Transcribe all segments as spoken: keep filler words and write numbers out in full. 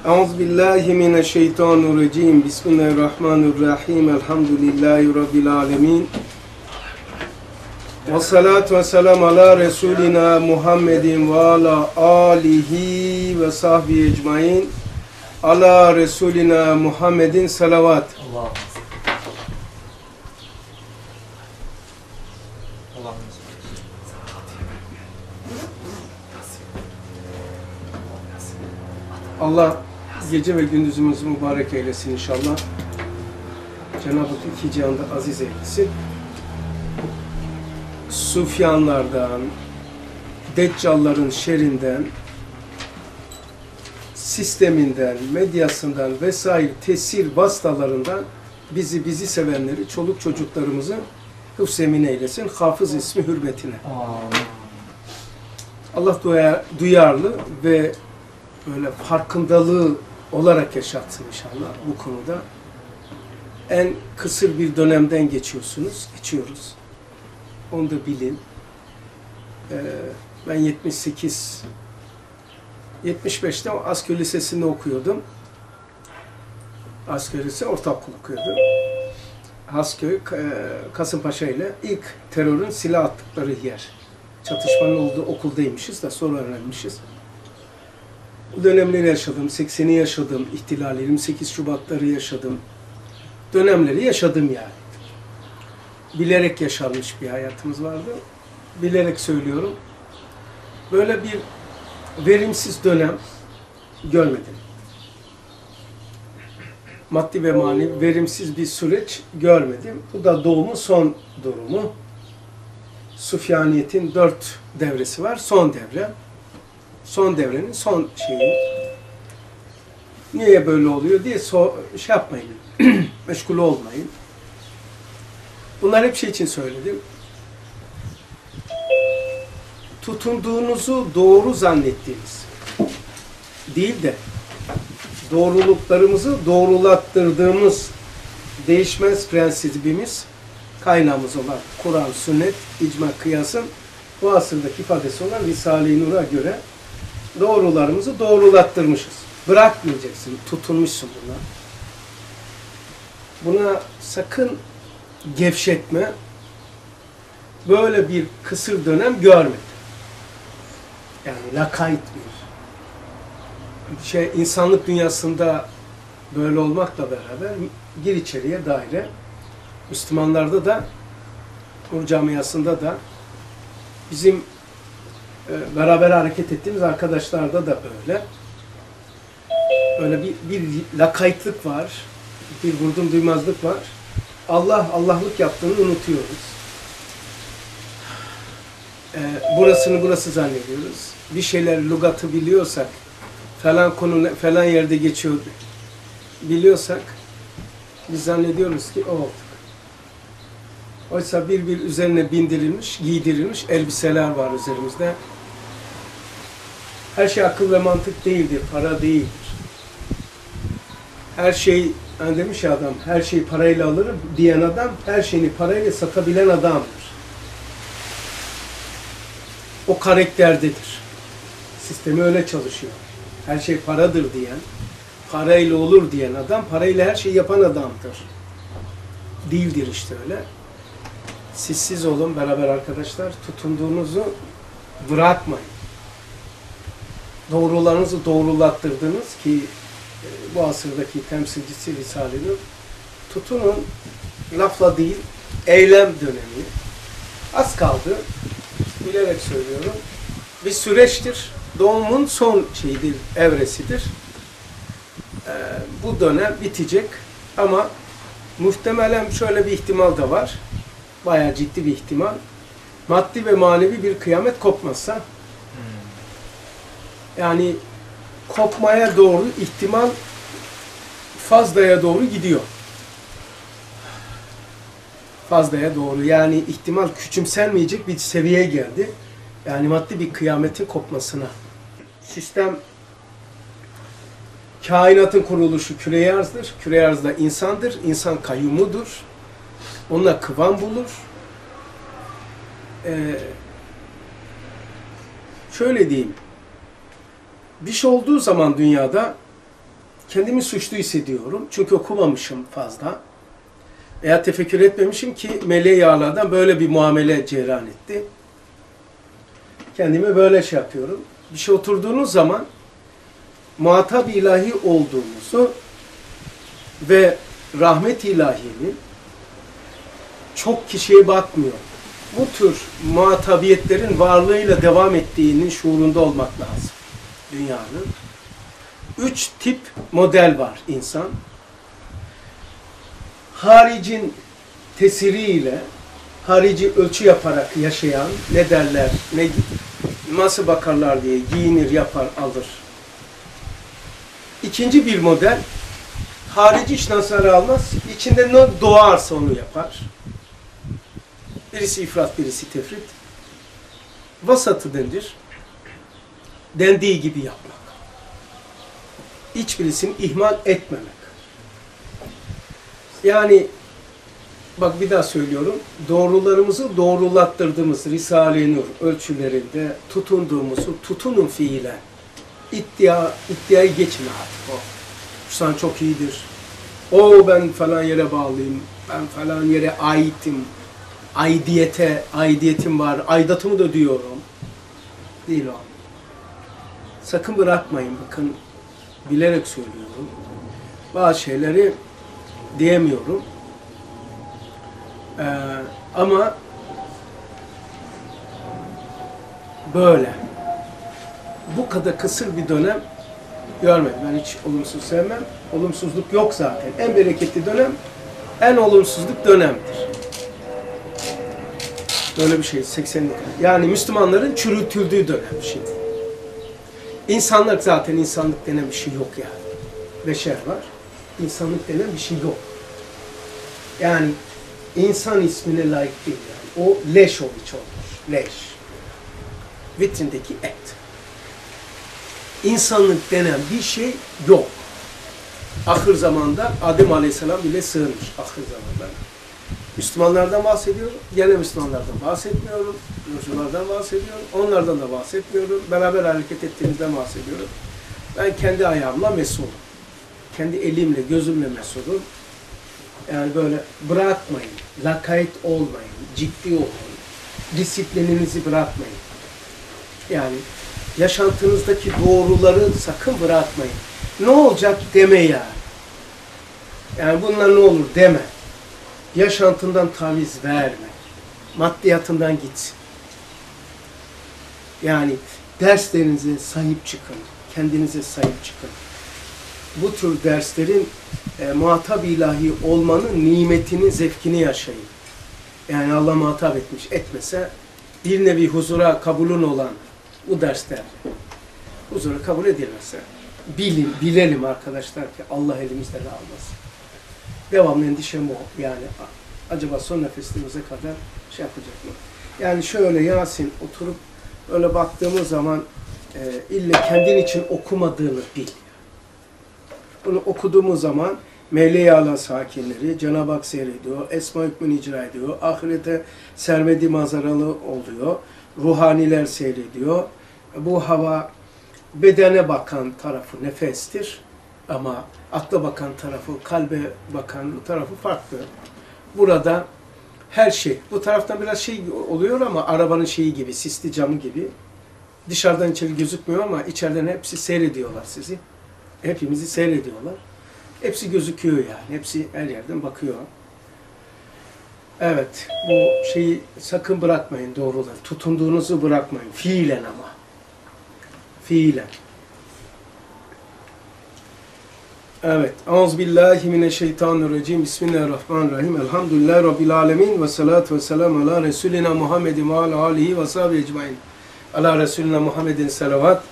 Euzubillahimineşşeytanirracim. Bismillahirrahmanirrahim. Elhamdülillahi Rabbil alemin. Ve salatu ve selam ala Resulina Muhammedin ve ala alihi ve sahbihi ecmain. Ala Resulina Muhammedin salavat. Allah. Allah gece ve gündüzümüzü mübarek eylesin inşallah. Cenab-ı Hak iki cihanda aziz eylesin. Sufyanlardan, deccalların şerrinden, sisteminden, medyasından vesaire tesir vasıtalarından bizi bizi sevenleri, çoluk çocuklarımızı hıfz emin eylesin. Hafız ismi hürmetine. Amin. Allah duyar, duyarlı ve böyle farkındalığı olarak yaşatsın inşallah bu konuda. En kısır bir dönemden geçiyorsunuz, geçiyoruz. Onu da bilin. Ee, ben yetmiş sekiz, yetmiş beşte Asker Lisesi'nde okuyordum. Asker Lisesi ortaokul okuyordum. Hasköy, Kasımpaşa ile ilk terörün silah attıkları yer. Çatışmanın olduğu okuldaymışız da sonra öğrenmişiz. Bu dönemleri yaşadım, sekseni yaşadım, ihtilal, yirmi sekiz Şubatları yaşadım. Dönemleri yaşadım yani. Bilerek yaşanmış bir hayatımız vardı. Bilerek söylüyorum. Böyle bir verimsiz dönem görmedim. Maddi ve manevi verimsiz bir süreç görmedim. Bu da doğumun son durumu. Sufyaniyet'in dört devresi var. Son devre. Son devrenin son şeyi. Niye böyle oluyor diye so şey yapmayın. Meşgul olmayın. Bunlar hep şey için söyledim. Tutunduğunuzu doğru zannettiğiniz değil de doğruluklarımızı doğrulattırdığımız değişmez prensibimiz, kaynağımız olan Kur'an, sünnet, icma, kıyasın bu asırdaki ifadesi olan Risale-i Nur'a göre doğrularımızı doğrulattırmışız. Bırakmayacaksın, tutunmuşsun buna. Buna sakın gevşetme. Böyle bir kısır dönem görmedim. Yani lakayt bir şey, insanlık dünyasında böyle olmakla beraber gir içeriye daire. Müslümanlarda da, Nur camiasında da, bizim e, beraber hareket ettiğimiz arkadaşlarda da böyle. Böyle bir, bir lakaytlık var, bir vurdum duymazlık var. Allah, Allah'lık yaptığını unutuyoruz. E, burasını burası zannediyoruz. Bir şeyler lügatı biliyorsak, falan konu falan yerde geçiyor biliyorsak, biz zannediyoruz ki o olduk. Oysa bir bir üzerine bindirilmiş, giydirilmiş elbiseler var üzerimizde. Her şey akıl ve mantık değildir, para değildir. Her şey, hani demiş ya adam, her şeyi parayla alırım diyen adam, her şeyini parayla satabilen adamdır. O karakterdedir. Sistemi öyle çalışıyor. Her şey paradır diyen, parayla olur diyen adam, parayla her şeyi yapan adamdır. Değildir işte öyle. Siz siz olun beraber arkadaşlar, tutunduğunuzu bırakmayın. Doğrularınızı doğrulattırdınız ki e, bu asırdaki temsilcisi Risale-i Nur, tutunun, lafla değil, eylem dönemi. Az kaldı, bilerek söylüyorum. Bir süreçtir, doğumun son şeyidir, evresidir. E, bu dönem bitecek ama muhtemelen şöyle bir ihtimal da var. Bayağı ciddi bir ihtimal. Maddi ve manevi bir kıyamet kopmazsa, yani kopmaya doğru ihtimal fazlaya doğru gidiyor. Fazlaya doğru. Yani ihtimal küçümsenmeyecek bir seviyeye geldi. Yani maddi bir kıyametin kopmasına. Sistem, kainatın kuruluşu küre-i arzdır. Küre-i arz da insandır. İnsan kayyumudur. Onunla kıvam bulur. Ee, şöyle diyeyim. Bir şey olduğu zaman dünyada kendimi suçlu hissediyorum. Çünkü okumamışım fazla. Veya tefekkür etmemişim ki Meleği Ala'dan böyle bir muamele cereyan etti. Kendimi böyle şey yapıyorum. Bir şey oturduğunuz zaman muhatap ilahi olduğumuzu ve rahmet ilahinin çok kişiye bakmıyor. Bu tür muhatabiyetlerin varlığıyla devam ettiğinin şuurunda olmak lazım dünyanın. Üç tip model var insan. Haricin tesiriyle, harici ölçü yaparak yaşayan, ne derler, ne nasıl bakarlar diye giyinir, yapar, alır. İkinci bir model, harici hiç nazara almaz, içinde ne doğarsa onu yapar. Birisi ifrat, birisi tefrit. Vasatı denir. Dendiği gibi yapmak. Hiçbirisini ihmal etmemek. Yani bak bir daha söylüyorum. Doğrularımızı doğrulattırdığımız Risale-i Nur ölçülerinde tutunduğumuzu tutunun fiilen. İddia, iddiayı geçme artık o. Sen çok iyidir. O ben falan yere bağlıyım. Ben falan yere aitim. Aidiyete, aidiyetim var. Aidatımı da ödüyorum. Değil o. Sakın bırakmayın. Bakın bilerek söylüyorum. Bazı şeyleri diyemiyorum. Ee, ama böyle. Bu kadar kısır bir dönem görmedim. Ben hiç olumsuz sevmem. Olumsuzluk yok zaten. En bereketli dönem, en olumsuzluk dönemdir. Böyle bir şey seksenlik. Yani Müslümanların çürütüldüğü dönem şimdi. İnsanlık zaten insanlık denen bir şey yok yani. Beşer var. İnsanlık denen bir şey yok. Yani insan ismine layık değil yani. O leş olmuş olmuş. Leş. Vitrindeki et. İnsanlık denen bir şey yok. Ahir zamanda Adem Aleyhisselam bile sığınmış. Ahir zamanda. Müslümanlardan bahsediyorum. Gene Müslümanlardan bahsetmiyorum. Müslümanlardan bahsediyorum. Onlardan da bahsetmiyorum. Beraber hareket ettiğimizden bahsediyorum. Ben kendi ayağımla mesulüm. Kendi elimle, gözümle mesulüm. Yani böyle bırakmayın. Lakayt olmayın. Ciddi olun. Disiplininizi bırakmayın. Yani yaşantınızdaki doğruları sakın bırakmayın. Ne olacak deme yani. Yani bunlar ne olur deme. Yaşantından taviz verme. Maddiyatından gitsin. Yani derslerinize sahip çıkın. Kendinize sahip çıkın. Bu tür derslerin e, muhatap ilahi olmanın nimetini, zevkini yaşayın. Yani Allah muhatap etmiş, etmese bir nevi huzura kabulün olan bu dersler huzura kabul edilmezse bilin, bilelim arkadaşlar ki Allah elimizden almasın. Devamlı endişem o. Yani acaba son nefesimize kadar şey yapacak mı? Yani şöyle Yasin oturup öyle baktığımız zaman e, ille kendin için okumadığını bil. Bunu okuduğumuz zaman Mevle-i Ala sakinleri Cenab-ı Hak seyrediyor, Esma hükmünü icra ediyor, ahirete sermedi manzaralı oluyor, ruhaniler seyrediyor. Bu hava bedene bakan tarafı nefestir ama akla bakan tarafı, kalbe bakan tarafı farklı. Burada her şey, bu taraftan biraz şey oluyor ama arabanın şeyi gibi, sisli camı gibi. Dışarıdan içeri gözükmüyor ama içeriden hepsi seyrediyorlar sizi. Hepimizi seyrediyorlar. Hepsi gözüküyor yani. Hepsi her yerden bakıyor. Evet, bu şeyi sakın bırakmayın doğruları. Tutunduğunuzu bırakmayın. Fiilen ama. Fiilen. Evet. Euzubillahimineşşeytanirracim. Bismillahirrahmanirrahim. Elhamdülillahi Rabbil alemin. Ve salatu ve selamu ala Resulina Muhammedin ve ala alihi ve sahibi ecmain. Ala Resulina Muhammedin salavat.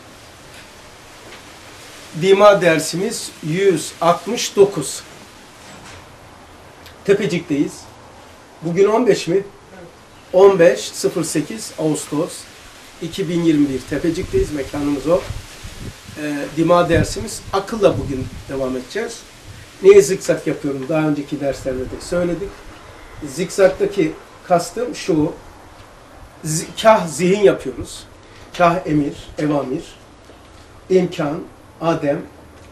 Dima dersimiz yüz altmış dokuz. Tepecik'teyiz. Bugün on beş mi? on beş sekiz Ağustos iki bin yirmi bir. Tepecik'teyiz. Mekanımız o. Ee, Dima dersimiz. Akılla bugün devam edeceğiz. Niye zikzak yapıyorum? Daha önceki derslerde de söyledik. Zikzaktaki kastım şu. Kah zihin yapıyoruz. Kah emir, evamir, imkan, adem,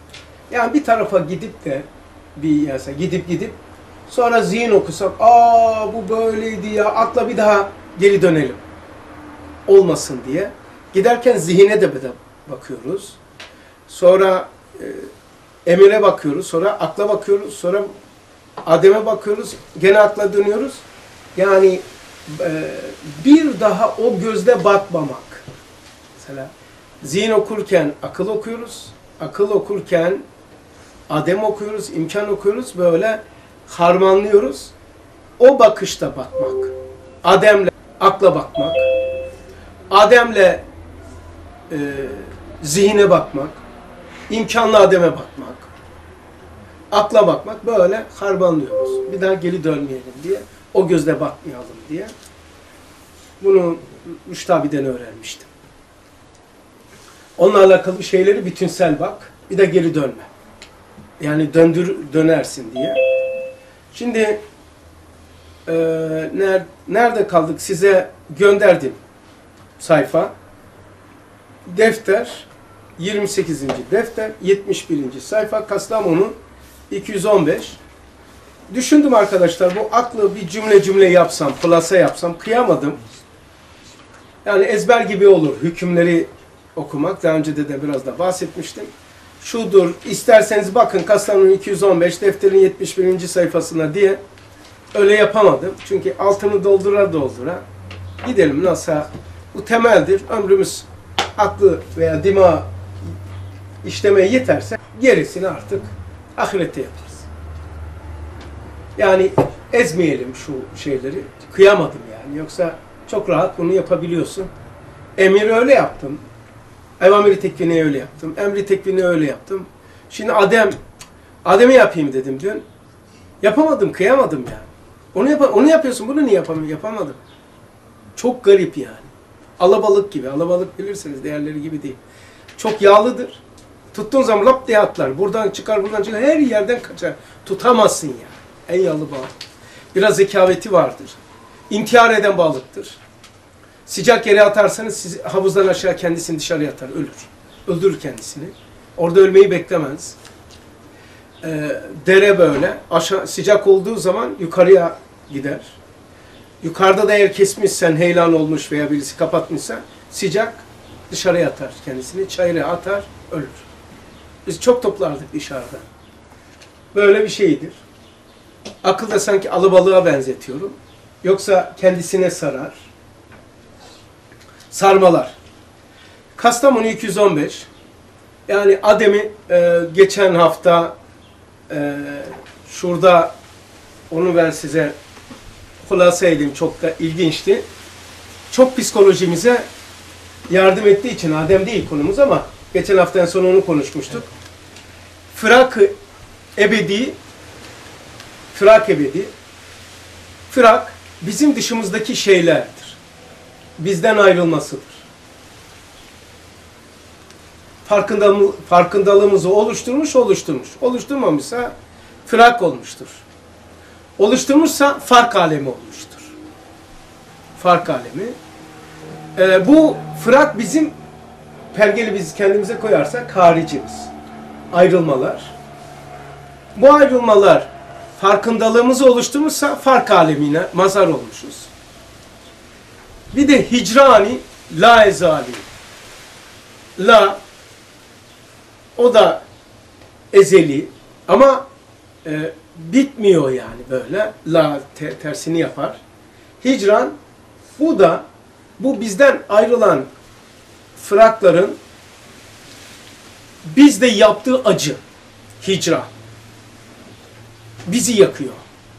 Yani bir tarafa gidip de bir mesela gidip gidip sonra zihin okusak, aa bu böyleydi ya, akla bir daha geri dönelim. Olmasın diye. Giderken zihine de bakıyoruz. Sonra e, emire bakıyoruz, sonra akla bakıyoruz, sonra Adem'e bakıyoruz, gene akla dönüyoruz. Yani e, bir daha o gözle bakmamak. Mesela zihin okurken akıl okuyoruz, akıl okurken Adem okuyoruz, imkan okuyoruz, böyle harmanlıyoruz. O bakışta bakmak. Adem'le akla bakmak. Adem'le e, zihine bakmak. İmkanlı Adem'e bakmak. Akla bakmak. Böyle harmanlıyoruz. Bir daha geri dönmeyelim diye. O gözle bakmayalım diye. Bunu Rüştü abiden öğrenmiştim. Onunla alakalı şeyleri bütünsel bak. Bir de geri dönme. Yani döndür, dönersin diye. Şimdi e, ner, nerede kaldık? Size gönderdim sayfa. Defter yirmi sekizinci defter yetmiş birinci sayfa Kastamonu iki yüz on beş. Düşündüm arkadaşlar, bu aklı bir cümle cümle yapsam, plasa yapsam, kıyamadım. Yani ezber gibi olur hükümleri okumak. Daha önce de, de biraz da bahsetmiştim. Şudur, isterseniz bakın Kastamonu iki yüz on beş defterin yetmiş birinci sayfasına diye öyle yapamadım. Çünkü altını doldura doldura gidelim nasıl. Bu temeldir. Ömrümüz aklı veya dima işlemeye yeterse gerisini artık ahirette yaparız. Yani ezmeyelim şu şeyleri. Kıyamadım yani. Yoksa çok rahat bunu yapabiliyorsun. Emir öyle yaptım. Evamiri tekvini öyle yaptım. Emri tekvini öyle yaptım. Şimdi Adem, Adem'i yapayım dedim dün. Yapamadım, kıyamadım yani. Onu, yap onu yapıyorsun, bunu niye yapamıyorum? Yapamadım. Çok garip yani. Alabalık gibi. Alabalık bilirsiniz, değerleri gibi değil. Çok yağlıdır. Tuttuğun zaman lap diye atlar. Buradan çıkar, buradan çıkar. Her yerden kaçar. Tutamazsın yani. En yağlı balık. Biraz zekaveti vardır. İntihar eden balıktır. Sıcak yere atarsanız siz, havuzdan aşağı kendisini dışarıya atar, ölür. Öldürür kendisini. Orada ölmeyi beklemez. Ee, dere böyle. Aşağı, sıcak olduğu zaman yukarıya gider. Yukarıda da eğer kesmişsen, heyelan olmuş veya birisi kapatmışsa sıcak dışarıya atar kendisini. Çayıra atar, ölür. Biz çok toplardık dışarıda. Böyle bir şeydir. Akıl da sanki alabalığa benzetiyorum. Yoksa kendisine sarar. Sarmalar. Kastamonu iki yüz on beş. Yani Adem'i e, geçen hafta e, şurada onu ben size hulasa edeyim. Çok da ilginçti. Çok psikolojimize yardım ettiği için, Adem değil konumuz ama geçen hafta en son onu konuşmuştuk. Fırak-ı ebedi, fırak ebedi. Fırak bizim dışımızdaki şeylerdir. Bizden ayrılmasıdır. Farkındalığımız, farkındalığımızı oluşturmuş, oluşturmuş. Oluşturmamışsa fırak olmuştur. Oluşturmuşsa fark alemi olmuştur. Fark alemi. Ee, bu fırak bizim, pergeli biz kendimize koyarsak haricimiz. Ayrılmalar. Bu ayrılmalar farkındalığımızı oluşturmuşsa fark alemine mazhar olmuşuz. Bir de hicrani la ezali. La o da ezeli ama e, bitmiyor yani böyle. La te, tersini yapar. Hicran bu da bu bizden ayrılan fırakların bizde yaptığı acı. Hicran. Bizi yakıyor.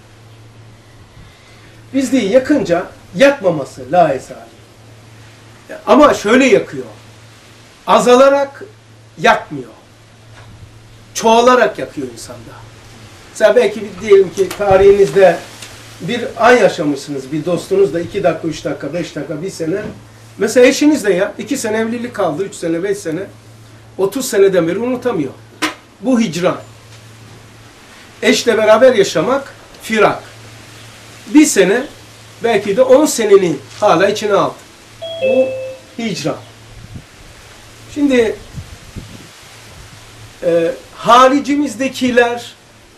Bizde yakınca yakmaması la ezali. Ama şöyle yakıyor. Azalarak yakmıyor. Çoğalarak yakıyor insanda. Mesela belki diyelim ki tarihinizde bir an yaşamışsınız, bir dostunuzla iki dakika, üç dakika, beş dakika, bir sene. Mesela eşinizle ya, iki sene evlilik kaldı, üç sene, beş sene, otuz seneden beri unutamıyor. Bu hicran. Eşle beraber yaşamak firak. Bir sene, belki de on seneni hala içine aldı. Bu hicran. Şimdi e, haricimizdekiler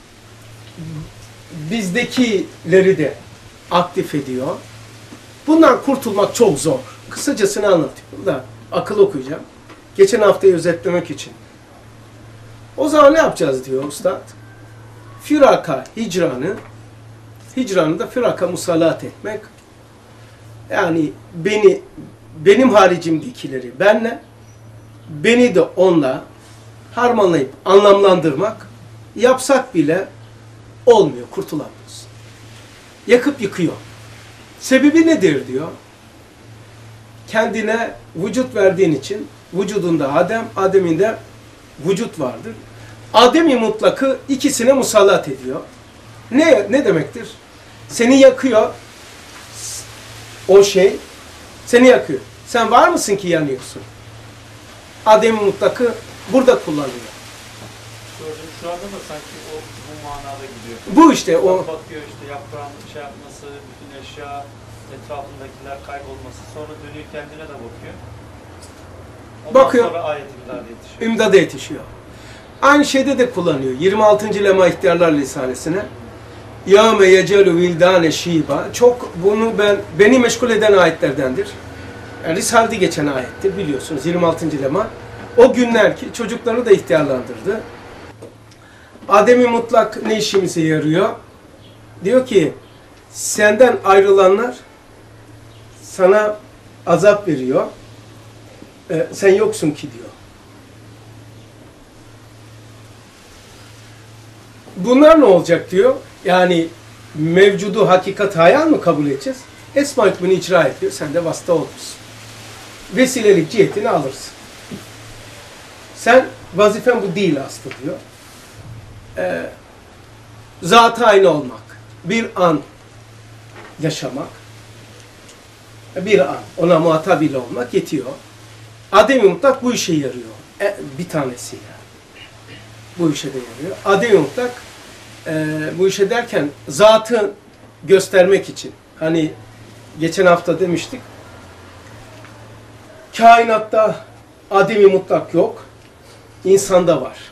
bizdekileri de aktif ediyor. Bundan kurtulmak çok zor. Kısacasını anlatıyorum da akıl okuyacağım. Geçen haftayı özetlemek için. O zaman ne yapacağız diyor Ustad? Firaka hicranı, hicranı da firaka musallat etmek. Yani beni, benim haricimdekileri benle, beni de onunla harmanlayıp anlamlandırmak yapsak bile olmuyor, kurtulamıyoruz. Yakıp yıkıyor. Sebebi nedir diyor? Kendine vücut verdiğin için vücudunda Adem, Adem'inde vücut vardır. Adem-i mutlakı ikisine musallat ediyor. Ne, ne demektir? Seni yakıyor. O şey seni yakıyor. Sen var mısın ki yanıyorsun? Adem-i mutlakı burada kullanıyor. Gördüğüm şu anda da sanki o bu manada gidiyor. Bu işte o. Bakıyor işte yaprağın şey yapması, bütün eşya, etrafındakiler kaybolması. Sonra dönüyor kendine de bakıyor. Ondan Bakıyor. sonra ayet imdada yetişiyor. İmdada yetişiyor. Aynı şeyde de kullanıyor. yirmi altıncı Lema İhtiyarlar Lisanesine. Yâme yecelu vildâne şîbâ. Çok bunu ben beni meşgul eden ayetlerdendir. Yani Risale'de geçen ayettir biliyorsunuz. yirmi altıncı Lema. O günler ki çocukları da ihtiyarlandırdı. Adem-i mutlak ne işimize yarıyor? Diyor ki senden ayrılanlar sana azap veriyor. Ee, sen yoksun ki diyor. Bunlar ne olacak diyor. Yani mevcudu hakikat hayal mı kabul edeceğiz? Esma hükmünü icra ediyor. Sen de vasıta olursun. Vesilelik cihetini alırsın. Sen vazifen bu değil aslında diyor. Ee, zat-ı aynı olmak. Bir an yaşamak. Bir an. Ona muhatap ile olmak yetiyor. Adem-i mutlak bu işe yarıyor. E, bir tanesiyle. Bu işe de yarıyor. Adem-i mutlak e, bu işe derken zatı göstermek için. Hani geçen hafta demiştik. Kainatta Adem-i mutlak yok. İnsanda var.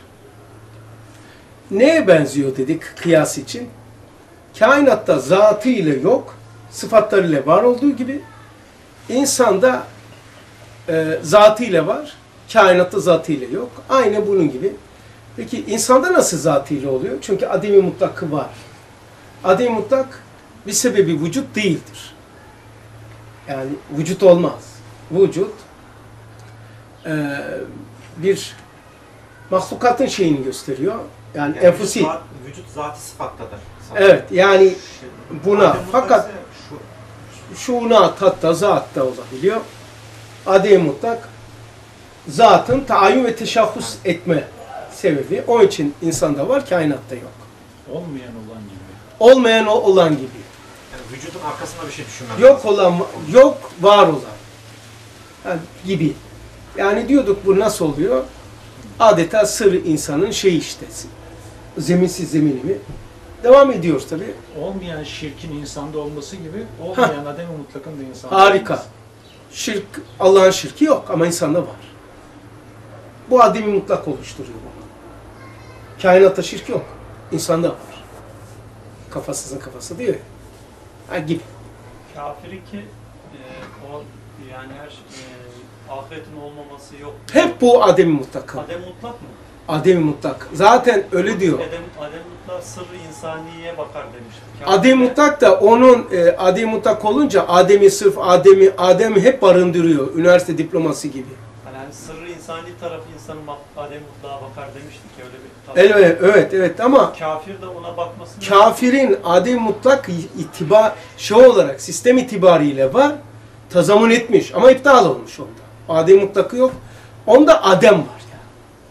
Neye benziyor dedik kıyas için? Kainatta zatı ile yok, sıfatlarıyla var olduğu gibi insanda e, zatı ile var, kainatta zatı ile yok. Aynı bunun gibi. Peki insanda nasıl zatı ile oluyor? Çünkü adem-i mutlakı var. Adem-i mutlak bir sebebi vücut değildir. Yani vücut olmaz. Vücut e, bir mahlukatın şeyini gösteriyor. Yani, yani enfusi. Vücut, vücut zat-ı sıfattadır. Evet yani buna Adem fakat şu, şuunat hatta zat da olabiliyor. Adem-i mutlak zatın taayyün ve teşahhus etme sebebi. Onun için insanda var, kainatta yok. Olmayan olan gibi. Olmayan o olan gibi. yani vücudun arkasında bir şey düşünmem. Yok olan, yok var olan. Yani gibi. Yani diyorduk bu nasıl oluyor? Adeta sır insanın şey işte. Zeminsiz zemini mi? Devam ediyoruz tabii. Olmayan şirkin insanda olması gibi olmayan adem-i mutlakın da insanda Harika. olması. Şirk, Allah'ın şirki yok ama insanda var. Bu adem-i mutlak oluşturuyor bunu. Kainatta şirk yok. İnsanda var. Kafasızın kafası diyor ya. Ha, gibi. Kafiri ki e, o yani her e, ahiretin olmaması yok. Hep bu adem-i mutlak. Adem mutlak mı? Adem-i mutlak. Zaten öyle diyor. Adem, Adem mutlak sırrı insaniye bakar demişti. Adem-i mutlak da onun e, adem-i mutlak olunca Adem'i sırf Adem'i Adem'i hep barındırıyor. Üniversite diploması gibi. Yani sırrı insani tarafı insanın Adem mutlağa bakar demiştik ya öyle bir tarafı. Evet, evet, evet ama Kafir de ona bakmasını... kafirin adem-i mutlak itibar şey olarak sistem itibariyle var. Tazamun etmiş ama iptal olmuş onda. Adem-i mutlakı yok. Onda adem var yani.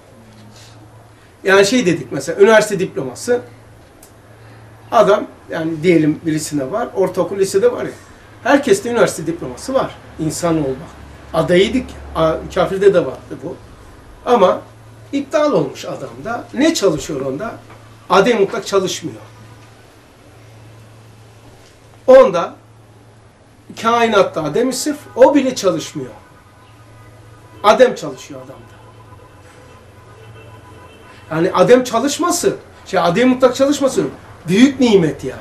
Yani şey dedik mesela üniversite diploması adam yani diyelim birisine var. Ortaokul lisede var ya. Herkeste üniversite diploması var. İnsan olmak. Adayıydık. Kafirde de vardı bu. Ama iptal olmuş adamda. Ne çalışıyor onda? Adem mutlak çalışmıyor. Onda kainatta adem sırf o bile çalışmıyor. Adem çalışıyor adamda. Yani adem çalışması, şey adem mutlak çalışması büyük nimet yani.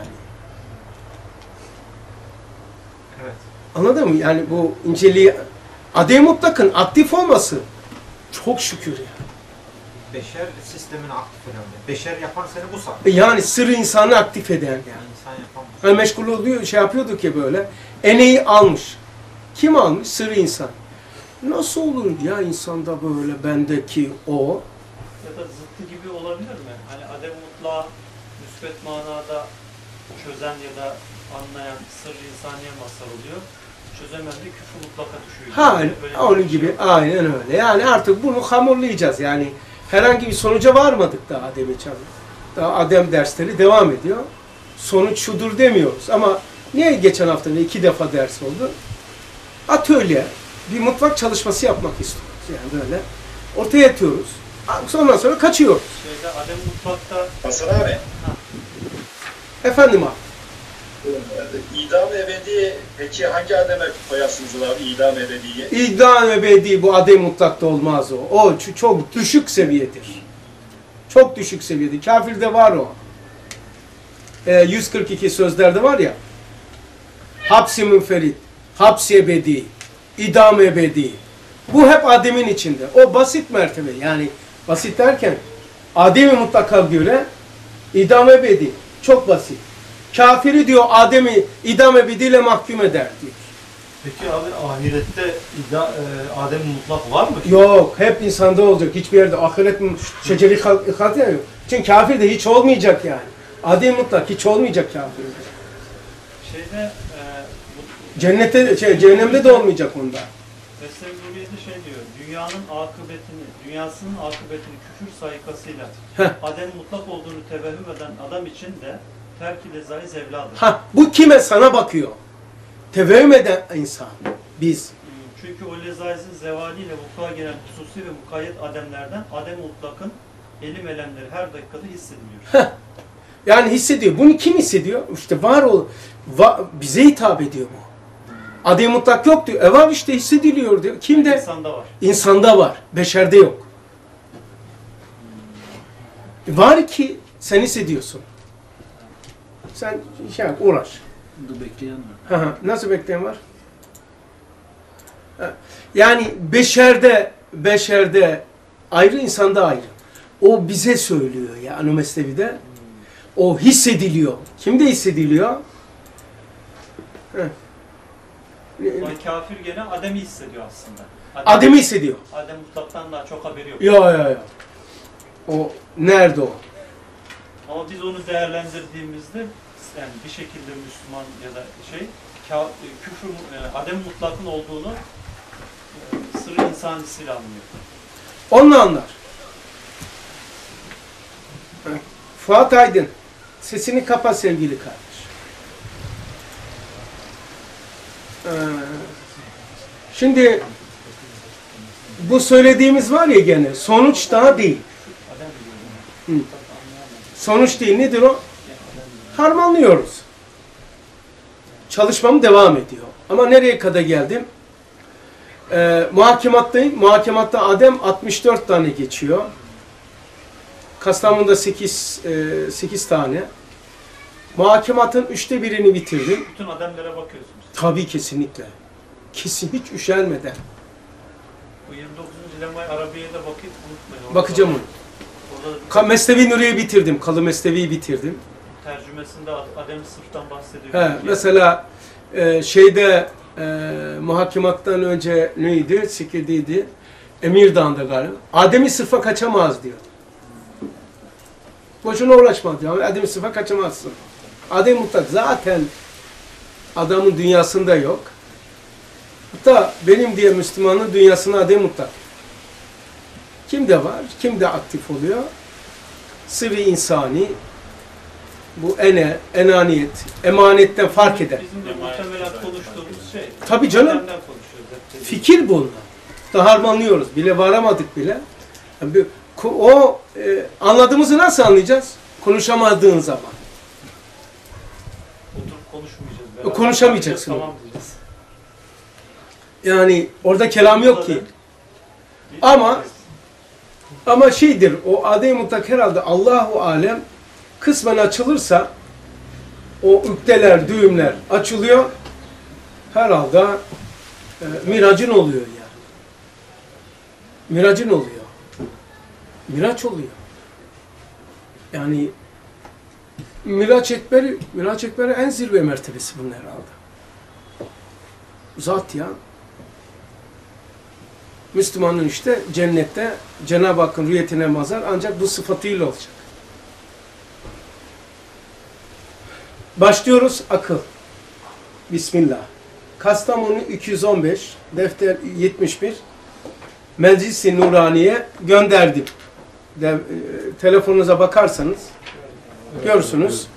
Evet. Anladın mı? Yani bu inceliği, adem mutlakın aktif olması çok şükür yani. Beşer sistemin aktif önemli. Beşer yapan seni bu saat. Yani sırrı insanı aktif eden yani. İnsan yapan bu. Hani meşgul oluyor, şey yapıyorduk ya böyle. Eneği almış. Kim almış? Sırrı insan. Nasıl olur ya insanda böyle bendeki o? Ya da zıttı gibi olabilir mi? Hani adem mutlağı müsbet manada çözen ya da anlayan sırrı insaniye mazhar oluyor. Çözemeyen de küfür mutlaka düşüyor. Ha, Böyle bir onun şey gibi. yok. Aynen öyle. Yani artık bunu hamurlayacağız. Yani herhangi bir sonuca varmadık daha Adem için. Daha Adem dersleri devam ediyor. Sonuç şudur demiyoruz. Ama niye geçen hafta ne iki defa ders oldu? Atölye, bir mutfak çalışması yapmak istiyoruz. Yani böyle ortaya atıyoruz. Ondan sonra kaçıyoruz. Şeyde adem mutlakta Hasan abi, Efendim abi. idam ebedi peki hangi ademe koyarsınız abi idam ebediyi? İdam ebedi bu adem mutlakta olmaz o. O ç- çok düşük seviyedir. Çok düşük seviyedir. Kafirde var o. Ee, yüz kırk iki sözlerde var ya. Hapsi münferit, hapsi ebedi, idam ebedi. Bu hep ademin içinde. O basit mertebe. Yani basit derken ademi mutlaka göre idam ebedi. Çok basit. Kafiri diyor Adem'i idam ebediyle mahkum eder diyor. Peki abi ahirette ida, e, Adem mutlak var mı? Yok, hep insanda olacak. Hiçbir yerde ahiret şeceri katı yok. Çünkü kafir de hiç olmayacak yani. Adem mutlak hiç olmayacak kafir. şeyde e, bu- Cennette, şey, cehennemde de olmayacak onda. Mesnevi Nuriye'de şey diyor, dünyanın akıbetini, dünyasının akıbetini küfür saykasıyla Heh. adem mutlak olduğunu tevehüm eden adam için de terk-i lezaiz evladır. Ha, bu kime? Sana bakıyor. Tevehüm eden insan. Biz. Çünkü o lezaizin zevaliyle vuku'a gelen hususi ve mukayyet ademlerden adem mutlakın elim elemleri her dakikada hissediliyor. Heh. Yani hissediyor. Bunu kim hissediyor? İşte var ol, va, bize hitap ediyor bu. Adem mutlak yok diyor. E var işte hissediliyor diyor. Kimde? İnsanda var. İnsanda var. Beşerde yok. Var ki sen hissediyorsun. Sen şey yap, uğraş. Burada bekleyen var. Hı hı. Nasıl bekleyen var? Ha. Yani beşerde, beşerde ayrı, insanda ayrı. O bize söylüyor yani Mesnevi'de. O hissediliyor. Kimde hissediliyor? Heh. Yani kafir gene ademi hissediyor aslında. Adem, Adem'i hissediyor. adem mutlaktan daha çok haberi yok. Ya ya ya. O nerede o? Ama biz onu değerlendirdiğimizde yani bir şekilde Müslüman ya da şey ka- küfür e, adem mutlakın olduğunu e, sırrı insanisiyle anlıyor. Onunla anlar. Heh. Fuat Aydın. Sesini kapa sevgili kardeş. Ee, şimdi bu söylediğimiz var ya gene sonuç daha değil. Adem biliyor. Hı. Sonuç değil. Nedir o? Harmanlıyoruz. Çalışmam devam ediyor. Ama nereye kadar geldim? Ee, muhakemattayım. Muhakematta Adem altmış dört tane geçiyor. Kastamonu'da sekiz, e, sekiz tane. Muhakematın üçte birini bitirdim. Bütün ademlere bakıyorsunuz. Tabii kesinlikle. Kesin hiç üşenmeden. Bu yirmi dokuzuncu Lemay Arabiye'ye de bakıp unutmayın. Orada Bakacağım da- onu. Orada da Ka- Mesnevi Nuri'yi bitirdim. Kalı Mesnevi'yi bitirdim. tercümesinde adem sırftan bahsediyor. He, Yani mesela e, şeyde e, muhakemattan önce neydi? Sekir'deydi. Emirdağ'da galiba. Adem'i sırfa kaçamaz diyor. Boşuna uğraşma diyor. Adem'i sırfa kaçamazsın. Adem mutlak zaten adamın dünyasında yok. Hatta benim diye Müslümanın dünyasına Adem mutlak. Kimde var? Kimde aktif oluyor? Sırrı insani, bu ene, enaniyet, emanetten fark eder. Bizim de muhtemelen konuştuğumuz şey. Tabii canım. Ademden konuşuyoruz hep. Fikir bunlar. Da harmanlıyoruz. Bile varamadık bile. Yani bir- o e, anladığımızı nasıl anlayacağız? Konuşamadığın zaman. Oturup konuşmayacağız. O konuşamayacaksın. Tamam diyeceğiz. Yani orada kelam yok ki. Ama Ama şeydir, o adem-i mutlak herhalde Allahu alem kısmen açılırsa o ükteler, düğümler açılıyor. Herhalde e, miracın oluyor yani. Miracın oluyor. Miraç oluyor. Yani Miraç Ekberi, Miraç Ekberi en zirve mertebesi bunun herhalde. Zat ya. Müslümanın işte cennette Cenab-ı Hakk'ın rüyetine mazhar ancak bu sıfatıyla olacak. Başlıyoruz akıl. Bismillah. Kastamonu iki yüz on beş, defter yetmiş bir, Meclis-i Nuraniye gönderdim. De, e, telefonunuza bakarsanız görürsünüz.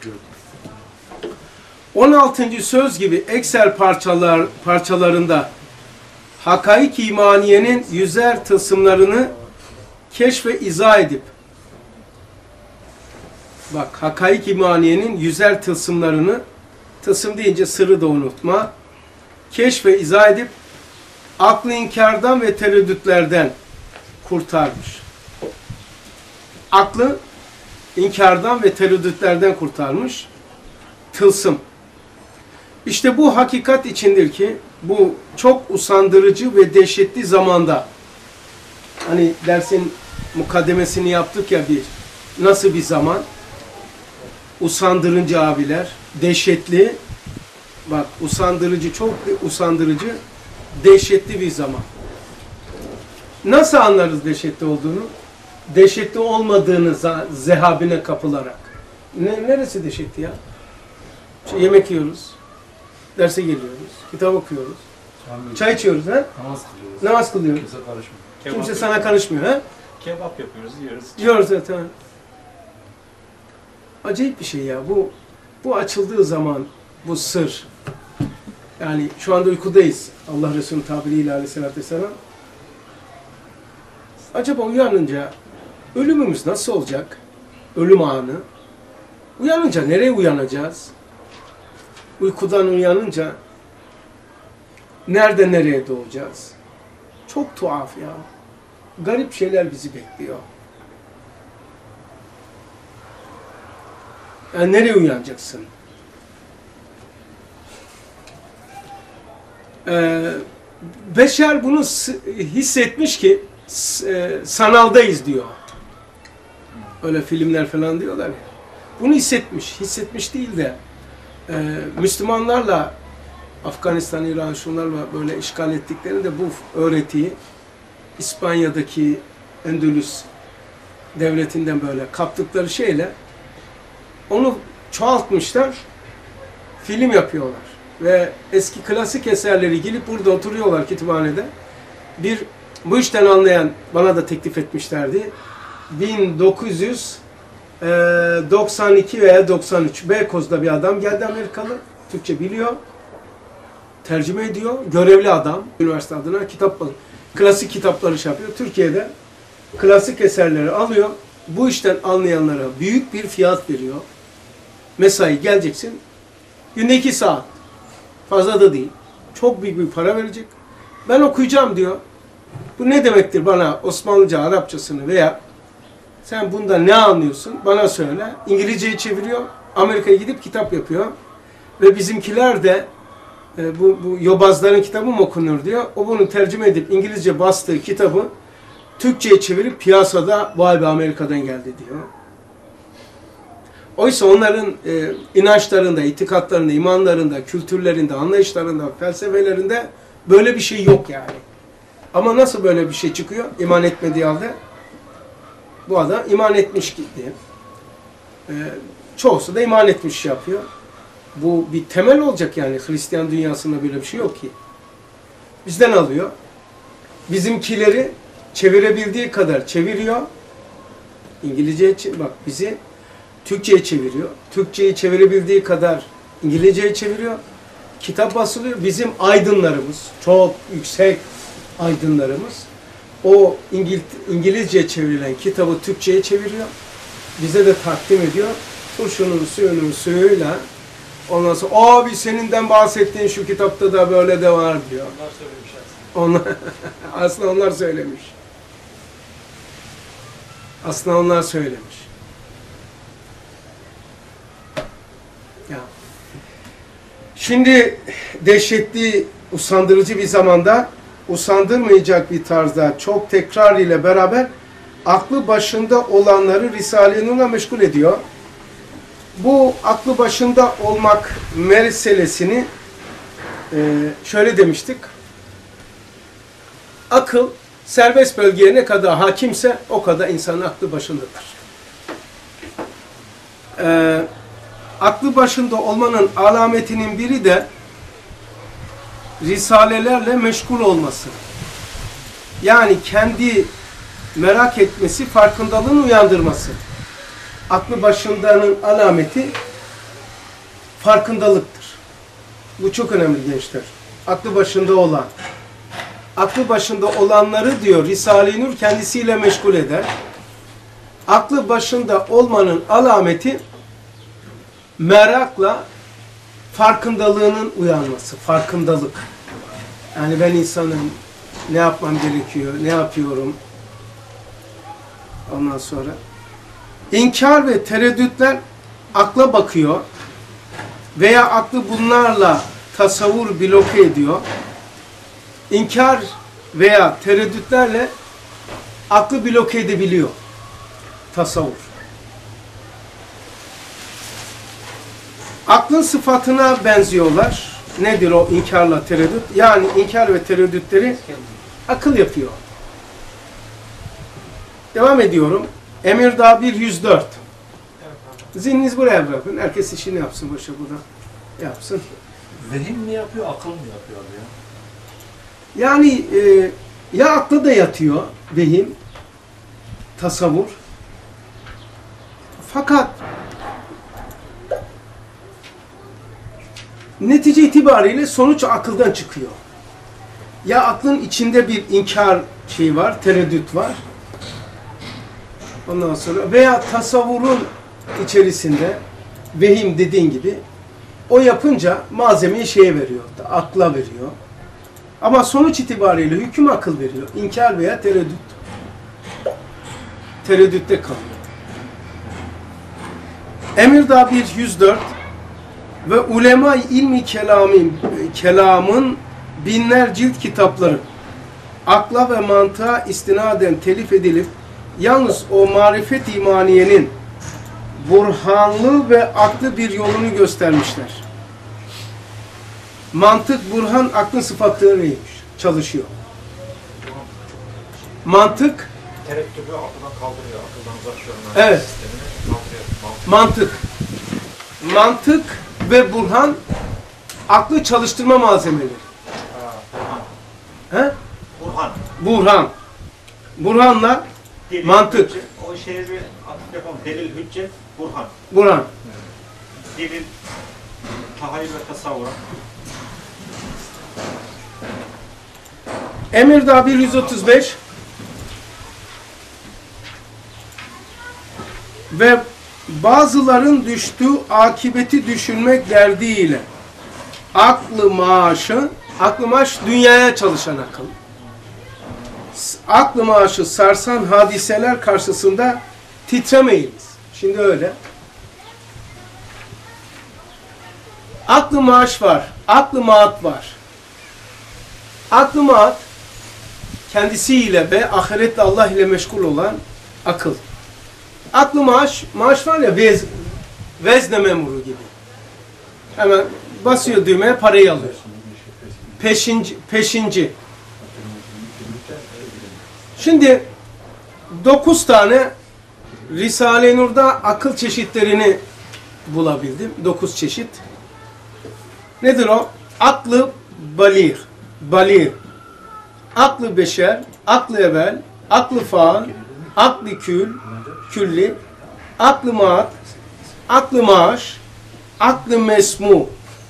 on altıncı söz gibi Excel parçalar parçalarında hakaik imaniyenin yüzer tılsımlarını keşfe izah edip, bak hakaik imaniyenin yüzer tılsımlarını, tılsım deyince sırrı da unutma, keşfe izah edip aklı inkardan ve tereddütlerden kurtarmış. Aklı inkardan ve tereddütlerden kurtarmış. Tılsım. İşte bu hakikat içindir ki bu çok usandırıcı ve dehşetli zamanda, hani dersin mukaddemesini yaptık ya, bir nasıl bir zaman, usandırıcı abiler, dehşetli, bak usandırıcı, çok usandırıcı, dehşetli bir zaman. Nasıl anlarız dehşetli olduğunu? Dehşetli olmadığını zehabine kapılarak. Ne, neresi dehşetli ya? Şey, yemek yiyoruz, derse geliyoruz, kitap okuyoruz, çay içiyoruz, ha? Namaz kılıyoruz. Namaz kılıyoruz. Kimse karışmıyor. Kebap Kimse yapıyoruz. sana karışmıyor, ha? Kebap yapıyoruz, yiyoruz. Yiyoruz zaten. Acayip bir şey ya. Bu bu açıldığı zaman bu sır. Yani şu anda uykudayız. Allah Resulü'nün tabiriyle aleyhissalatü vesselam. Acaba uyanınca ölümümüz nasıl olacak? Ölüm anı. Uyanınca nereye uyanacağız? Uykudan uyanınca nerede nereye doğacağız? Çok tuhaf ya. Garip şeyler bizi bekliyor. Yani nereye uyanacaksın? Ee, beşer bunu hissetmiş ki e, sanaldayız diyor. Öyle filmler falan diyorlar ya. Bunu hissetmiş. Hissetmiş değil de e, Müslümanlarla Afganistan, İran şunlarla böyle işgal ettiklerinde bu öğretiyi İspanya'daki Endülüs devletinden böyle kaptıkları şeyle onu çoğaltmışlar, film yapıyorlar. Ve eski klasik eserleri gelip burada oturuyorlar kütüphanede. Bir, bu işten anlayan bana da teklif etmişlerdi. bin dokuz yüz doksan iki veya doksan üç Beykoz'da bir adam geldi, Amerikalı. Türkçe biliyor. Tercüme ediyor. Görevli adam. Üniversite adına kitap, klasik kitapları şey yapıyor. Türkiye'de klasik eserleri alıyor. Bu işten anlayanlara büyük bir fiyat veriyor. Mesai geleceksin. Günde iki saat. Fazla da değil. Çok büyük bir para verecek. Ben okuyacağım diyor. Bu ne demektir bana Osmanlıca, Arapçasını veya sen bunda ne anlıyorsun? Bana söyle. İngilizceyi çeviriyor. Amerika'ya gidip kitap yapıyor. Ve bizimkiler de e, bu, bu yobazların kitabı mı okunur diyor. O bunu tercüme edip İngilizce bastığı kitabı Türkçe'ye çevirip piyasada vay be Amerika'dan geldi diyor. Oysa onların e, inançlarında, itikatlarında, imanlarında, kültürlerinde, anlayışlarında, felsefelerinde böyle bir şey yok yani. Ama nasıl böyle bir şey çıkıyor? İman etmediği halde bu adam iman etmiş gitti. E, çoğusu da iman etmiş yapıyor. Bu bir temel olacak yani. Hristiyan dünyasında böyle bir şey yok ki. Bizden alıyor. Bizimkileri çevirebildiği kadar çeviriyor. İngilizceye bak bizi Türkçe'ye çeviriyor. Türkçe'yi çevirebildiği kadar İngilizce'ye çeviriyor. Kitap basılıyor. Bizim aydınlarımız, çok yüksek aydınlarımız o İngil İngilizce'ye çevrilen kitabı Türkçe'ye çeviriyor. Bize de takdim ediyor. Turşunun suyunun suyuyla ondan sonra abi seninden bahsettiğin şu kitapta da böyle de var diyor. Onlar söylemiş aslında. Onlar, aslında onlar söylemiş. Aslında onlar söylemiş. Ya. Şimdi dehşetli, usandırıcı bir zamanda, usandırmayacak bir tarzda çok tekrar ile beraber aklı başında olanları Risale-i Nur'la meşgul ediyor. Bu aklı başında olmak meselesini e, şöyle demiştik. Akıl serbest bölgeye ne kadar hakimse o kadar insanın aklı başındadır. E, aklı başında olmanın alametinin biri de risalelerle meşgul olması. Yani kendi merak etmesi, farkındalığını uyandırması. Aklı başındanın alameti farkındalıktır. Bu çok önemli gençler. Aklı başında olan. Aklı başında olanları diyor Risale-i Nur kendisiyle meşgul eder. Aklı başında olmanın alameti merakla farkındalığının uyanması. Farkındalık. Yani ben insanım, ne yapmam gerekiyor, ne yapıyorum. Ondan sonra İnkar ve tereddütler akla bakıyor veya aklı bunlarla tasavvur bloke ediyor. İnkar veya tereddütlerle aklı bloke edebiliyor tasavvur. Aklın sıfatına benziyorlar. Nedir o inkarla tereddüt? Yani inkar ve tereddütleri akıl yapıyor. Devam ediyorum. Emirdağ bir yüz dört. Zihniniz buraya bırakın. Herkes işini yapsın. Boşa burada yapsın. Vehim mi yapıyor, akıl mı yapıyor abi ya? Yani e, ya aklı da yatıyor vehim, tasavvur. Fakat netice itibariyle sonuç akıldan çıkıyor. Ya aklın içinde bir inkar şey var, tereddüt var. Ondan sonra veya tasavvurun içerisinde vehim dediğin gibi o yapınca malzemeyi şeye veriyor, akla veriyor. Ama sonuç itibariyle hüküm akıl veriyor. İnkar veya tereddüt. Tereddütte kalıyor. Emirdağ bir yüz dört ve ulema-i ilmi kelamın, kelamın binler cilt kitapları akla ve mantığa istinaden telif edilip yalnız o marifet imaniyenin burhanlı ve aklı bir yolunu göstermişler. Mantık, burhan, aklın sıfatlarıymış. Çalışıyor. Mantık Tereddütü akıldan kaldırıyor. Akıldan uzaklaşıyor. Evet. Mantık. Mantık ve burhan aklı çalıştırma malzemeleri. He? Burhan. Burhan. Burhanla Delil, mantık. Hüccet, o şeye bir atıf yapalım. Delil, hüccet, burhan. Burhan. Delil, tahayyül ve tasavvur. Emirdağ bir yüz otuz beş ve bazıların düştüğü akibeti düşünmek derdiyle aklı maaşı, aklı maaş dünyaya çalışan akıl. Aklı maaşı sarsan hadiseler karşısında titremeyiniz. Şimdi öyle. Aklı maaş var, aklı maat var. Aklı maat kendisiyle ve ahirette Allah ile meşgul olan akıl. Aklı maaş, maaş var ya vez, vezne memuru gibi. Hemen basıyor düğmeye parayı alıyor. Peşinci, peşinci. Şimdi dokuz tane Risale-i Nur'da akıl çeşitlerini bulabildim. Dokuz çeşit. Nedir o? Aklı balir, balir. Aklı beşer, aklı evvel, aklı faal, aklı kül, külli, aklı maat, aklı maaş, aklı mesmu,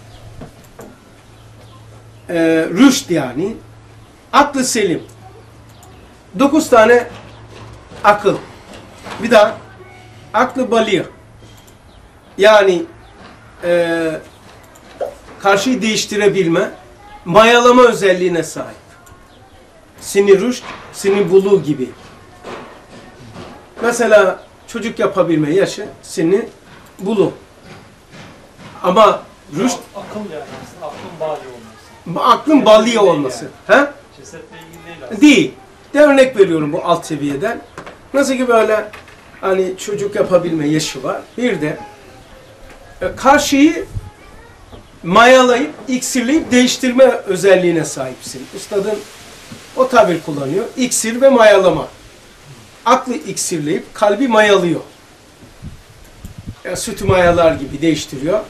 e, rüşt yani, aklı selim. Dokuz tane akıl. Bir daha aklı balir. Yani e, karşıyı değiştirebilme, mayalama özelliğine sahip. Sinir rüşt, sinir buluğu gibi. Mesela çocuk yapabilme yaşı seni bulur. Ama rüşt, Akıl yani aslında aklın bali olması. aklın balya olması. Yani. He? Cesetle ilgili değil aslında. Değil. De örnek veriyorum bu alt seviyeden. Nasıl ki böyle hani çocuk yapabilme yaşı var. Bir de e, karşıyı mayalayıp, iksirleyip değiştirme özelliğine sahipsin. Üstadın o tabir kullanıyor. İksir ve mayalama. Aklı iksirleyip kalbi mayalıyor. Yani sütü mayalar gibi değiştiriyor.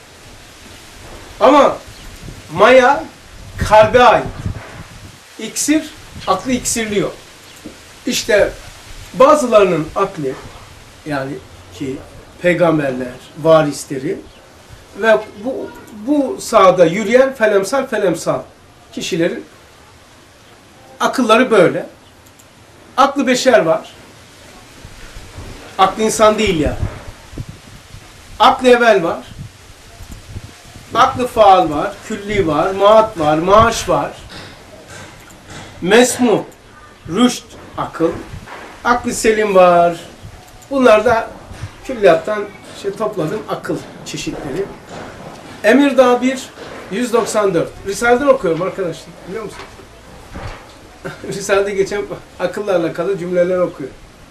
Ama maya kalbe ait. İksir aklı iksirliyor. İşte bazılarının aklı yani ki peygamberler, varisleri ve bu bu sahada yürüyen felemsal felemsal kişilerin akılları böyle. Aklı beşer var. Aklı insan değil yani. Aklı evvel var. Aklı faal var, külli var, maat var, maaş var. Mesmu, rüşt, akıl. Aklı selim var. Bunlar da külliyattan şey topladım akıl çeşitleri. Emirdağ bir, yüz doksan dört. Risale'den okuyorum arkadaşlar. Biliyor musun? Risale'de geçen akılla alakalı cümleler okuyor.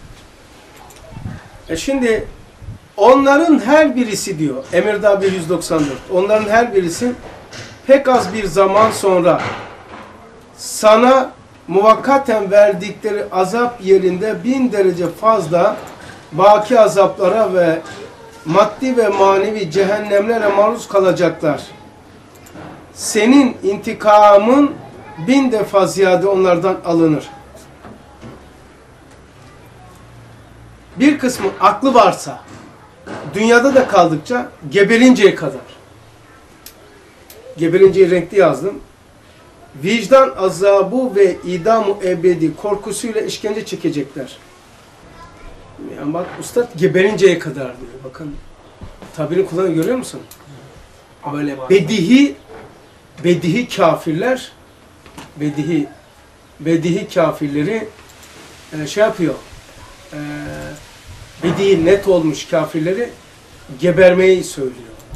E şimdi onların her birisi diyor, Emirdağ bir yüz doksan dört, onların her birisi pek az bir zaman sonra sana muvakkaten verdikleri azap yerinde bin derece fazla vaki azaplara ve maddi ve manevi cehennemlere maruz kalacaklar. Senin intikamın bin defa ziyade onlardan alınır. Bir kısmı aklı varsa, dünyada da kaldıkça geberinceye kadar. Geberinceyi renkli yazdım. Vicdan azabı ve idam-ı ebedi korkusuyla işkence çekecekler. Yani bak ustad geberinceye kadar diyor. Bakın tabirini kullanıyor, görüyor musun? Böyle bedihi bedihi kafirler bedihi bedihi kafirleri e, şey yapıyor. E, bedihi net olmuş kafirleri gebermeyi söylüyor.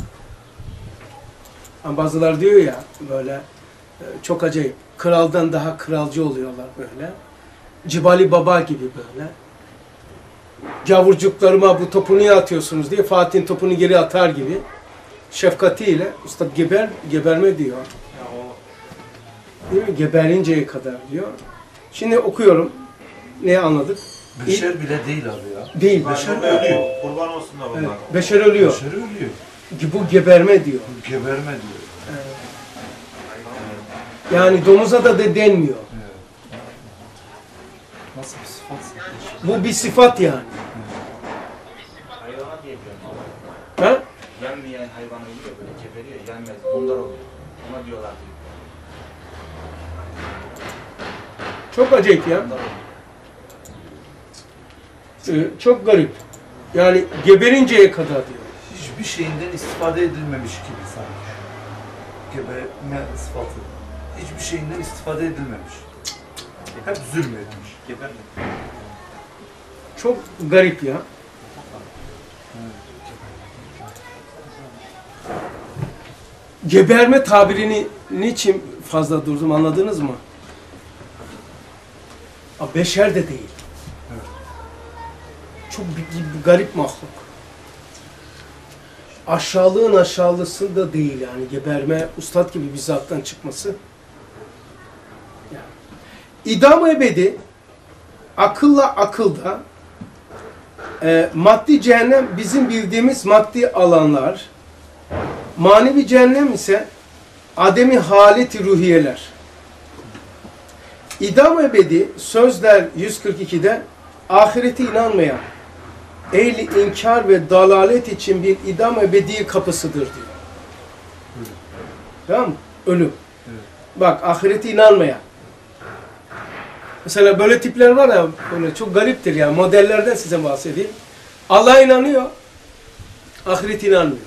Ama bazıları diyor ya böyle e, çok acayip. Kraldan daha kralcı oluyorlar böyle. Cibali Baba gibi böyle. Gavurcuklarıma bu topu niye atıyorsunuz diye Fatih'in topunu geri atar gibi. Şefkatiyle usta geber, geberme diyor. Değil mi? Geberinceye kadar diyor. Şimdi okuyorum. Neyi anladık? Beşer bile değil abi ya. Değil. Beşer ölüyor. Kurban olsun da bunlar. Evet, beşer ölüyor. Beşer ölüyor. Bu geberme diyor. Geberme diyor. Yani domuza da de denmiyor. Nasıl bir sıfatsa? Bu bir sıfat yani. Hayvana diye diyorum. Ha? Yenmeyen hayvanı yiyor böyle geberiyor, yenmez. Bunlar oluyor. Ona diyorlar diyor. Çok acayip ya. Bunlar oluyor. Ee, çok garip. Yani geberinceye kadar diyor. Hiçbir şeyinden istifade edilmemiş gibi sanki. Geberme sıfatı. Hiçbir şeyinden istifade edilmemiş. Hep zulmetmiş. Gebermiyor. Çok garip ya. Geberme tabirini niçin fazla durdum anladınız mı? A, beşer de değil. Çok bir, bir garip mahluk. Aşağılığın aşağılısı da değil yani geberme, ustad gibi bir zattan çıkması. Yani. İdam-ı ebedi akılla akılda e, maddi cehennem bizim bildiğimiz maddi alanlar, manevi cehennem ise ademi haleti ruhiyeler. İdam-ı ebedi sözler yüz kırk iki'de ahirete inanmayan, ehli inkar ve dalalet için bir idam ebedi kapısıdır diyor. Ölüm. Tamam mı? Ölüm. Evet. Bak ahirete inanmayan. Mesela böyle tipler var ya, böyle çok gariptir ya. Modellerden size bahsedeyim. Allah'a inanıyor, ahirete inanmıyor.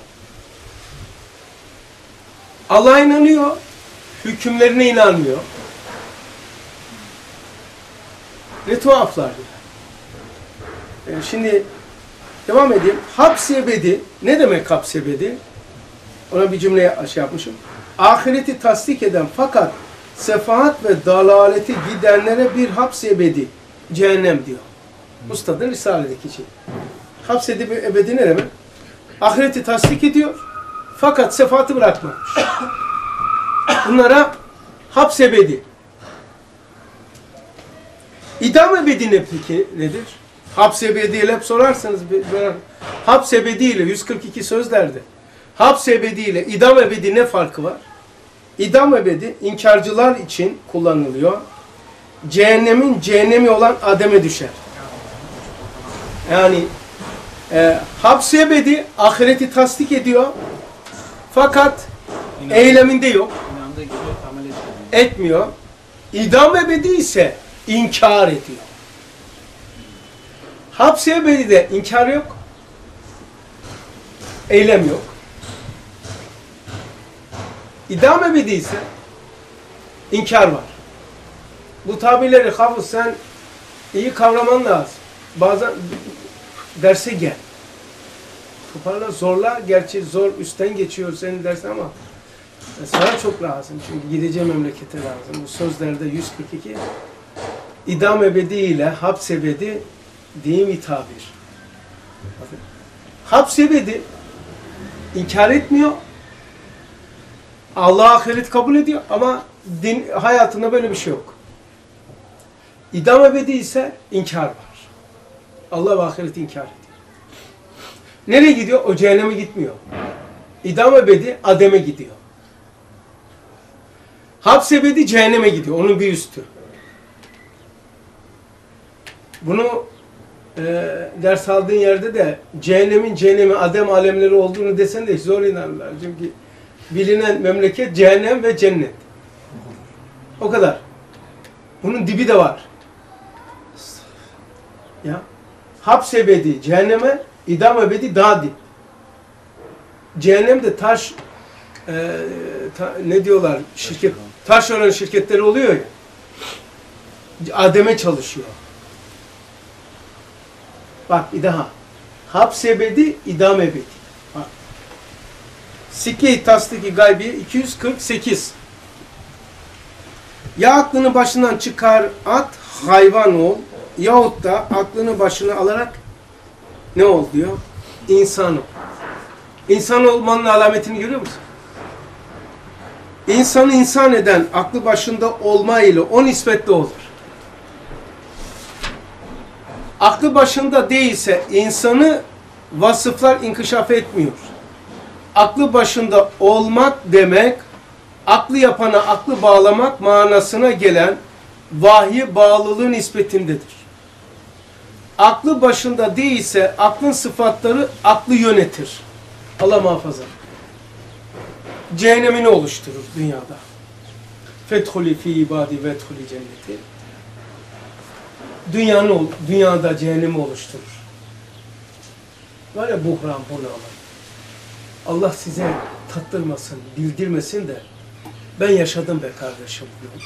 Allah'a inanıyor, hükümlerine inanmıyor. Ne tuhaflar. e, şimdi devam edeyim. Hapsi ebedi. Ne demek hapsi ebedi? Ona bir cümle şey yapmışım. Ahireti tasdik eden fakat sefahat ve dalaleti gidenlere bir hapsi ebedi. Cehennem diyor. Ustadın Risale'deki şey. Hapsi ebedi ne demek? Ahireti tasdik ediyor fakat sefahatı bırakmamış. Bunlara hapsi ebedi. İdam ebedi ne peki nedir? Hapsi ebedi ile hep sorarsanız hapsi ebedi ile yüz kırk iki sözlerde hapsi ebedi ile idam ebedi ne farkı var? İdam ebedi inkarcılar için kullanılıyor. Cehennemin cehennemi olan ademe düşer. Yani e, hapsi ebedi ahireti tasdik ediyor fakat İnan, eyleminde yok. İnandığı gibi amel etmiyor. Etmiyor. İdam ebedi ise inkar ediyor. Hapsi ebedide inkar yok. Eylem yok. İdam ebedi ise inkar var. Bu tabirleri hafız sen iyi kavraman lazım. Bazen derse gel. Toparla, zorla. Gerçi zor üstten geçiyor senin dersin ama sana çok lazım. Çünkü gideceğim memlekete lazım. Bu sözlerde yüz kırk iki İdam ebedi ile haps ebedi deyim tabir. Haps ebedi inkar etmiyor. Allah ahiret kabul ediyor ama din hayatında böyle bir şey yok. İdam ebedi ise inkar var. Allah ve ahiret inkar ediyor. Nereye gidiyor? O cehenneme gitmiyor. İdam ebedi ademe gidiyor. Haps ebedi cehenneme gidiyor. Onun bir üstü. Bunu e, ders aldığın yerde de cehennemin cehennemi adem alemleri olduğunu desen de zor inanırlar. Çünkü bilinen memleket cehennem ve cennet. O kadar. Bunun dibi de var. Ya. Haps ebedi cehenneme, idam ebedi daha dip. Cehennemde taş e, ta, ne diyorlar? Şirket, taş olan şirketleri oluyor ya. Ademe çalışıyor. Bak bir daha. Haps ebedi, idam ebedi. Bak. Sikke-i tasdiki gaybi iki yüz kırk sekiz. Ya aklını başından çıkar at, hayvan ol. Yahut da aklını başına alarak ne ol diyor? İnsan ol. İnsan olmanın alametini görüyor musun? İnsanı insan eden aklı başında olma ile o nispetle olur. Aklı başında değilse insanı vasıflar inkişaf etmiyor. Aklı başında olmak demek, aklı yapana aklı bağlamak manasına gelen vahye bağlılığı nispetindedir. Aklı başında değilse aklın sıfatları aklı yönetir. Allah muhafaza. Cehennemini oluşturur dünyada. Fethuli fi ibadi veethuli cenneti. Dünyanın, dünyada cehennemi oluşturur. Var ya buhran, bunalım. Allah size tattırmasın, bildirmesin de ben yaşadım be kardeşim.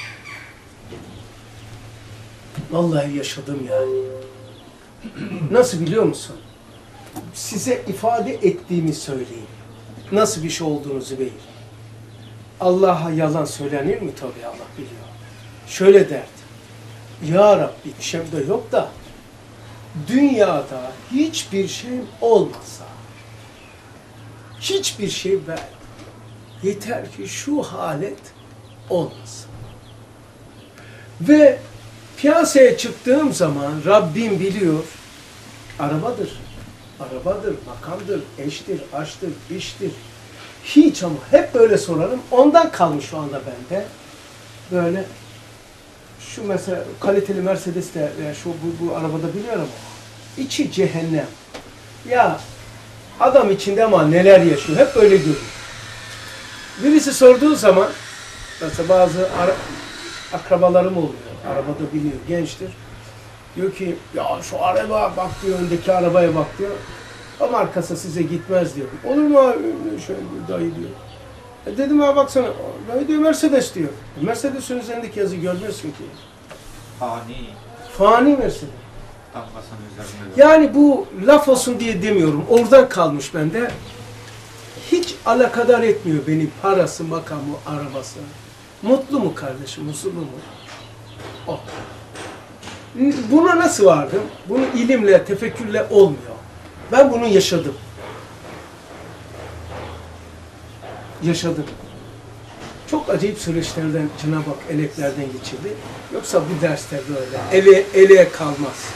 Vallahi yaşadım yani. Nasıl biliyor musun? Size ifade ettiğimi söyleyeyim. Nasıl bir şey olduğunuzu bilin. Allah'a yalan söylenir mi? Tabii Allah biliyor. Şöyle derdi. Ya Rabbi bir şey de yok da dünyada hiçbir şey olmasa hiçbir şey ver. Yeter ki şu halet olmasın. Ve piyasaya çıktığım zaman Rabbim biliyor. Arabadır. Arabadır, makamdır, eştir, aştır, iştir. Hiç ama hep böyle sorarım. Ondan kalmış şu anda bende. Böyle şu mesela kaliteli Mercedes de veya şu bu, bu arabada biliyorum. İçi cehennem. Ya adam içinde ama neler yaşıyor. Hep öyle görüyor. Birisi sorduğu zaman mesela bazı ara, akrabalarım oluyor. Arabada biliyor. Gençtir. Diyor ki ya şu araba bak diyor, öndeki arabaya bak diyor. O markası size gitmez diyor. Olur mu abi? Şöyle dayı diyor. E dedim ha baksana. Dayı diyor Mercedes diyor. Mercedes'in üzerindeki yazı görmüyorsun ki. Fani. Fani Mercedes. Damgasının üzerinde. Yani bu laf olsun diye demiyorum. Oradan kalmış bende. Hiç alakadar etmiyor beni parası, makamı, arabası. Mutlu mu kardeşim, huzurlu mu? O. Buna nasıl vardım? Bunu ilimle, tefekkürle olmuyor. Ben bunu yaşadım. Yaşadım. Çok acayip süreçlerden Cenab-ı Hak eleklerden geçirdi. Yoksa bu derste böyle ele, ele kalmaz.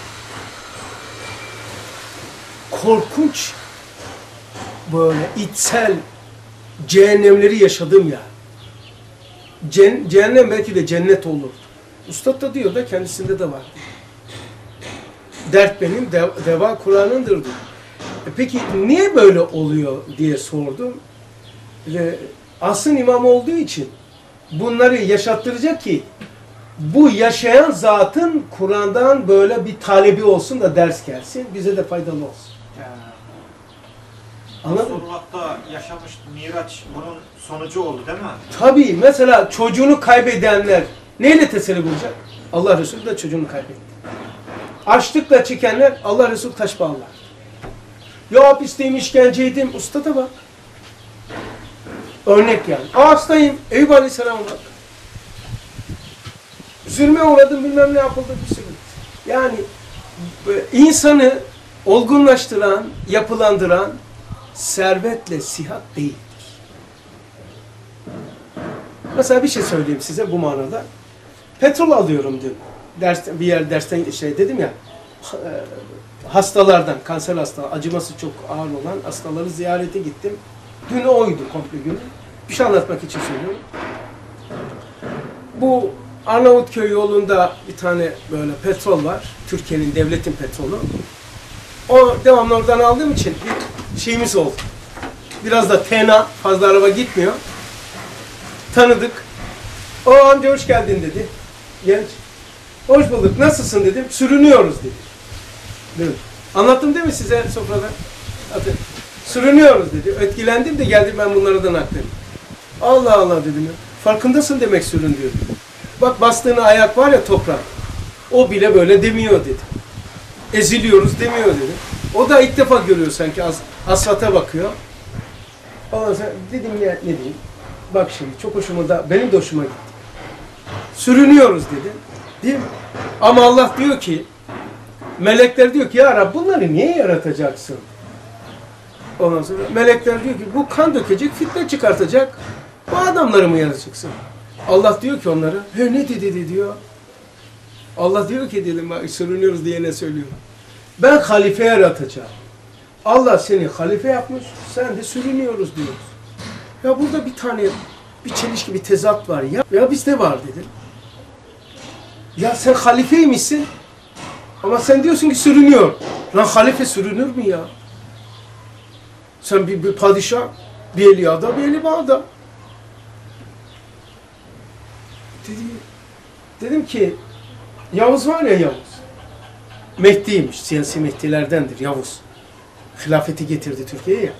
Korkunç böyle içsel cehennemleri yaşadım ya. Cen, cehennem belki de cennet olur. Üstad da diyor da kendisinde de var. Dert benim, de, deva Kur'an'ındır diyor. E peki niye böyle oluyor diye sordum. Ve asrın imamı olduğu için bunları yaşattıracak ki bu yaşayan zatın Kur'an'dan böyle bir talebi olsun da ders gelsin, bize de faydalı olsun. Anladın mı? Resulullah'ta yaşamış Miraç bunun sonucu oldu değil mi? Tabii mesela çocuğunu kaybedenler neyle teselli bulacak? Allah Resulü de çocuğunu kaybetti. Açlıkla çekenler Allah Resulü taş bağlar. Ya hapisteyim, işkenceydim, usta da bak. Örnek yani. Aa, hastayım, Eyüp Aleyhisselam bak. Zulme uğradım, bilmem ne yapıldı, bir sürü. Yani insanı olgunlaştıran, yapılandıran servetle sihat değildir. Mesela bir şey söyleyeyim size bu manada. Petrol alıyorum dün. Ders, bir yer dersten şey dedim ya, hastalardan, kanser hastaları, acıması çok ağır olan hastaları ziyarete gittim. Dün oydu komple günü. Bir şey anlatmak için söylüyorum. Bu Arnavutköy yolunda bir tane böyle petrol var. Türkiye'nin, devletin petrolü. O devamlı oradan aldığım için bir şeyimiz oldu. Biraz da tena, fazla araba gitmiyor. Tanıdık. O amca hoş geldin dedi. Genç. Hoş bulduk. Nasılsın dedim. Sürünüyoruz dedi. Değil mi? Anlattım değil mi size sofrada? Hadi. Sürünüyoruz dedi. Etkilendim de geldim ben bunlardan aktarım. Allah Allah dedim. Farkındasın demek sürün diyor. Bak bastığın ayak var ya toprak. O bile böyle demiyor dedi. Eziliyoruz demiyor dedi. O da ilk defa görüyor sanki as asfalta bakıyor. Ondan sonra dedim ya ne diyeyim. Bak şimdi çok hoşuma da benim de hoşuma gitti. Sürünüyoruz dedi. Değil mi? Ama Allah diyor ki melekler diyor ki ya Rab bunları niye yaratacaksın? Ondan sonra melekler diyor ki bu kan dökecek, fitne çıkartacak. Bu adamları mı yaratacaksın? Allah diyor ki onlara he ne dedi diyor. Allah diyor ki dedim bak sürünüyoruz diye ne söylüyor. Ben halife yaratacağım. Allah seni halife yapmış, sen de sürünüyoruz diyoruz. Ya burada bir tane bir çelişki, bir tezat var ya. Ya bizde var dedim. Ya sen halifeymişsin ama sen diyorsun ki sürünüyor. Lan halife sürünür mü ya? Sen bir, bir padişah, bir eli adam, bir eli bağda. Dedim, dedim ki Yavuz var ya Yavuz. Mehdi'ymiş, siyasi Mehdi'lerdendir Yavuz. Hilafeti getirdi Türkiye'ye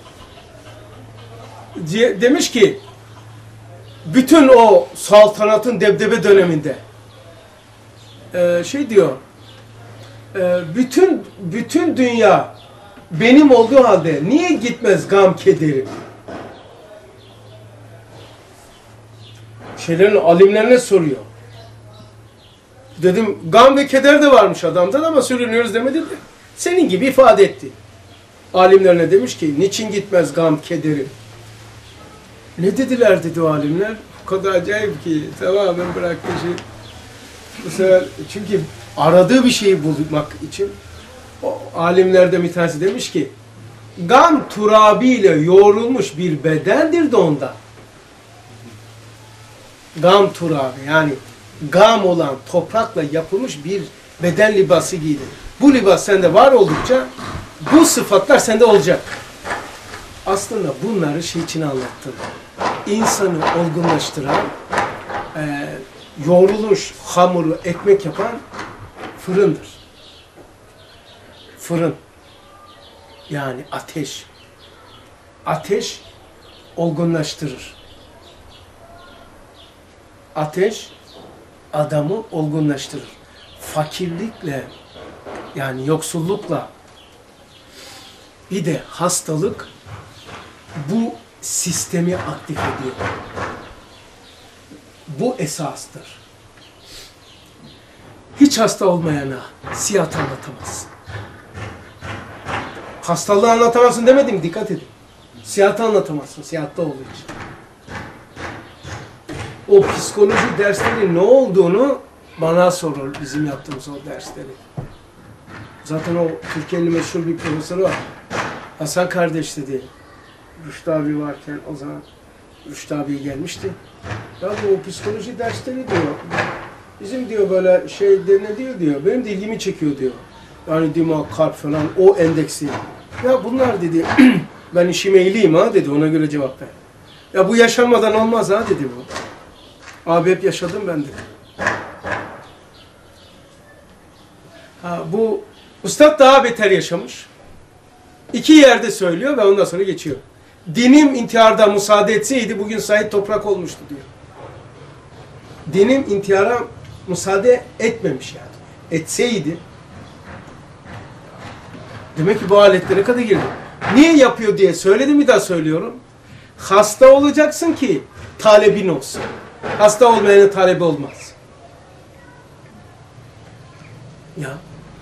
ya. Demiş ki bütün o saltanatın debdebe döneminde e, şey diyor e, bütün bütün dünya benim olduğu halde niye gitmez gam kederim? Şeylerin alimlerine soruyor. Dedim gam ve keder de varmış adamdan ama sürünüyoruz demedi de. Senin gibi ifade etti. Alimlerine demiş ki niçin gitmez gam kederim? Ne dediler dedi o alimler. O kadar acayip ki tamamen bıraktı şey. Bu sefer çünkü aradığı bir şeyi bulmak için o alimlerden bir tanesi demiş ki gam turabiyle yoğrulmuş bir bedendir de ondan. Gam turabi yani gam olan toprakla yapılmış bir beden libası giydi. Bu libas sende var oldukça bu sıfatlar sende olacak. Aslında bunları şey için anlattım. İnsanı olgunlaştıran, e, yoğrulmuş hamuru ekmek yapan fırındır. Fırın. Yani ateş. Ateş olgunlaştırır. Ateş adamı olgunlaştırır. Fakirlikle yani yoksullukla bir de hastalık bu sistemi aktif ediyor. Bu esastır. Hiç hasta olmayana sihat anlatamazsın. Hastalığı anlatamazsın demedim, dikkat edin. Sihatı anlatamazsın, sihatta olduğu için. O psikoloji dersleri ne olduğunu bana sorur, bizim yaptığımız o dersleri. Zaten o Türkiye'nin meşhur bir profesörü var. Hasan kardeş dedi. Rüştü abi varken o zaman Rüştü abi gelmişti. Ya bu psikoloji dersleri diyor. Bizim diyor böyle şey ne diyor diyor. Benim de ilgimi çekiyor diyor. Yani dimağ, kalp falan o endeksi. Ya bunlar dedi. Ben işime eğileyim ha dedi. Ona göre cevap ver. Ya bu yaşanmadan olmaz ha dedi bu. Abi hep yaşadım ben de. Ha, bu Üstad daha beter yaşamış. İki yerde söylüyor ve ondan sonra geçiyor. Dinim intiharda müsaade etseydi bugün Said Toprak olmuştu diyor. Dinim intihara müsaade etmemiş yani. Etseydi. Demek ki bu aletlere kadar girdi. Niye yapıyor diye söyledim, bir daha söylüyorum. Hasta olacaksın ki talebin olsun. Hasta olmayanın talebi olmaz. Ya.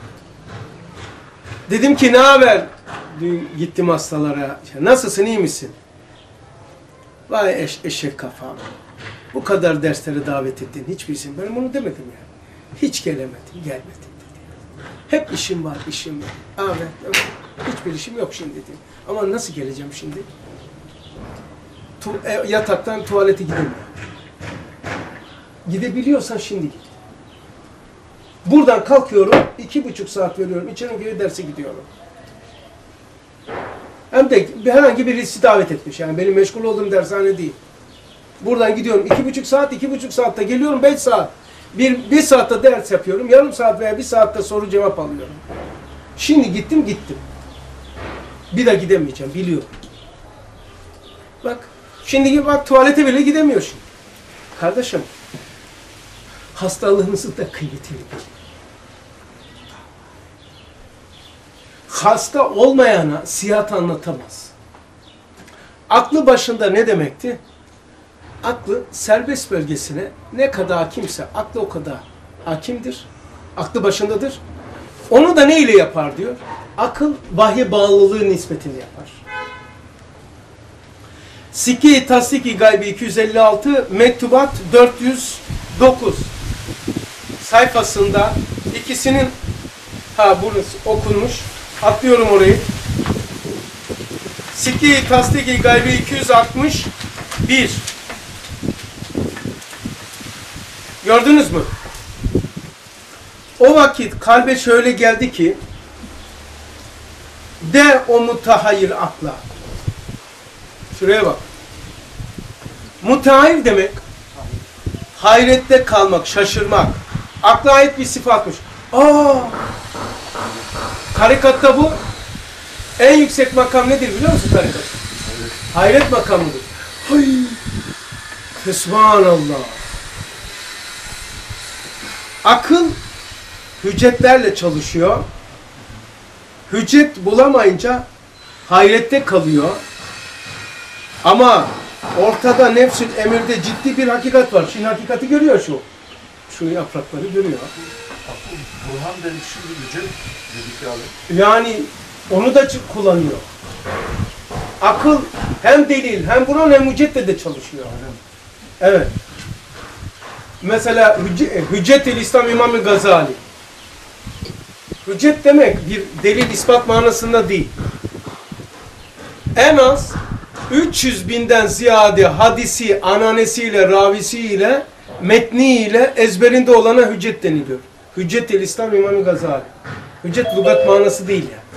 Dedim ki ne haber? Dün gittim hastalara. Nasılsın, iyi misin? Vay eş, eşek kafam. Bu kadar derslere davet ettin. Hiçbirisi. Ben bunu demedim yani. Hiç gelemedim, gelmedim dedi. Hep işim var, işim var. Evet, evet. Hiçbir işim yok şimdi dedim. Ama nasıl geleceğim şimdi? Tu e, yataktan tuvalete gidemiyorum. Gidebiliyorsan şimdi git. Buradan kalkıyorum, iki buçuk saat veriyorum. İçeri geri derse gidiyorum. Hem de herhangi birisi davet etmiş. Yani benim meşgul olduğum dershane değil. Buradan gidiyorum. iki buçuk saat, iki buçuk saatte geliyorum. Beş saat. Bir, bir saatte ders yapıyorum. Yarım saat veya bir saatte soru cevap alıyorum. Şimdi gittim, gittim. Bir daha gidemeyeceğim, biliyorum. Bak, şimdi bak tuvalete bile gidemiyor şimdi. Kardeşim, hastalığınızın da kıymetini bilin. Hasta olmayana sihat anlatamaz. Aklı başında ne demekti? Aklı serbest bölgesine ne kadar hakimse aklı o kadar hakimdir. Aklı başındadır. Onu da ne ile yapar diyor? Akıl vahye bağlılığı nispetini yapar. Sikki Tasdiki Gaybi iki yüz elli altı Mektubat dört yüz dokuz sayfasında ikisinin ha burası okunmuş. Atlıyorum orayı. Sikki Tasdiki Gaybi iki yüz altmış bir. Gördünüz mü? O vakit kalbe şöyle geldi ki de o mutahayyir akla. Şuraya bak. Mutahayyir demek hayrette kalmak, şaşırmak. Akla ait bir sıfatmış. Aa! Tarikatta bu en yüksek makam nedir biliyor musun tarikat? Hayret makamıdır. Hay! Fesubhanallah. Akıl hüccetlerle çalışıyor. Hüccet bulamayınca hayrette kalıyor. Ama ortada nefsül emirde ciddi bir hakikat var. Şimdi hakikati görüyor şu. Şu yaprakları görüyor. Burhan dedik şimdi gücü dedik abi. Yani onu da kullanıyor. Akıl hem delil hem Burhan hem Hüccet'le de çalışıyor. Evet. Mesela Hüccet-i İslam İmam-ı Gazali. Hüccet demek bir delil ispat manasında değil. En az üç yüz binden ziyade hadisi, ananesiyle, ravisiyle, metniyle ezberinde olana hüccet deniliyor. Hüccet-i İslam İmam-ı Gazali. Hüccet lügat manası değil yani.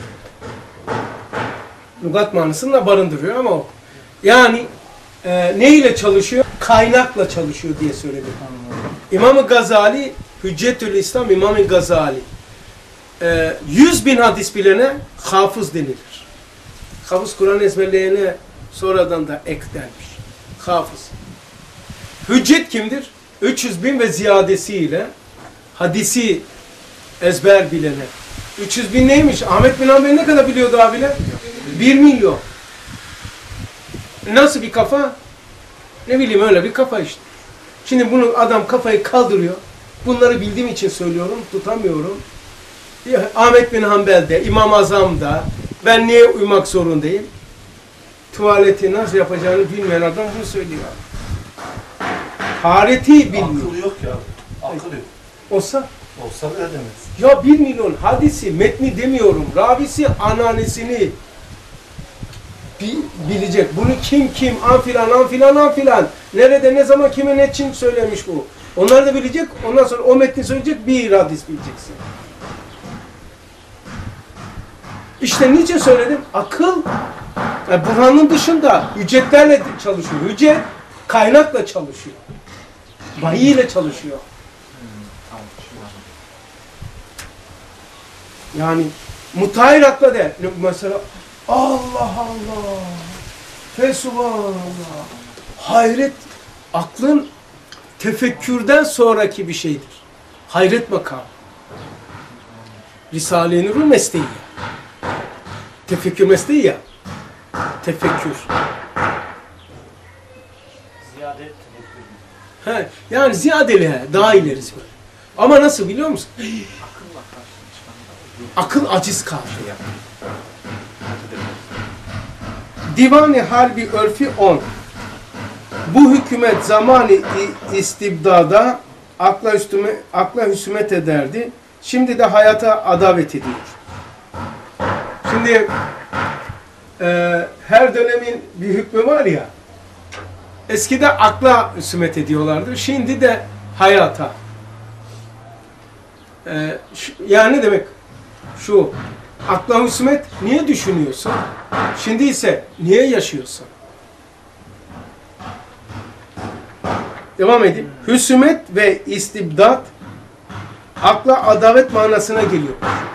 Lügat manasını da barındırıyor ama o. Yani e, ne ile çalışıyor? Kaynakla çalışıyor diye söyledim. İmam-ı Gazali, Hüccetül İslam İmam-ı Gazali. E, yüz bin hadis bilene hafız denilir. Hafız Kur'an ezberleyene sonradan da ek denmiş. Hafız. Hüccet kimdir? üç yüz bin ve ziyadesiyle hadisi ezber bilene. üç yüz bin neymiş? Ahmet bin Hanbel ne kadar biliyordu abiler? bir milyon. Nasıl bir kafa? Ne bileyim öyle bir kafa işte. Şimdi bunu adam kafayı kaldırıyor. Bunları bildiğim için söylüyorum, tutamıyorum. Ahmet bin Hanbel'de, İmam Azam'da ben niye uymak zorundayım? Tuvaleti nasıl yapacağını bilmeyen adam bunu söylüyor. Tahareti bilmiyor. Akıl yok ya. Akıl yok. Olsa? Olsa ne demez. Ya bir milyon hadisi, metni demiyorum. Ravisi, ananesini bi bilecek. Bunu kim kim, an filan, an filan, an filan. Nerede, ne zaman, kime, ne için söylemiş bu. Onlar da bilecek. Ondan sonra o metni söyleyecek, bir hadis bileceksin. İşte niçin söyledim? Akıl, yani Burhan'ın dışında hüccetlerle çalışıyor. Hüccet, kaynakla çalışıyor. Vahiy ile çalışıyor. Yani mutahhir akla de. Mesela Allah Allah. Fesubhanallah. Hayret, aklın tefekkürden sonraki bir şeydir. Hayret makamı. Risale-i Nur'un mesleği ya. Tefekkür mesleği ya. Tefekkür. Ziyade tevekkül. He, yani ziyadeli he, daha ileriz böyle. Ama nasıl biliyor musun? Akıl aciz kaldı ya. Divan-ı Harbi Örfi on. Bu hükümet zamanı istibdada akla, üstüme, akla hüsmet ederdi. Şimdi de hayata adavet ediyor. Şimdi e, her dönemin bir hükmü var ya. Eskide akla hüsmet ediyorlardı. Şimdi de hayata. E, şu, yani ne demek? Şu, akla hüsmet niye düşünüyorsun? Şimdi ise niye yaşıyorsun? Devam edeyim. Hüsmet ve istibdat akla adavet manasına geliyor.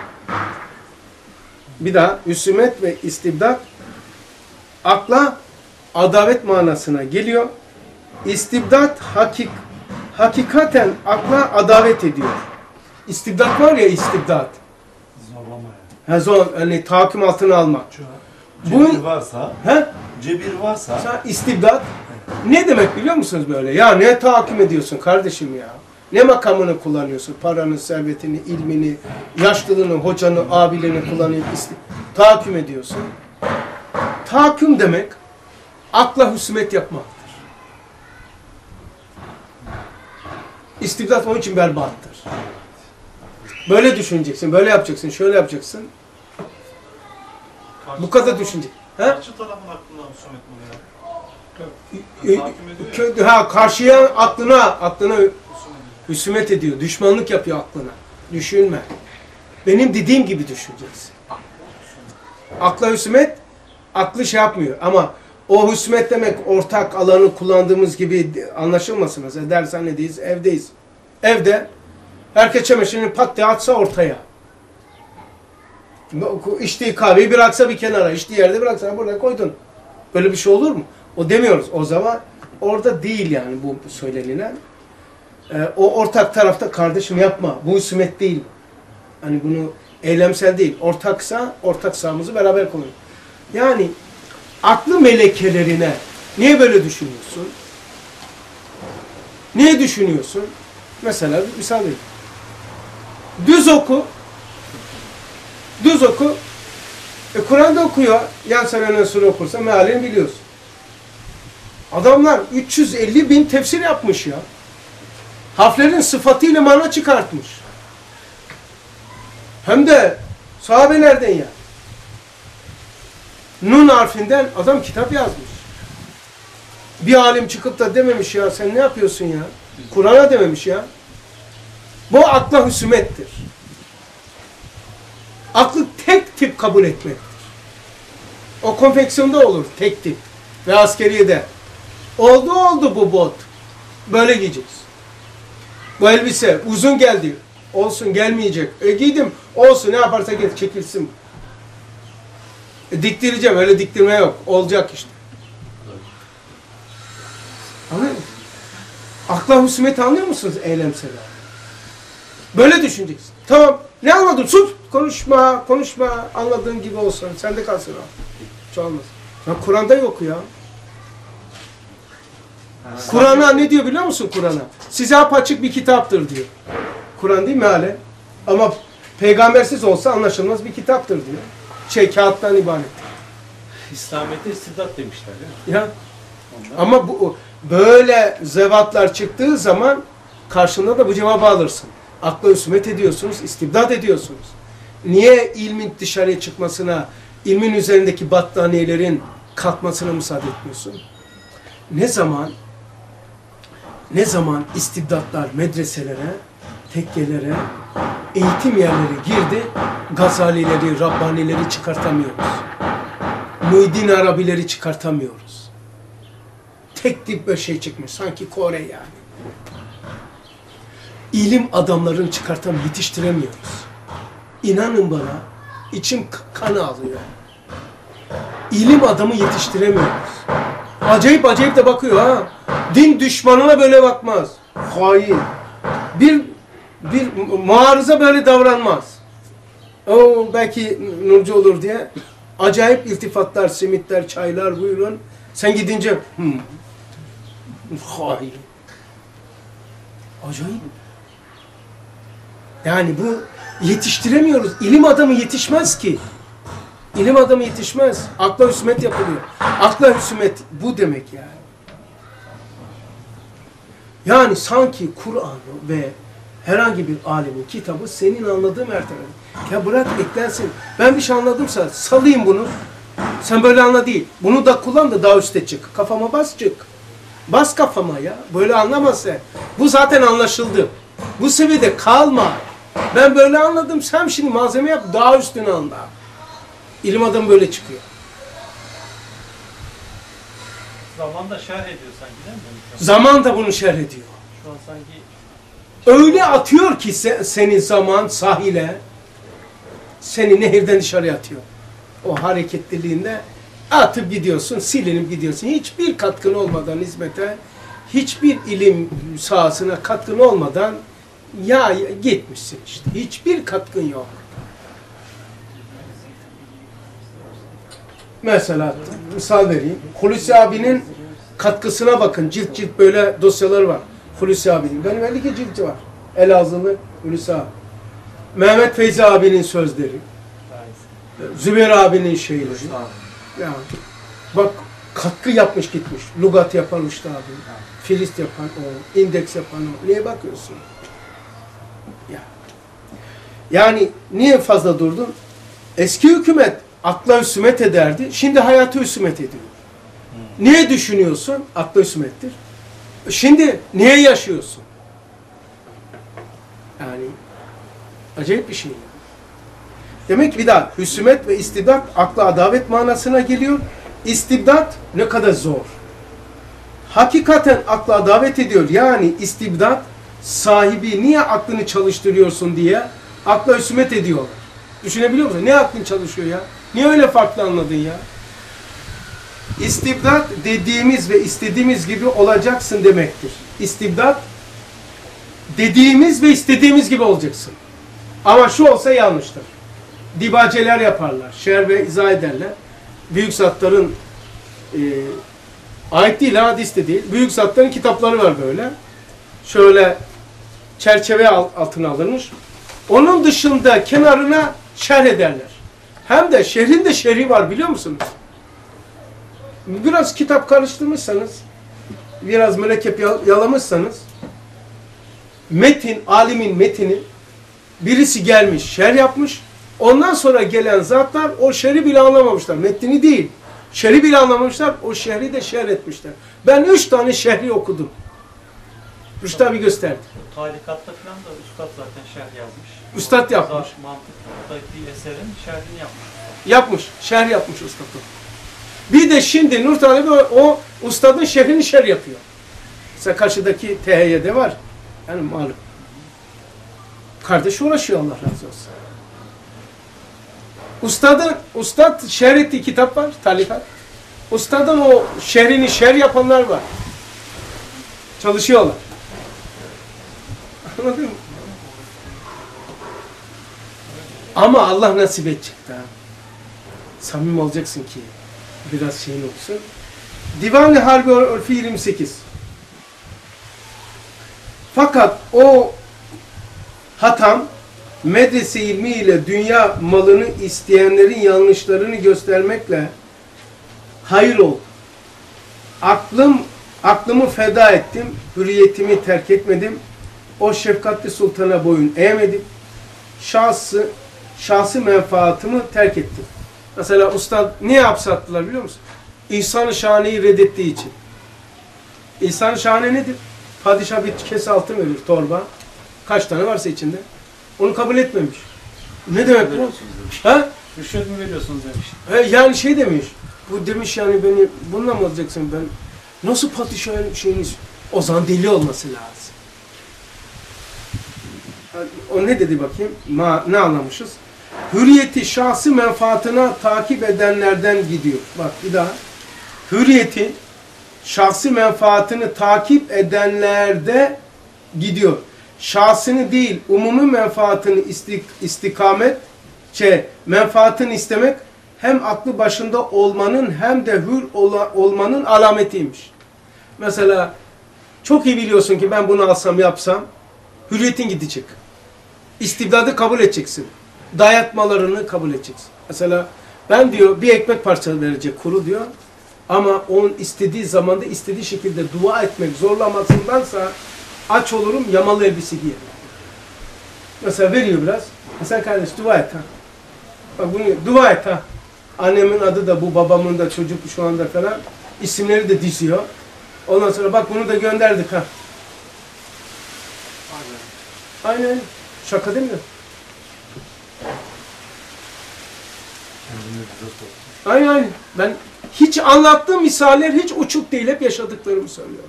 Bir daha. Hüsmet ve istibdat akla adavet manasına geliyor. İstibdat hakik, hakikaten akla adavet ediyor. İstibdat var ya, istibdat. Zorlama Ha, zor, hani tahakküm altına almak. yani. Cebir varsa, He? cebir varsa, Sen istibdat ne demek biliyor musunuz böyle? Ya ne tahakküm ediyorsun kardeşim ya? Ne makamını kullanıyorsun? Paranı, servetini, ilmini, yaşlılığını, hocanı, abilerini kullanıp tahakküm ediyorsun. Tahakküm demek akla hüsmet yapmaktır. İstibdat onun için berbattır. Böyle düşüneceksin, böyle yapacaksın, şöyle yapacaksın. Bu kadar düşünecek. Karşı tarafın aklından hüsmet mi oluyor? Ha, karşıya aklına, aklına hüsmet ediyor. Düşmanlık yapıyor aklına. Düşünme. Benim dediğim gibi düşüneceksin. Akla hüsmet, aklı şey yapmıyor. Ama o hüsmet demek ortak alanı kullandığımız gibi anlaşılmasın. Mesela dershanedeyiz, evdeyiz. Evde herkes çamaşırını pat diye atsa ortaya. İçtiği kahveyi bıraksa bir kenara, içtiği yerde bıraksa buraya koydun. Böyle bir şey olur mu? O demiyoruz. O zaman orada değil yani bu söylenilen. Ee, o ortak tarafta kardeşim yapma. Bu hüsmet değil. Hani bunu eylemsel değil. Ortaksa ortak sahamızı beraber koyun. Yani aklı melekelerine niye böyle düşünüyorsun? Niye düşünüyorsun? Mesela bir misal vereyim. Düz oku. Düz oku. E, Kur'an'da okuyor. Yan Seren Sure okursa mealini biliyorsun. Adamlar üç yüz elli bin tefsir yapmış ya. Harflerin sıfatıyla mana çıkartmış. Hem de sahabelerden ya. Nun harfinden adam kitap yazmış. Bir alim çıkıp da dememiş ya sen ne yapıyorsun ya? Kur'an'a dememiş ya. Bu akla hüsmettir. Aklı tek tip kabul etmektir. O konfeksiyonda olur tek tip. Ve askeriyede. Oldu oldu bu bot. Böyle giyeceğiz. Bu elbise uzun geldi. Olsun gelmeyecek. E giydim. Olsun ne yaparsa git çekilsin. E, diktireceğim. Öyle diktirme yok. Olacak işte. Anlıyor musun? Akla hüsmeti anlıyor musunuz eylemsel? Böyle düşüneceksin. Tamam. Ne anladın? Sus. konuşma, konuşma. Anladığın gibi olsun. Sen de kalsın ha. Hiç olmaz. Ya Kur'an'da yok ya. Kur'an'a ne diyor biliyor musun Kur'an'a? Size apaçık bir kitaptır diyor. Kur'an değil mi hale? Ama peygambersiz olsa anlaşılmaz bir kitaptır diyor. Şey kağıttan ibaret. İslamiyet'te istibdat demişler ya. Ya. Ama bu böyle zevatlar çıktığı zaman karşında da bu cevabı alırsın. Akla husmet ediyorsunuz, istibdat ediyorsunuz. Niye ilmin dışarıya çıkmasına, ilmin üzerindeki battaniyelerin kalkmasına müsaade etmiyorsun? Ne zaman ne zaman istibdatlar medreselere, tekkelere, eğitim yerleri girdi, Gazalileri, Rabbanileri çıkartamıyoruz. Muhyiddin Arabileri çıkartamıyoruz. Tek tip bir şey çıkmış. Sanki Kore yani. İlim adamlarını çıkartan yetiştiremiyoruz. İnanın bana, içim kan ağlıyor. İlim adamı yetiştiremiyoruz. Acayip acayip de bakıyor ha. Din düşmanına böyle bakmaz. Hain. Bir bir muarıza böyle davranmaz. O belki nurcu olur diye. Acayip iltifatlar, simitler, çaylar buyurun. Sen gidince hmm. Hain. Acayip. Yani bu yetiştiremiyoruz. İlim adamı yetişmez ki. İlim adamı yetişmez. Akla husmet yapılıyor. Akla husmet bu demek yani. Yani sanki Kur'an ve herhangi bir alemin kitabı senin anladığın mertebede. Ya bırak eklensin. Ben bir şey anladımsa salayım bunu. Sen böyle anla değil. Bunu da kullan da daha üste çık. Kafama bas çık. Bas kafama ya. Böyle anlamazsa. Bu zaten anlaşıldı. Bu seviyede kalma. Ben böyle anladım. Sen şimdi malzeme yap. Daha üstüne anla. İlim adamı böyle çıkıyor. Zaman da şerh ediyor sanki değil mi? Zaman da bunu şerh ediyor. Şu an sanki Öyle atıyor ki se seni zaman sahile, seni nehirden dışarıya atıyor. O hareketliliğinde atıp gidiyorsun, silinip gidiyorsun. Hiçbir katkın olmadan hizmete, hiçbir ilim sahasına katkın olmadan ya gitmişsin işte. Hiçbir katkın yok. Mesela misal vereyim. Hulusi abinin katkısına bakın. Cilt cilt böyle dosyaları var. Hulusi abinin. Benim elli iki cilti var. Elazığlı Hulusi abi. Mehmet Feyzi abinin sözleri. Zübeyir abinin şeyleri. Ya, bak katkı yapmış gitmiş. Lugat yapan Usta abi. Filist yapan o. İndeks yapan o. Niye bakıyorsun? Ya. Yani niye fazla durdun? Eski hükümet akla husmet ederdi. Şimdi hayatı husmet ediyor. Niye düşünüyorsun? Akla husmettir. Şimdi niye yaşıyorsun? Yani acayip bir şey. Demek bir daha husmet ve istibdat akla adavet manasına geliyor. İstibdat ne kadar zor. Hakikaten akla davet ediyor. Yani istibdat sahibi niye aklını çalıştırıyorsun diye akla husmet ediyorlar. Düşünebiliyor musun? Ne aklın çalışıyor ya? Niye öyle farklı anladın ya? İstibdat dediğimiz ve istediğimiz gibi olacaksın demektir. İstibdat dediğimiz ve istediğimiz gibi olacaksın. Ama şu olsa yanlıştır. Dibaceler yaparlar. Şerh ve izah ederler. Büyük zatların e, ait değil, hadiste değil. Büyük zatların kitapları var böyle. Şöyle çerçeve altına alınmış. Onun dışında kenarına şerh ederler. Hem de şerhin de şerhi var biliyor musunuz? Biraz kitap karıştırmışsanız, biraz mürekkep yalamışsanız, metin, alimin metini birisi gelmiş, şerh yapmış. Ondan sonra gelen zatlar o şerhi bile anlamamışlar. Metnini değil. Şerhi bile anlamamışlar. O şerhi de şerh etmişler. Ben üç tane şerhi okudum. Rüştü abi gösterdi. talikatta falan da üstad zaten şerh yazmış. Üstad yapmış. Mantıktaki eserin şerhini yapmış. Yapmış. Şerh yapmış üstad. Bir de şimdi Nur Talebi o, o ustadın şerhini şerh yapıyor. Mesela karşıdaki T H Y'de var. Yani malum. Kardeş uğraşıyor, Allah razı olsun. Ustadın, ustad şerh ettiği kitap var, talikat. Ustadın o şerhini şerh yapanlar var. Çalışıyorlar. Anladın mı? Ama Allah nasip edecek daha. Samimi olacaksın ki biraz şeyin olsun. Divan-ı Harbi Örfü yirmi sekiz. Fakat o hatam medrese ilmiyle dünya malını isteyenlerin yanlışlarını göstermekle hayır oldu. Aklım, aklımı feda ettim, hürriyetimi terk etmedim. O şefkatli sultana boyun eğmedim. Şahsı, şahsi menfaatımı terk ettim. Mesela ustad niye hapse attılar biliyor musun? İhsan-ı Şahane'yi reddettiği için. İhsan-ı Şahane nedir? Padişah bir kese altın verir, torba. Kaç tane varsa içinde. Onu kabul etmemiş. Ne demek bu? Ha? Rüşvet mi veriyorsunuz demiş. He, yani şey demiş. Bu demiş yani beni bununla mı alacaksın ben? Nasıl padişahın şeyiniz? O zaman deli olması lazım. O ne dedi bakayım? Ma, ne anlamışız? Hürriyeti şahsi menfaatına takip edenlerden gidiyor. Bak bir daha. Hürriyeti şahsi menfaatini takip edenlerde gidiyor. Şahsını değil, umumi menfaatini istik, istikamet, şey, menfaatini istemek hem aklı başında olmanın hem de hür ola, olmanın alametiymiş. Mesela çok iyi biliyorsun ki ben bunu alsam yapsam hürriyetin gidecek. İstibdadı kabul edeceksin. Dayatmalarını kabul edeceksin. Mesela ben diyor bir ekmek parçası verecek kuru diyor. Ama onun istediği zamanda istediği şekilde dua etmek zorlamasındansa aç olurum, yamalı elbise giyerim. Mesela veriyor biraz. Sen kardeş dua et ha. Bak bunu dua et ha. Annemin adı da bu, babamın da, çocuk şu anda falan. İsimleri de diziyor. Ondan sonra bak bunu da gönderdik ha. Aynen. Şaka değil mi? Aynen aynen. Ben hiç anlattığım misaller hiç uçuk değil. Hep yaşadıklarımı söylüyorum.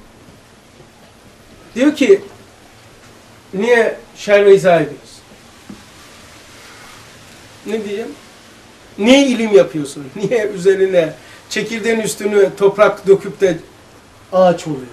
Diyor ki niye şer ve izah ediyorsun? Ne diyeyim? Niye ilim yapıyorsun? Niye üzerine çekirdeğin üstünü toprak döküp de ağaç oluyor?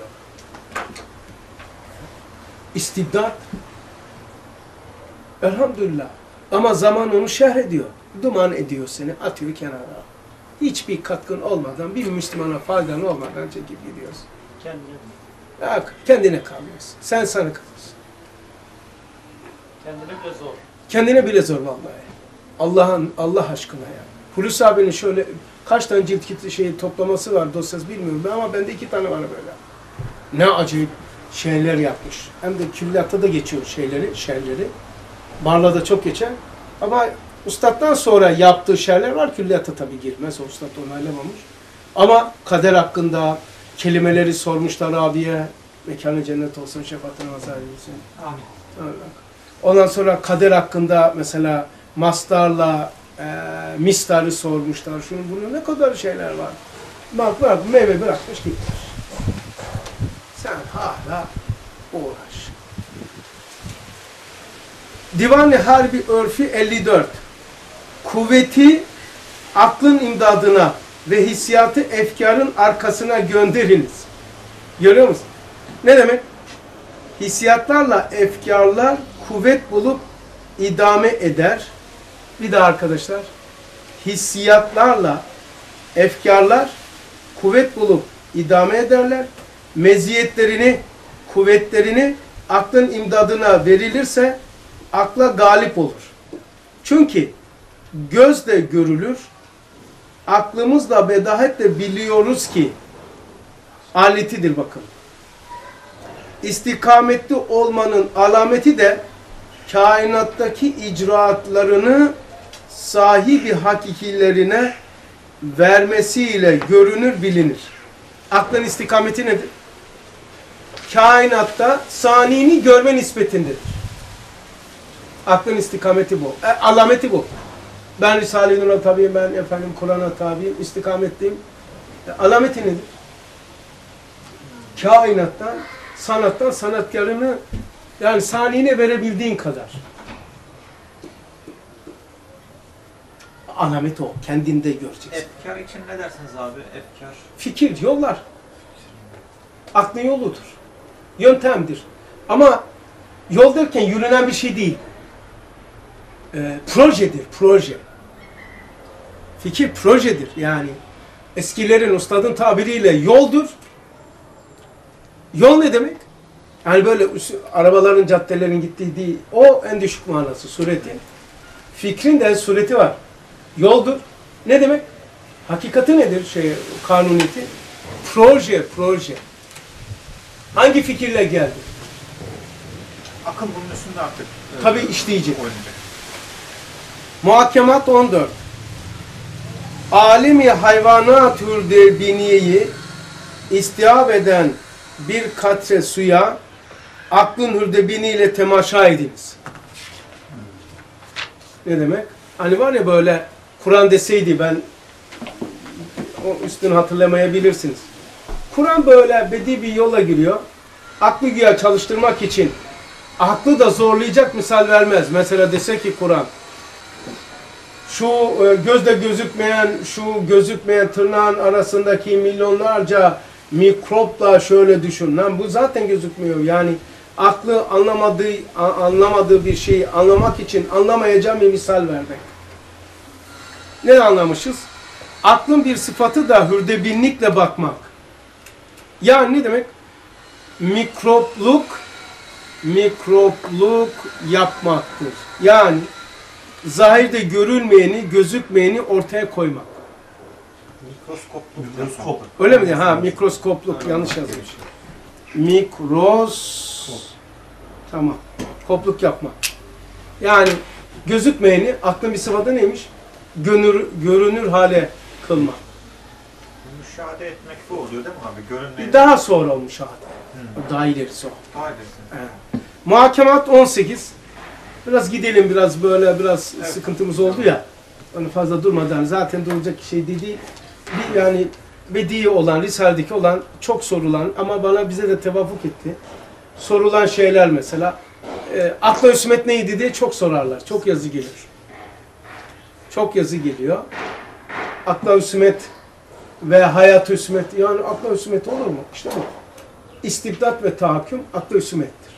İstibdat. Elhamdülillah. Ama zaman onu şerh ediyor. Duman ediyor seni, atıyor kenara. Hiçbir katkın olmadan, bir Müslümana faydan olmadan çekip gidiyorsun. Kendine, Ya, kendine kalıyorsun. Sen sana kalıyorsun. kendine bile zor. Kendine bile zor vallahi. Allah'ın Allah aşkına ya. Hulusi abinin şöyle kaç tane cilt kitli şeyi toplaması var dosyası bilmiyorum ben ama bende iki tane var böyle. Ne acayip şeyler yapmış. Hem de külliyatta da geçiyor şeyleri, şerleri. Barla'da çok geçer. Ama ustadtan sonra yaptığı şerler var. Külliyata tabii girmez. O ustad onaylamamış. Ama kader hakkında kelimeleri sormuşlar abiye. Mekanı cennet olsun, şefaatine mazhar edilsin. Amin. Ondan sonra kader hakkında mesela mastarla e, mistarı sormuşlar. Şunun bunun ne kadar şeyler var. Bak bırak meyve bırakmış gitmiş. Sen hala uğraş. Divan-ı Harbi Örfü elli dört. Kuvveti aklın imdadına ve hissiyatı efkarın arkasına gönderiniz. Görüyor musun? Ne demek? Hissiyatlarla efkarlar kuvvet bulup idame eder. Bir daha arkadaşlar. Hissiyatlarla efkarlar kuvvet bulup idame ederler. Meziyetlerini, kuvvetlerini aklın imdadına verilirse akla galip olur. Çünkü gözle görülür, aklımızla bedahetle biliyoruz ki aletidir bakın. İstikametli olmanın alameti de kainattaki icraatlarını sahibi hakikilerine vermesiyle görünür, bilinir. Aklın istikameti nedir? Kainatta sanini görme nispetindedir. Aklın istikameti bu. E, alameti bu. Ben Risale-i Nur'a tabiyim, ben efendim Kur'an'a tabiyim, istikametliyim. E, alameti nedir? Kainattan, sanattan sanatkarını yani saniyine verebildiğin kadar. Alameti o. Kendinde göreceksin. Efkar için ne dersiniz abi? Efkar. Fikir, yollar. Aklın yoludur. Yöntemdir. Ama yol derken yürünen bir şey değil. e, projedir, proje. Fikir projedir yani. Eskilerin, ustadın tabiriyle yoldur. Yol ne demek? Yani böyle arabaların, caddelerin gittiği değil. O en düşük manası, sureti. Fikrin de sureti var. Yoldur. Ne demek? Hakikati nedir? Şey, kanuniyeti. Proje, proje. Hangi fikirle geldi? Akıl bunun üstünde artık. e, Tabii işleyecek. oynayacak. Muhakemat on dört. Alimi hayvanat-ül derbiniyeyi istihab eden bir katre suya aklın hürdebiniyle temaşa ediniz. Ne demek? Hani var ya böyle Kur'an deseydi, ben o üstünü hatırlamayabilirsiniz. Kur'an böyle bedi bir yola giriyor. Aklı güya çalıştırmak için aklı da zorlayacak misal vermez. Mesela dese ki Kur'an, şu e, gözle gözükmeyen, şu gözükmeyen tırnağın arasındaki milyonlarca mikropla şöyle düşün. Lan bu zaten gözükmüyor. Yani aklı anlamadığı anlamadığı bir şeyi anlamak için anlamayacağım bir misal vermek. Ne anlamışız? Aklın bir sıfatı da hürdebinlikle bakmak. Yani ne demek? Mikropluk, mikropluk yapmaktır. Yani zahirde görülmeyeni, gözükmeyeni ortaya koymak. Mikroskopluk. Mikroskop. Öyle mi? Ha, mikroskopluk. Yanlış yazmış. Mikros... Tamam. Kopluk yapmak. Yani gözükmeyeni, aklın bir sıfatı neymiş? Görünür, görünür hale kılmak. Müşahede etmek bu oluyor değil mi abi? Görünmeyen. Daha sonra olmuş müşahede. Hmm. Daha ilerisi o. Haydi. Evet. Muhakemat on sekiz. Biraz gidelim, biraz böyle biraz evet. Sıkıntımız oldu ya. Hani fazla durmadan, zaten duracak şey değil. Bir, yani bedi olan, Risale'deki olan çok sorulan ama bana bize de tevafuk etti. Sorulan şeyler mesela. E, akla hüsmet neydi diye çok sorarlar. Çok yazı gelir. Çok yazı geliyor. Akla hüsmet ve hayat hüsmet. Yani akla hüsmet olur mu? İşte bu. İstibdat ve tahakküm akla hüsmettir.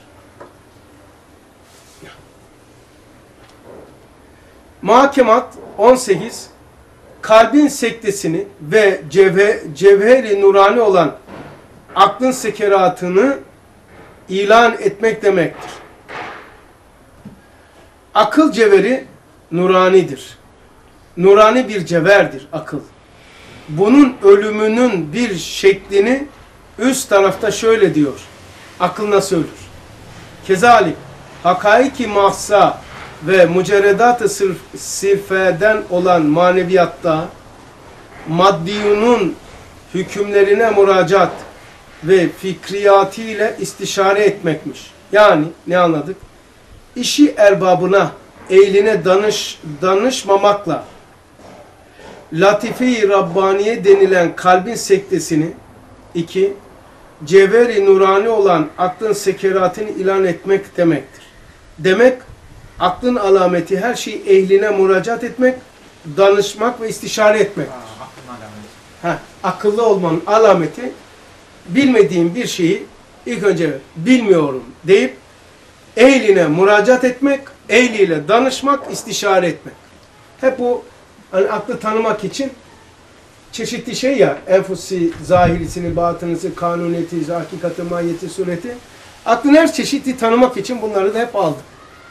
Muhakemat on sekiz. Kalbin sektesini ve cevhe, cevheri nurani olan aklın sekeratını ilan etmek demektir. Akıl cevheri nuranidir. Nurani bir cevherdir akıl. Bunun ölümünün bir şeklini üst tarafta şöyle diyor. Akıl nasıl ölür? Kezalik hakaiki mahsa ve mücerredat-ı sırf, sirfeden olan maneviyatta maddiyunun hükümlerine müracaat ve fikriyatı ile istişare etmekmiş. Yani ne anladık? İşi erbabına, ehline danış, danışmamakla latife-i Rabbaniye denilen kalbin sektesini, iki, cevheri nurani olan aklın sekeratını ilan etmek demektir. Demek, aklın alameti her şeyi ehline müracaat etmek, danışmak ve istişare etmektir. Ha, aklın alameti. Ha, akıllı olmanın alameti, bilmediğin bir şeyi ilk önce bilmiyorum deyip ehline müracaat etmek, ehliyle danışmak, istişare etmek. Hep bu hani aklı tanımak için çeşitli şey ya, enfusi, zahirisini, batınısı, kanuniyeti, hakikati, mahiyeti, sureti. Aklın her çeşitli tanımak için bunları da hep aldık.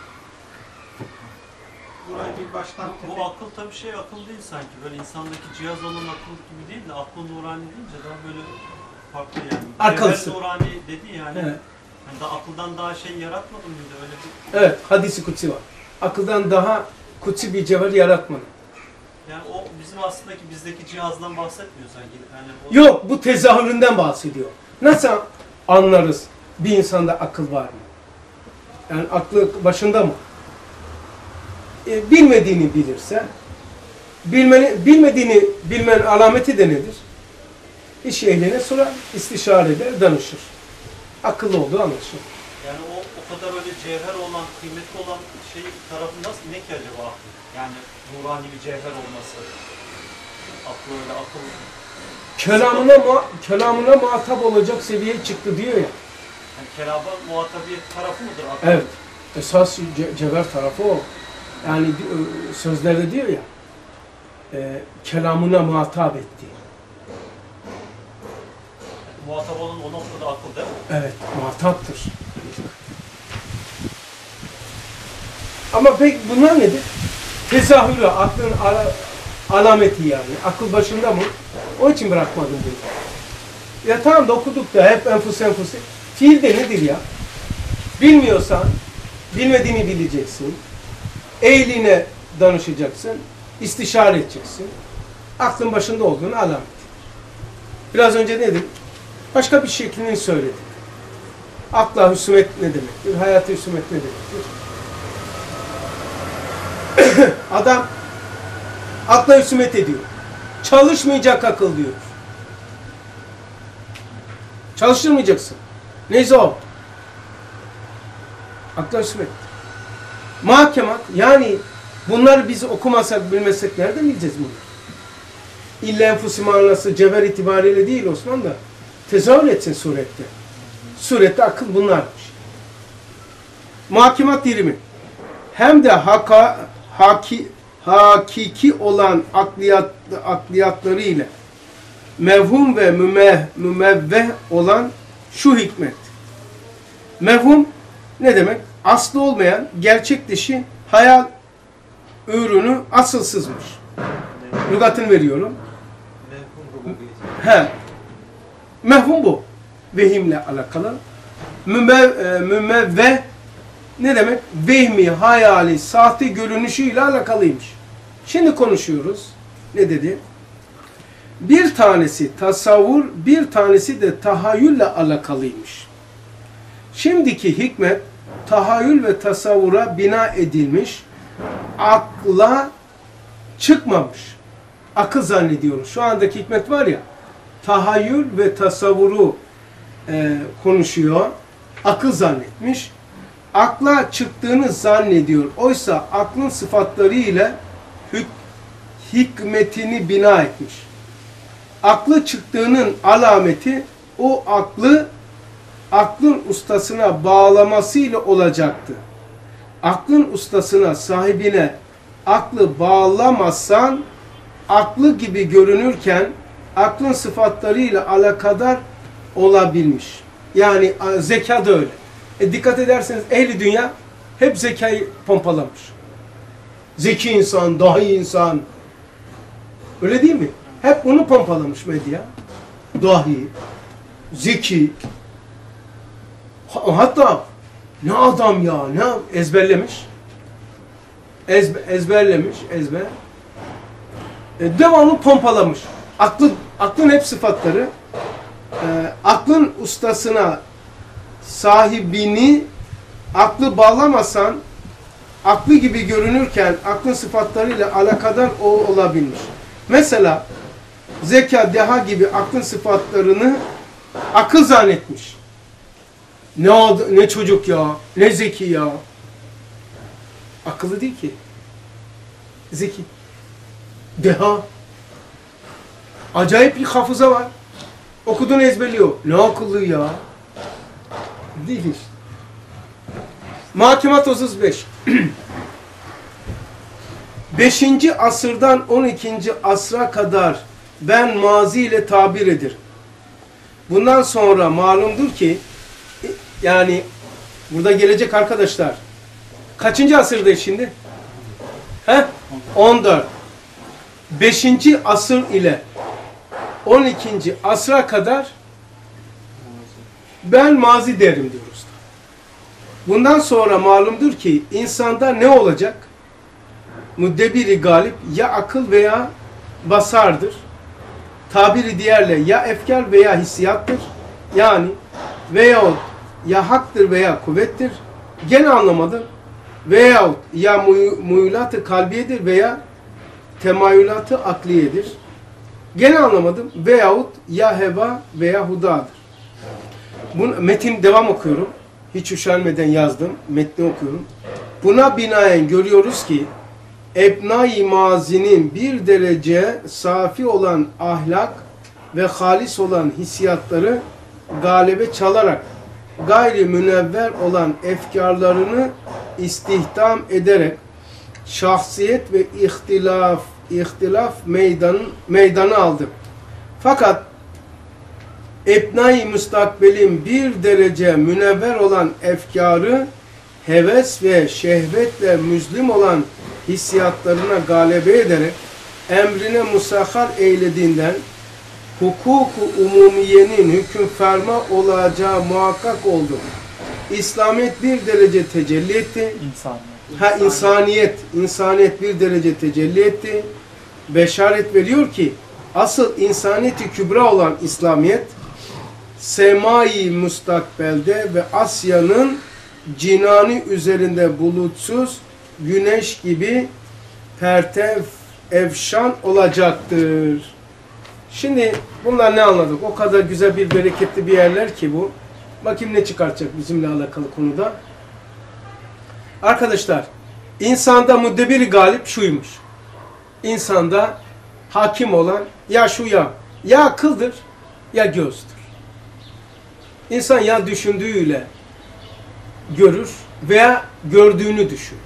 Burayı bir baştan Bu, bu akıl tabii şey akıl değil sanki. Böyle insandaki cihaz olan akıl gibi değil de akıl nurani deyince daha böyle farklı yani. Akılsı. Cevher nurani dedi yani. Evet. Yani daha akıldan daha şey yaratmadım mıydı öyle bir. Evet, hadisi kutsi var. Akıldan daha kutsi bir cevher yaratmadı. Yani o bizim aslında ki bizdeki cihazdan bahsetmiyor sanki. Yani o... Yok, bu tezahüründen bahsediyor. Nasıl anlarız bir insanda akıl var mı? Yani aklı başında mı? E, bilmediğini bilirse, bilmeni, bilmediğini bilmenin alameti de nedir? İş ehline sorar, istişare eder, danışır. Akıllı olduğu anlaşılır. Yani o, o kadar öyle cevher olan, kıymetli olan şey tarafı nasıl, ne ki acaba aklı? Yani nurani bir cevher olması. Aklı öyle akıl. Kelamına, mu kelamına muhatap olacak seviyeye çıktı diyor ya. Yani kelaba muhatabiyet tarafı mıdır akıl? Evet. Esas ce cevher tarafı o. Yani e, sözlerde diyor ya, e, kelamına muhatap etti. Muhatap olan o noktada akıl değil mi? Evet, muhataptır. Ama peki bunlar nedir? Tezahürü, aklın ala, alameti yani. Akıl başında mı? Onun için bırakmadım diyor. Ya tamam da okuduk da hep enfus enfusi. Fiil de nedir ya? Bilmiyorsan, bilmediğini bileceksin. Ehline danışacaksın. İstişare edeceksin. Aklın başında olduğunu alamet. Biraz önce ne dedim? Başka bir şeklini söyledik. Akla hüsmet ne demektir? Hayata hüsmet ne demektir? Adam akla hüsmet ediyor. Çalışmayacak akıl diyor. Çalıştırmayacaksın. Neyse o. Akla hüsmet. Mahkemat, yani bunları biz okumasak, bilmesek nereden bileceğiz bunu? İlla enfusi manası cevher itibariyle değil Osman da. Tezahür etsin surette. Surette akıl bunlarmış. Muhakemat dirimi. Hem de haka, haki, hakiki olan akliyat, akliyatları ile mevhum ve müme, mümevveh olan şu hikmet. Mevhum ne demek? Aslı olmayan, gerçek dışı hayal ürünü asılsızmış. Lügatını veriyorum. He. Mevhum bu. Vehimle alakalı. Mümev, mümevveh ne demek? Vehmi, hayali, sahte görünüşüyle alakalıymış. Şimdi konuşuyoruz. Ne dedi? Bir tanesi tasavvur, bir tanesi de tahayyülle alakalıymış. Şimdiki hikmet, tahayyül ve tasavvura bina edilmiş, akla çıkmamış. Akıl zannediyoruz. Şu andaki hikmet var ya, tahayyül ve tasavvuru e, konuşuyor, akıl zannetmiş, akla çıktığını zannediyor. Oysa aklın sıfatları ile hük hikmetini bina etmiş. Aklı çıktığının alameti o aklı aklın ustasına bağlamasıyla olacaktı. Aklın ustasına, sahibine aklı bağlamazsan aklı gibi görünürken aklın sıfatlarıyla alakadar olabilmiş. Yani zeka da öyle. E dikkat ederseniz ehli dünya hep zekayı pompalamış. Zeki insan, dahi insan. Öyle değil mi? Hep bunu pompalamış medya. Dahi, zeki. Hatta ne adam ya, ne ezberlemiş. Ezbe, ezberlemiş, ezber. E, devamlı pompalamış. Aklı, aklın hep sıfatları. E, aklın ustasına, sahibini aklı bağlamasan, aklı gibi görünürken aklın sıfatlarıyla alakadar o olabilmiş. Mesela zeka, deha gibi aklın sıfatlarını akıl zannetmiş. Ne, ne çocuk ya, ne zeki ya. Akıllı değil ki. Zeki. Deha. Acayip bir hafıza var. Okuduğunu ezberliyor. Ne akıllı ya. Değil işte. Mahkemat otuz beş. beşinci asırdan on ikinci asra kadar ben mazi ile tabir ederim. Bundan sonra malumdur ki, yani burada gelecek arkadaşlar, kaçıncı asırdayız şimdi? He? on dört. beşinci asır ile on ikinci asra kadar ben mazi derim diyoruz. Bundan sonra malumdur ki insanda ne olacak? Muddebiri galip ya akıl veya basardır. Tabiri diğerle ya efkar veya hissiyattır. Yani veyahut ya haktır veya kuvvettir. Gene anlamadım. Veyahut ya muyulat-ı kalbiyedir veya temayülat-ı akliyedir. Gene anlamadım. Veyahut ya heva veya hudadır. Bunu, metin devam okuyorum. Hiç üşenmeden yazdım. Metni okuyorum. Buna binaen görüyoruz ki ebna-i mazinin bir derece safi olan ahlak ve halis olan hissiyatları galebe çalarak gayri münevver olan efkarlarını istihdam ederek şahsiyet ve ihtilaf ihtilaf meydan meydanı aldı. Fakat ebnai müstakbelin bir derece münevver olan efkarı, heves ve şehvetle müzlim olan hissiyatlarına galebe ederek emrine musahhar eylediğinden hukuku umumiyenin hüküm ferma olacağı muhakkak oldu. İslamiyet bir derece tecelli etti. İnsaniyet. Ha insaniyet, insaniyet bir derece tecelli etti. Beşaret veriyor ki asıl insaniyeti kübra olan İslamiyet semai müstakbelde ve Asya'nın cinani üzerinde bulutsuz güneş gibi pertev efşan olacaktır. Şimdi bunlar ne anladık? O kadar güzel bir bereketli bir yerler ki bu. Bakayım ne çıkartacak bizimle alakalı konuda. Arkadaşlar, insanda müddebir galip şuymuş. İnsanda hakim olan ya şu ya, ya akıldır ya gözdür. İnsan ya düşündüğüyle görür veya gördüğünü düşünür.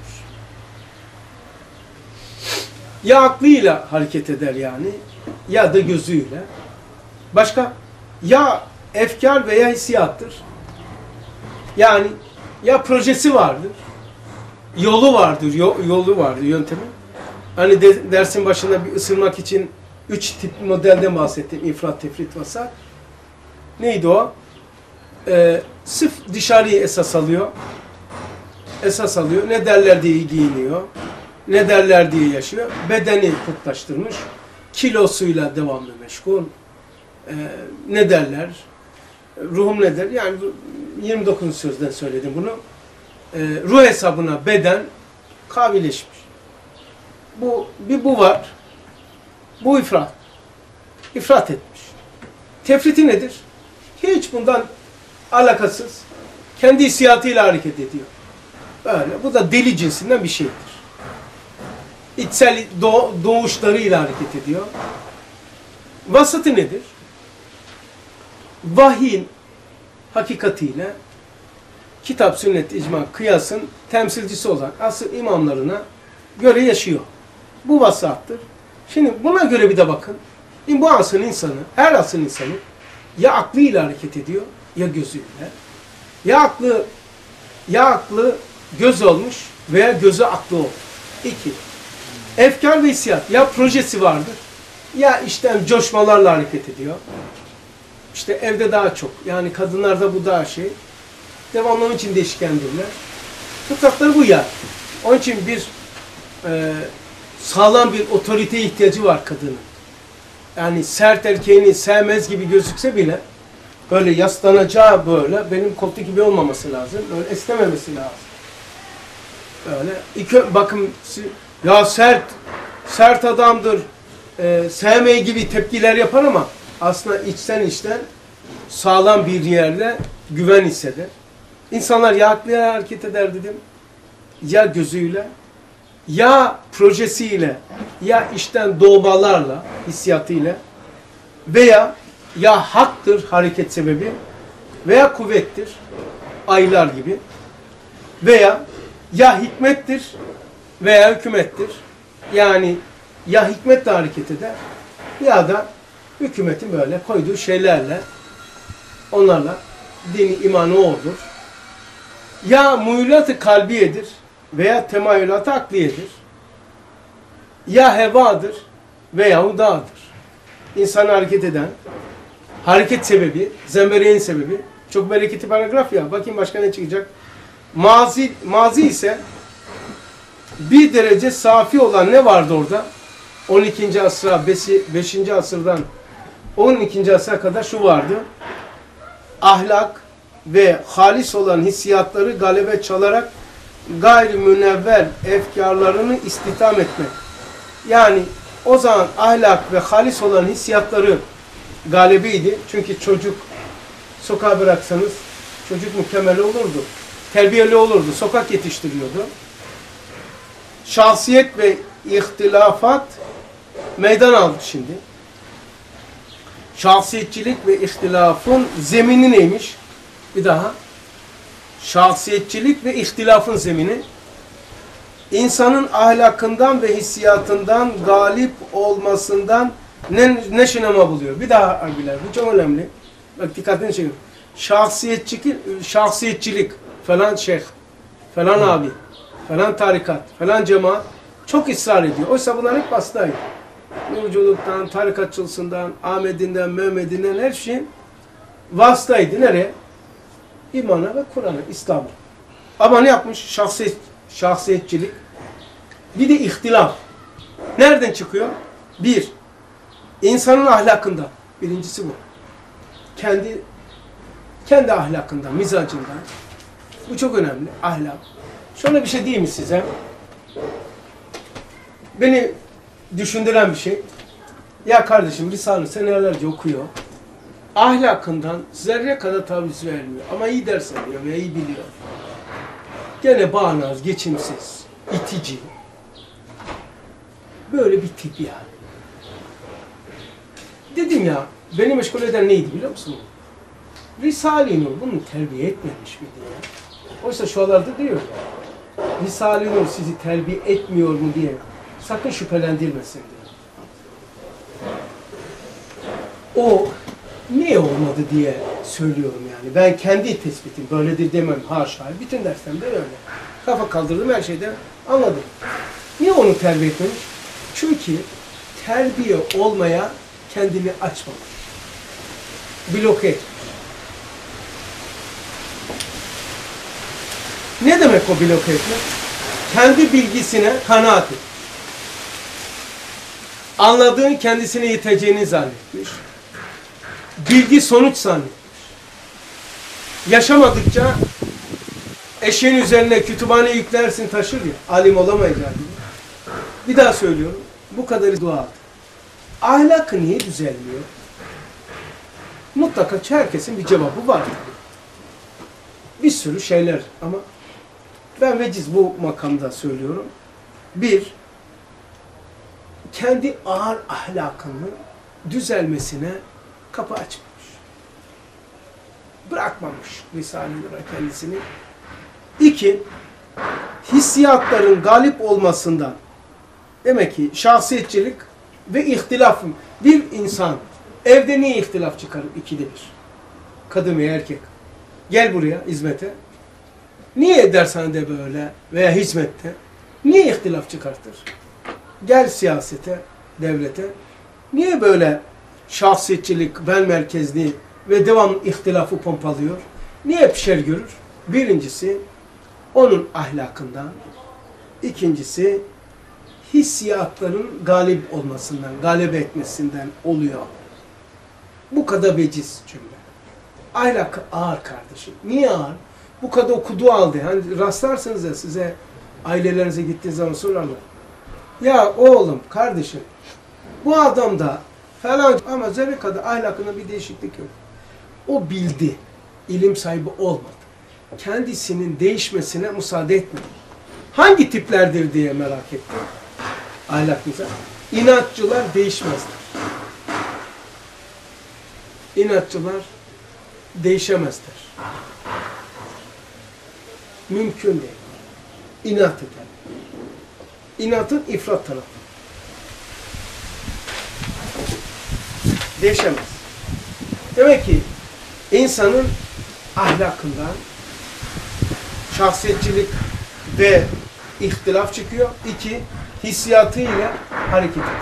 Ya aklıyla hareket eder yani ya da gözüyle. Başka ya efkar veya hissiyattır. Yani ya projesi vardır, yolu vardır, yolu vardır, yöntemi. Hani de, dersin başında bir ısırmak için üç tip modelden bahsettim. İfrat, tefrit, vasat. Neydi o? Ee, sırf dışarıyı esas alıyor. Esas alıyor. Ne derler diye giyiniyor. Ne derler diye yaşıyor. Bedeni putlaştırmış. Kilosuyla devamlı meşgul. Ee, ne derler? Ruhum ne der? Yani yirmi dokuzuncu sözden söyledim bunu. Ee, ruh hesabına beden kavileşmiş. Bu, bir bu var. Bu ifrat. İfrat etmiş. Tefriti nedir? Hiç bundan alakasız. Kendi hissiyatıyla hareket ediyor. Böyle. Bu da deli cinsinden bir şeydir. İçsel doğ, doğuşlarıyla hareket ediyor. Vasıtı nedir? Vahyin hakikatiyle kitap, sünnet, icma, kıyasın temsilcisi olan asıl imamlarına göre yaşıyor. Bu vasattır. Şimdi buna göre bir de bakın. Bu asrın insanı, her asrın insanı ya aklıyla hareket ediyor ya gözüyle. Ya aklı ya aklı göz olmuş veya gözü aklı olmuş. İki. Efkar ve hissiyat. Ya projesi vardır ya işten coşmalarla hareket ediyor. İşte evde daha çok. Yani kadınlarda bu daha şey. Devamlı onun için değişkendirler. Fıtratları bu ya. Onun için bir e, sağlam bir otoriteye ihtiyacı var kadının. Yani sert erkeğini sevmez gibi gözükse bile böyle yaslanacağı böyle benim koltuk gibi olmaması lazım. Böyle esnememesi lazım. Böyle iki bakın ya sert sert adamdır e, sevmeyi gibi tepkiler yapar ama aslında içten içten sağlam bir yerde güven hisseder. İnsanlar ya aklıyla hareket eder dedim, ya gözüyle, ya projesiyle, ya içten doğmalarla, hissiyatıyla veya ya haktır hareket sebebi veya kuvvettir, aylar gibi veya ya hikmettir veya hükümettir. Yani ya hikmetle hareket eder ya da hükümetin böyle koyduğu şeylerle onlarla dini imanı olur. Ya muhülat-ı kalbiyedir veya temayülat-ı akliyedir. Ya hevadır veya hudadır. İnsanı hareket eden, hareket sebebi, zembereğin sebebi, çok bereketli paragraf ya, bakayım başka ne çıkacak. Mazi, mazi ise bir derece safi olan ne vardı orada? on ikinci asra, beşinci asırdan on ikinci asra kadar şu vardı. Ahlak ve halis olan hissiyatları galebe çalarak gayri münevver efkarlarını istihdam etmek. Yani o zaman ahlak ve halis olan hissiyatları galebiydi. Çünkü çocuk sokağa bıraksanız çocuk mükemmel olurdu. Terbiyeli olurdu. Sokak yetiştiriyordu. Şahsiyet ve ihtilafat meydan aldı şimdi. Şahsiyetçilik ve ihtilafın zemini neymiş? Bir daha. Şahsiyetçilik ve ihtilafın zemini insanın ahlakından ve hissiyatından galip olmasından ne, ne şınama buluyor. Bir daha abiler, bu çok önemli. Bak dikkatini çekin. Şahsiyetçilik, şahsiyetçilik falan şeyh, falan abi, falan tarikat, falan cemaat çok ısrar ediyor. Oysa bunlar hep hastaydı. Nurculuktan, tarikatçılısından, Ahmedinden, Mehmedinden her şey vasıtaydı. Nereye? İmana ve Kur'an'a, İslam'a. Ama ne yapmış? Şahsiyet, şahsiyetçilik. Bir de ihtilaf. Nereden çıkıyor? Bir, insanın ahlakından. Birincisi bu. Kendi kendi ahlakından, mizacından. Bu çok önemli. Ahlak. Şöyle bir şey diyeyim mi size? Beni düşündüren bir şey. Ya kardeşim Risale-i senelerce okuyor. Ahlakından zerre kadar taviz vermiyor. Ama iyi ders alıyor ve iyi biliyor. Gene bağnaz, geçimsiz, itici. Böyle bir tip yani. Dedim ya, beni meşgul eden neydi biliyor musun? Risale-i Nur bunu terbiye etmemiş miydi ya? Oysa şuralarda diyor ya, Risale-i Nur sizi terbiye etmiyor mu diye sakın şüphelendirmesin diyor. O niye olmadı diye söylüyorum yani. Ben kendi tespitim böyledir demem haşa. Bütün derslerimde öyle. Kafa kaldırdım her şeyden anladım. Niye onu terbiye etmemiş? Çünkü terbiye olmaya kendini açmamış. Bloke etmiş. Ne demek o bloke etmek? Kendi bilgisine kanaat etmiş. Anladığın kendisine yeteceğini zannetmiş. Bilgi sonuç zannetmiş. Yaşamadıkça eşeğin üzerine kütüphane yüklersin taşır ya, alim olamayacağı gibi. Bir daha söylüyorum, bu kadarı dua. Ahlakı niye düzelmiyor? Mutlaka herkesin bir cevabı var. Bir sürü şeyler ama ben veciz bu makamda söylüyorum. Bir, kendi ağır ahlakının düzelmesine kapı açmamış. Bırakmamış Risale-i Nur'a kendisini. İki, hissiyatların galip olmasından, demek ki şahsiyetçilik ve ihtilaf. Bir insan evde niye ihtilaf çıkarır? İkide bir. Kadın veya erkek. Gel buraya hizmete. Niye dershanede böyle veya hizmette? Niye ihtilaf çıkartır? Gel siyasete, devlete. Niye böyle şahsiyetçilik, ben merkezli ve devam ihtilafı pompalıyor? Niye hep şer görür? Birincisi onun ahlakından. İkincisi hissiyatların galip olmasından, galebe etmesinden oluyor. Bu kadar veciz cümle. Ahlakı ağır kardeşim. Niye ağır? Bu kadar okuduğu halde. Hani rastlarsınız ya size ailelerinize gittiğiniz zaman sorarlar. Ya oğlum, kardeşim bu adamda falan ama zerre kadar ahlakında bir değişiklik yok. O bildi. İlim sahibi olmadı. Kendisinin değişmesine müsaade etmedi. Hangi tiplerdir diye merak ettim. Ahlaklıca. İnatçılar değişmezler. İnatçılar değişemezler. Mümkün değil. İnat eder. İnatın ifrat tarafı. Değişemez. Demek ki insanın ahlakından şahsiyetçilik ve ihtilaf çıkıyor. İki, hissiyatıyla hareket ediyor.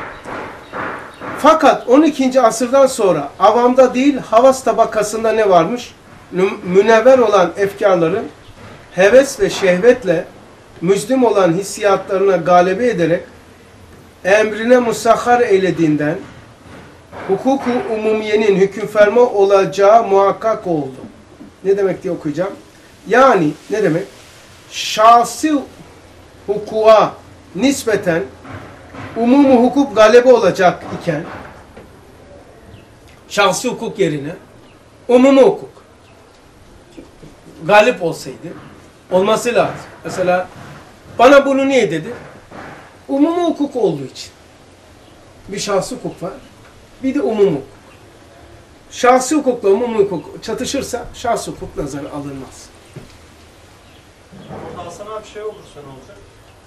Fakat on ikinci asırdan sonra avamda değil havas tabakasında ne varmış? Münevver olan efkarların heves ve şehvetle müslim olan hissiyatlarına galebe ederek emrine musahhar eylediğinden hukuku umumiyenin hüküm ferma olacağı muhakkak oldu. Ne demek diye okuyacağım. Yani ne demek? Şahsi hukuka nispeten umumu hukuk galebe olacak iken şahsi hukuk yerine umumu hukuk galip olsaydı olması lazım. Mesela bana bunu niye dedi? Umumu hukuk olduğu için. Bir şahsi hukuk var. Bir de umum hukuk. Şahsi hukukla umum hukuk çatışırsa şahsi hukuk nazara alınmaz. Orada Hasan abi şey olursa ne olacak?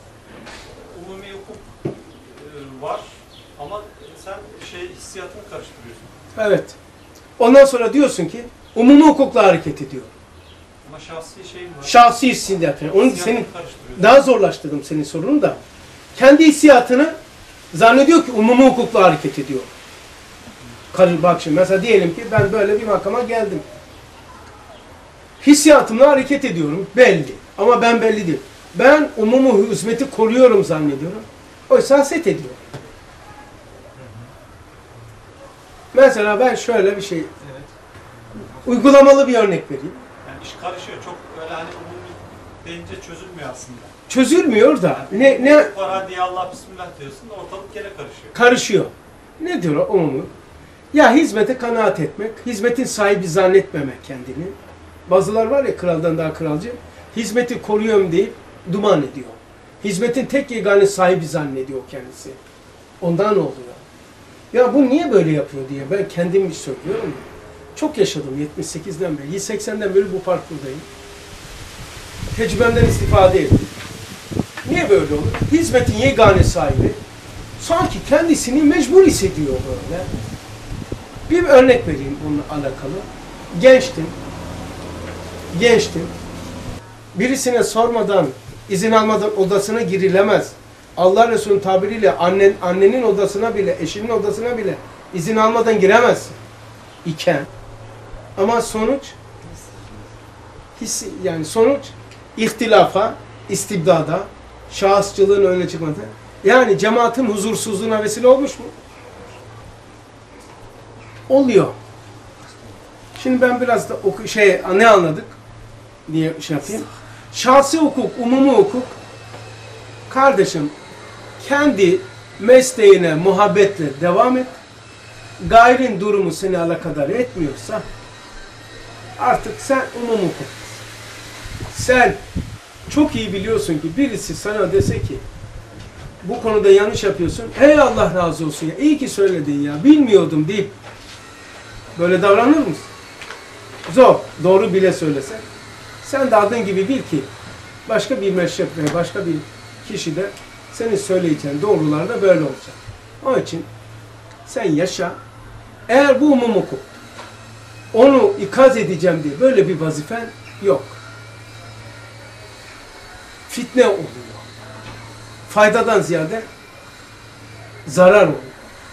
umumi hukuk e, var ama sen şey hissiyatını karıştırıyorsun. Evet. Ondan sonra diyorsun ki umumi hukukla hareket ediyor. Ama şahsi şeyim var. Şahsi hissiyatını. Onun Hissiyatını senin karıştırıyorsun. daha zorlaştırdım senin sorunu da. Kendi hissiyatını zannediyor ki umumi hukukla hareket ediyor. Bak şimdi mesela diyelim ki ben böyle bir makama geldim. Hissiyatımla hareket ediyorum. Belli. Ama ben belli değil. Ben umumi hizmeti koruyorum zannediyorum. Oysa haset ediyorum. Mesela ben şöyle bir şey, Evet. uygulamalı bir örnek vereyim. Yani iş karışıyor. Çok öyle hani umumi deyince çözülmüyor aslında. Çözülmüyor da ne ne Var hadi ya Allah bismillah diyorsun da ortalık gene karışıyor. karışıyor. Nedir o umumi? Ya hizmete kanaat etmek, hizmetin sahibi zannetmemek kendini. Bazılar var ya kraldan daha kralcı, hizmeti koruyorum deyip duman ediyor. Hizmetin tek yegane sahibi zannediyor kendisi. Ondan oluyor. Ya bu niye böyle yapıyor diye ben kendim söylüyorum. Çok yaşadım yetmiş sekizden beri, seksenden beri bu parkurdayım. Tecrübemden istifade ettim. Niye böyle olur? Hizmetin yegane sahibi sanki kendisini mecbur hissediyor böyle. Bir örnek vereyim bununla alakalı. Gençtim. Gençtim. Birisine sormadan, izin almadan odasına girilemez. Allah Resulü'nün tabiriyle annen, annenin odasına bile, eşinin odasına bile izin almadan giremezsin. İken. Ama sonuç hissi, yani sonuç ihtilafa, istibdada, şahısçılığın öne çıkmadı. Yani cemaatin huzursuzluğuna vesile olmuş mu? Oluyor. Şimdi ben biraz da oku şey ne anladık diye şey yapayım. Şahsi hukuk, umumi hukuk kardeşim kendi mesleğine muhabbetle devam et. Gayrin durumu seni alakadar etmiyorsa artık sen umumi hukuk. Sen çok iyi biliyorsun ki birisi sana dese ki bu konuda yanlış yapıyorsun. Ey Allah razı olsun ya. İyi ki söyledin ya. Bilmiyordum deyip böyle davranır mısın? Zor. Doğru bile söylesen. Sen de adın gibi bil ki başka bir meşrep ve başka bir kişi de senin söyleyeceğin doğrularda böyle olacak. Onun için sen yaşa. Eğer bu umum hukuk onu ikaz edeceğim diye böyle bir vazifen yok. Fitne oluyor. Faydadan ziyade zarar oluyor.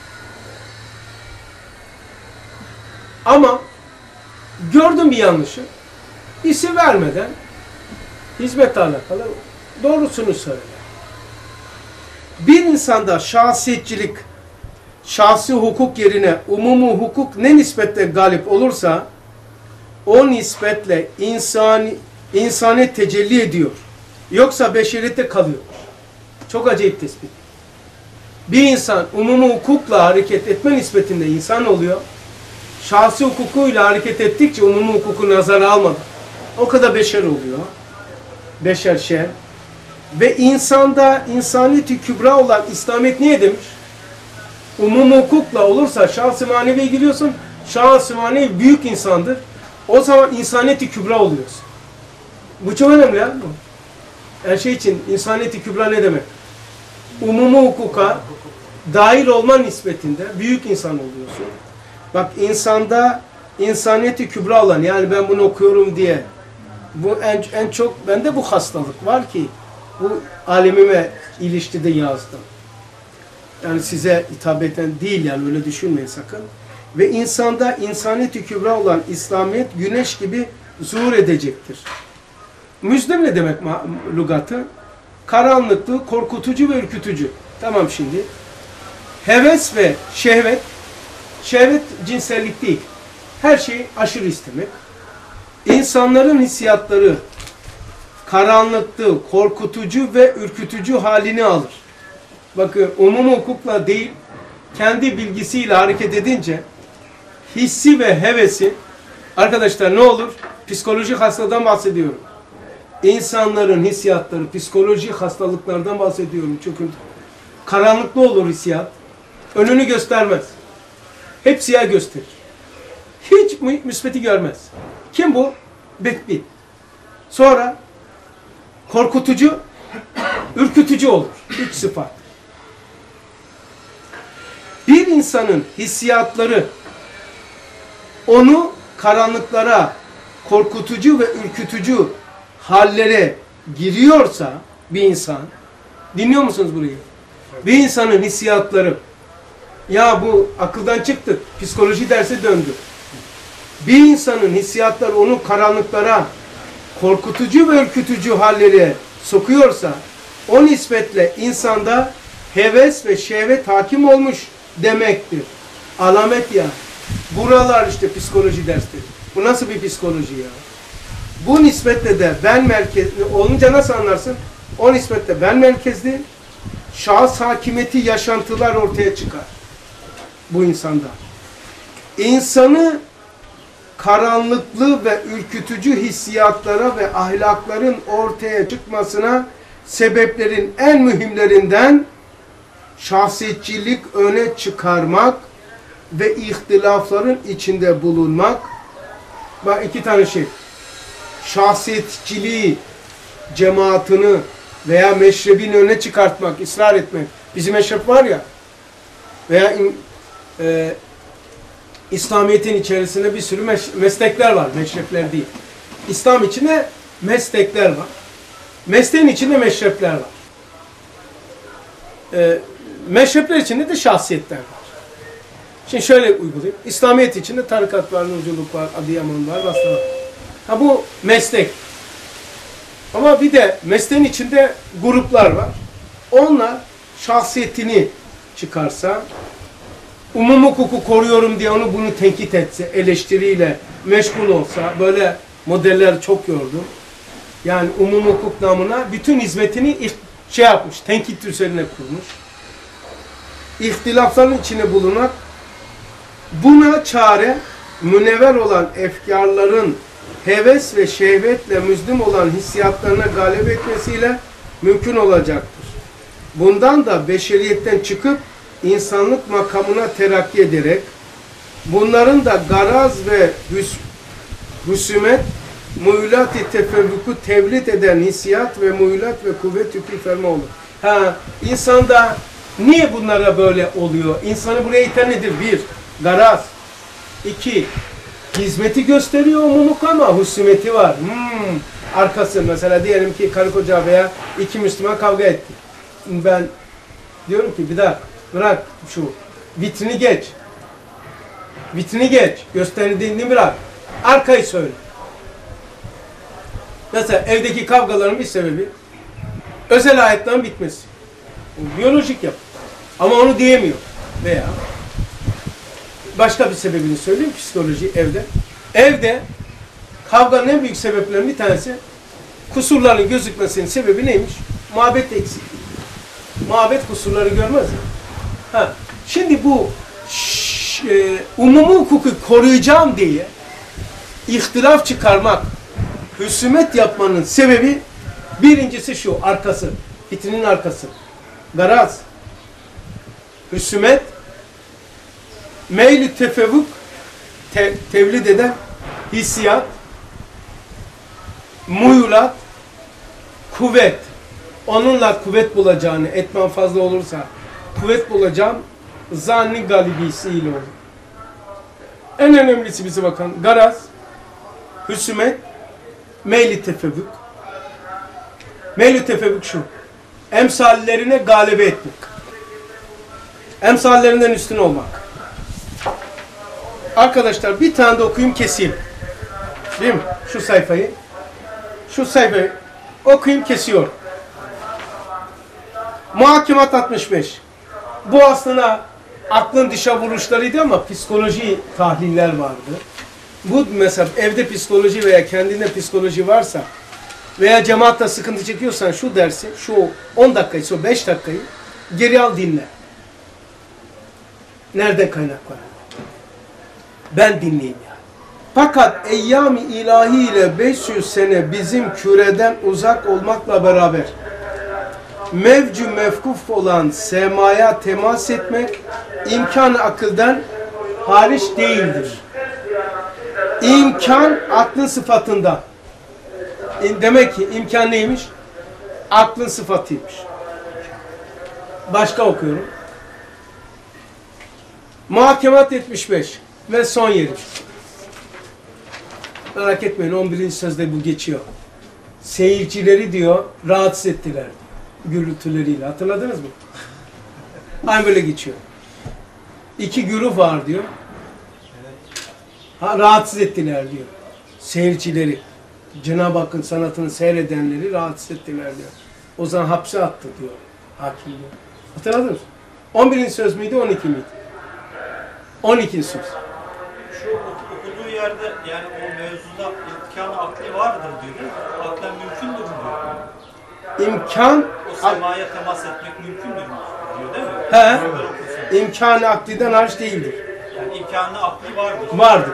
Ama gördüm bir yanlışı, isim vermeden hizmetle alakalı doğrusunu söyle. Bir insanda şahsiyetçilik, şahsi hukuk yerine umumi hukuk ne nispetle galip olursa o nispetle insani, insaniyet tecelli ediyor. Yoksa beşeriyette kalıyor. Çok acayip tespit. Bir insan umumi hukukla hareket etme nispetinde insan oluyor. Şahsi hukukuyla hareket ettikçe umumi hukuku nazara almadan o kadar beşer oluyor. Beşer şer. Ve insanda insaniyet-i kübra olan İslamiyet niye demiş? Umumi hukukla olursa şahs-ı maneviye giriyorsun. Şahs-ı manevi büyük insandır. O zaman insaniyet-i kübra oluyorsun. Bu çok önemli ya. Her şey için insaniyet-i kübra ne demek? Umumi hukuka dahil olma nispetinde büyük insan oluyorsun. Bak insanda insaniyet-i kübra olan, yani ben bunu okuyorum diye bu en, en çok bende bu hastalık var ki bu alemime ilişkide yazdım. Yani size hitap eden değil, yani öyle düşünmeyin sakın. Ve insanda insaniyet-i kübra olan İslamiyet güneş gibi zuhur edecektir. Müzlim ne demek lügatı? Karanlıklı, korkutucu ve ürkütücü. Tamam şimdi. Heves ve şehvet, şehvet cinsellik değil. Her şeyi aşırı istemek. İnsanların hissiyatları karanlıklı, korkutucu ve ürkütücü halini alır. Bakın umumi hukukla değil, kendi bilgisiyle hareket edince hissi ve hevesi, arkadaşlar ne olur? Psikolojik hastadan bahsediyorum. İnsanların hissiyatları, psikolojik hastalıklardan bahsediyorum. Çünkü karanlıklı olur hissiyat. Önünü göstermez. Hep siyah gösterir. Hiç müsbeti görmez. Kim bu? Bekbit. Sonra korkutucu, ürkütücü olur. Üç sıfat. Bir insanın hissiyatları onu karanlıklara, korkutucu ve ürkütücü hallere giriyorsa bir insan, dinliyor musunuz burayı? Bir insanın hissiyatları, ya bu akıldan çıktı, psikoloji dersi döndü. Bir insanın hissiyatları onu karanlıklara, korkutucu ve ürkütücü hallere sokuyorsa, o nispetle insanda heves ve şehvet hakim olmuş demektir. Alamet ya. Buralar işte psikoloji dersleri. Bu nasıl bir psikoloji ya? Bu nispetle de ben merkezli olunca nasıl anlarsın? O nispetle ben merkezli şahıs hakimiyeti yaşantılar ortaya çıkar. Bu insanda. İnsanı karanlıklı ve ürkütücü hissiyatlara ve ahlakların ortaya çıkmasına sebeplerin en mühimlerinden şahsiyetçilik öne çıkarmak ve ihtilafların içinde bulunmak. Bak iki tane şey. Şahsiyetçiliği, cemaatini veya meşrebini öne çıkartmak, ısrar etmek. Bizim meşrep var ya, veya e, İslamiyet'in içerisinde bir sürü meş meslekler var, meşrepler değil. İslam içinde meslekler var. Mesleğin içinde meşrepler var. E, meşrepler içinde de şahsiyetler var. Şimdi şöyle uygulayayım. İslamiyet içinde tarikat var, nurculuk var, Adıyaman var, Basra var. Ha bu meslek. Ama bir de mesleğin içinde gruplar var. Onlar şahsiyetini çıkarsa, umum hukuku koruyorum diye onu bunu tenkit etse, eleştiriyle meşgul olsa, böyle modeller çok gördüm. Yani umum hukuk namına bütün hizmetini şey yapmış, tenkit üzerine kurmuş. İhtilafların içine bulunan, buna çare münevver olan efkarların heves ve şehvetle müzlim olan hissiyatlarına galip etmesiyle mümkün olacaktır. Bundan da beşeriyetten çıkıp insanlık makamına terakki ederek bunların da garaz ve hüs husumet, muhülat-ı tefevvuku tevlit eden hissiyat ve muhülat ve kuvvet hüküm ferma olur. Ha, insanda niye bunlara böyle oluyor? İnsanı buraya iten nedir? Bir, garaz. İki, hizmeti gösteriyor umumluk ama husumeti var. Hmm, arkası mesela diyelim ki karı koca veya iki Müslüman kavga etti. Ben diyorum ki bir dakika bırak şu vitrini geç. Vitrini geç. Gösterdiğini bırak. Arkayı söyle. Mesela evdeki kavgaların bir sebebi özel hayatların bitmesi. Biyolojik yapı. Ama onu diyemiyor. Veya başka bir sebebini söyleyeyim, psikoloji evde. Evde kavganın en büyük sebeplerinden bir tanesi kusurların gözükmesinin sebebi neymiş? Muhabbet eksikliği. Muhabbet kusurları görmez mi? Ha. Şimdi bu e, umumi hukuku koruyacağım diye ihtilaf çıkarmak, husumet yapmanın sebebi birincisi şu, arkası, fitrinin arkası. Garaz, husumet, meyl-i tefevvuk, te, tevlid eden hissiyat, muyulat, kuvvet. Onunla kuvvet bulacağını, etmen fazla olursa kuvvet bulacağım, zanni galibisiyle olur. En önemlisi bize bakın, garaz, husumet, meyl-i tefevvuk. Meyl-i tefevvuk şu, emsallerine galebe etmek. Emsallerinden üstün olmak. Arkadaşlar bir tane de okuyayım keseyim. Değil mi? Şu sayfayı. Şu sayfayı okuyayım kesiyor. Muhakemat altmış beş. Bu aslında aklın dışa vuruşlarıydı ama psikoloji tahliller vardı. Bu mesela evde psikoloji veya kendinde psikoloji varsa veya cemaatle sıkıntı çekiyorsan şu dersi, şu on dakikayı, şu beş dakikayı geri al dinle. Nereden kaynaklanıyor? Ben dinleyeyim yani. Fakat eyyam-ı ilahi ile beş yüz sene bizim küreden uzak olmakla beraber mevcu mevkuf olan semaya temas etmek imkan akıldan hariç değildir. İmkan aklın sıfatında. Demek ki imkan neymiş? aklın sıfatıymış. Başka okuyorum. Muhakemat yetmiş beş ve son yeri. Merak etmeyin, on birinci sözde bu geçiyor. Seyircileri diyor rahatsız ettiler gürültüleriyle. Hatırladınız mı? Aynı böyle geçiyor. İki güruh var diyor. Ha, rahatsız ettiler diyor. Seyircileri. Cenab-ı Hakk'ın sanatını seyredenleri rahatsız ettiler diyor. O zaman hapse attı diyor hakim diyor. Hatırladınız mı? on birinci söz müydü, on iki miydi? on ikinci söz. Şu okuduğu yerde yani o mevzuda imkanı akli vardır diyor. Aklen mümkündür mü diyor. İmkan, O semaya temas etmek mümkündür mü diyor değil mi? he, Böyle okursun. imkanı akliden hariç değildir. Yani imkanı akli vardır. Vardır.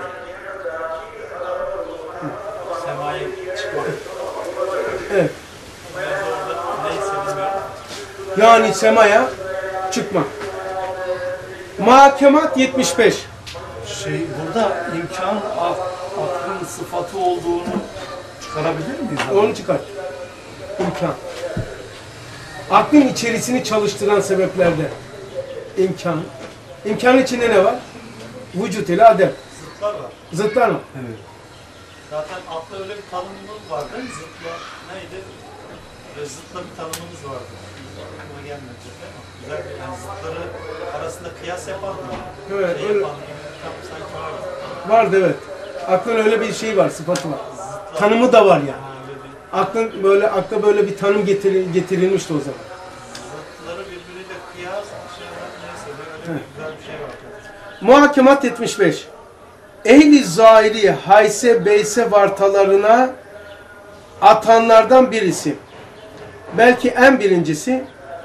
Semaya çıkmak. Evet. Mevzu orada neyse bilmiyorum. Yani semaya çıkmak. Muhakemat yetmiş beş. Şey, burada imkan ak, aklın sıfatı olduğunu çıkarabilir miyiz? Onu çıkart. İmkan. Aklın içerisini çalıştıran sebeplerde imkan. İmkanın içinde ne var? Vücut ile adem. Zıtlar var. Zıtlar mı? Evet. Zaten akla öyle bir tanımımız vardı. Zıtla neydi? Ve zıtla bir tanımımız vardı. Aklıma gelmedi değil mi? Güzel bir yani zıtları arasında kıyas yapan mı? Evet, Şey öyle. yapan gibi bir kitap sanki vardı. Vardı, evet. Aklın öyle bir şey var, sıfatı var. Zıtlar. Tanımı da var yani. Ha, öyle bir Aklın böyle, akla böyle bir tanım getir, getirilmişti o zaman. zıtları birbiriyle kıyas şey var. Neyse böyle bir güzel bir şey var. Muhakemat yetmiş beş. Ehli zahiri hayse beyse vartalarına atanlardan birisi. Belki en birincisi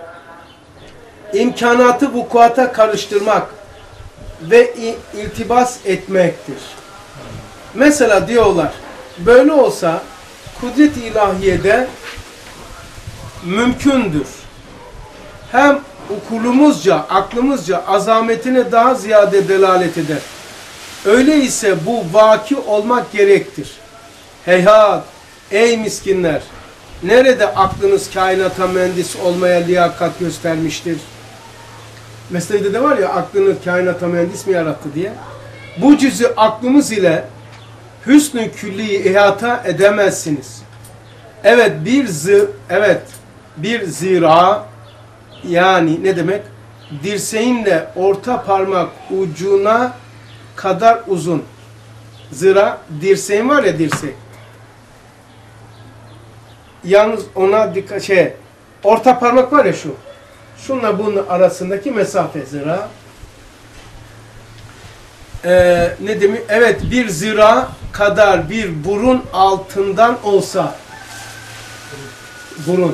imkanatı vukuata karıştırmak ve iltibas etmektir. Mesela diyorlar, böyle olsa kudret-i ilahiyede mümkündür. Hem ukulumuzca, aklımızca azametine daha ziyade delalet eder. Öyleyse bu vaki olmak gerektir. Heyhat, ey miskinler! Nerede aklınız kainata mühendis olmaya liyakat göstermiştir? Mesleğde de var ya, aklını kainata mühendis mi yarattı diye. Bu cüzü aklımız ile hüsnü külliyi ihata edemezsiniz. Evet bir zı, evet bir zira, yani ne demek? Dirseğinle orta parmak ucuna kadar uzun. Zira, dirseğin var ya, dirsek. Yalnız ona dikkat, şey, orta parmak var ya şu. Şunla bunun arasındaki mesafe zira. Ee, ne demek? Evet, bir zira kadar bir burun altından olsa. Burun.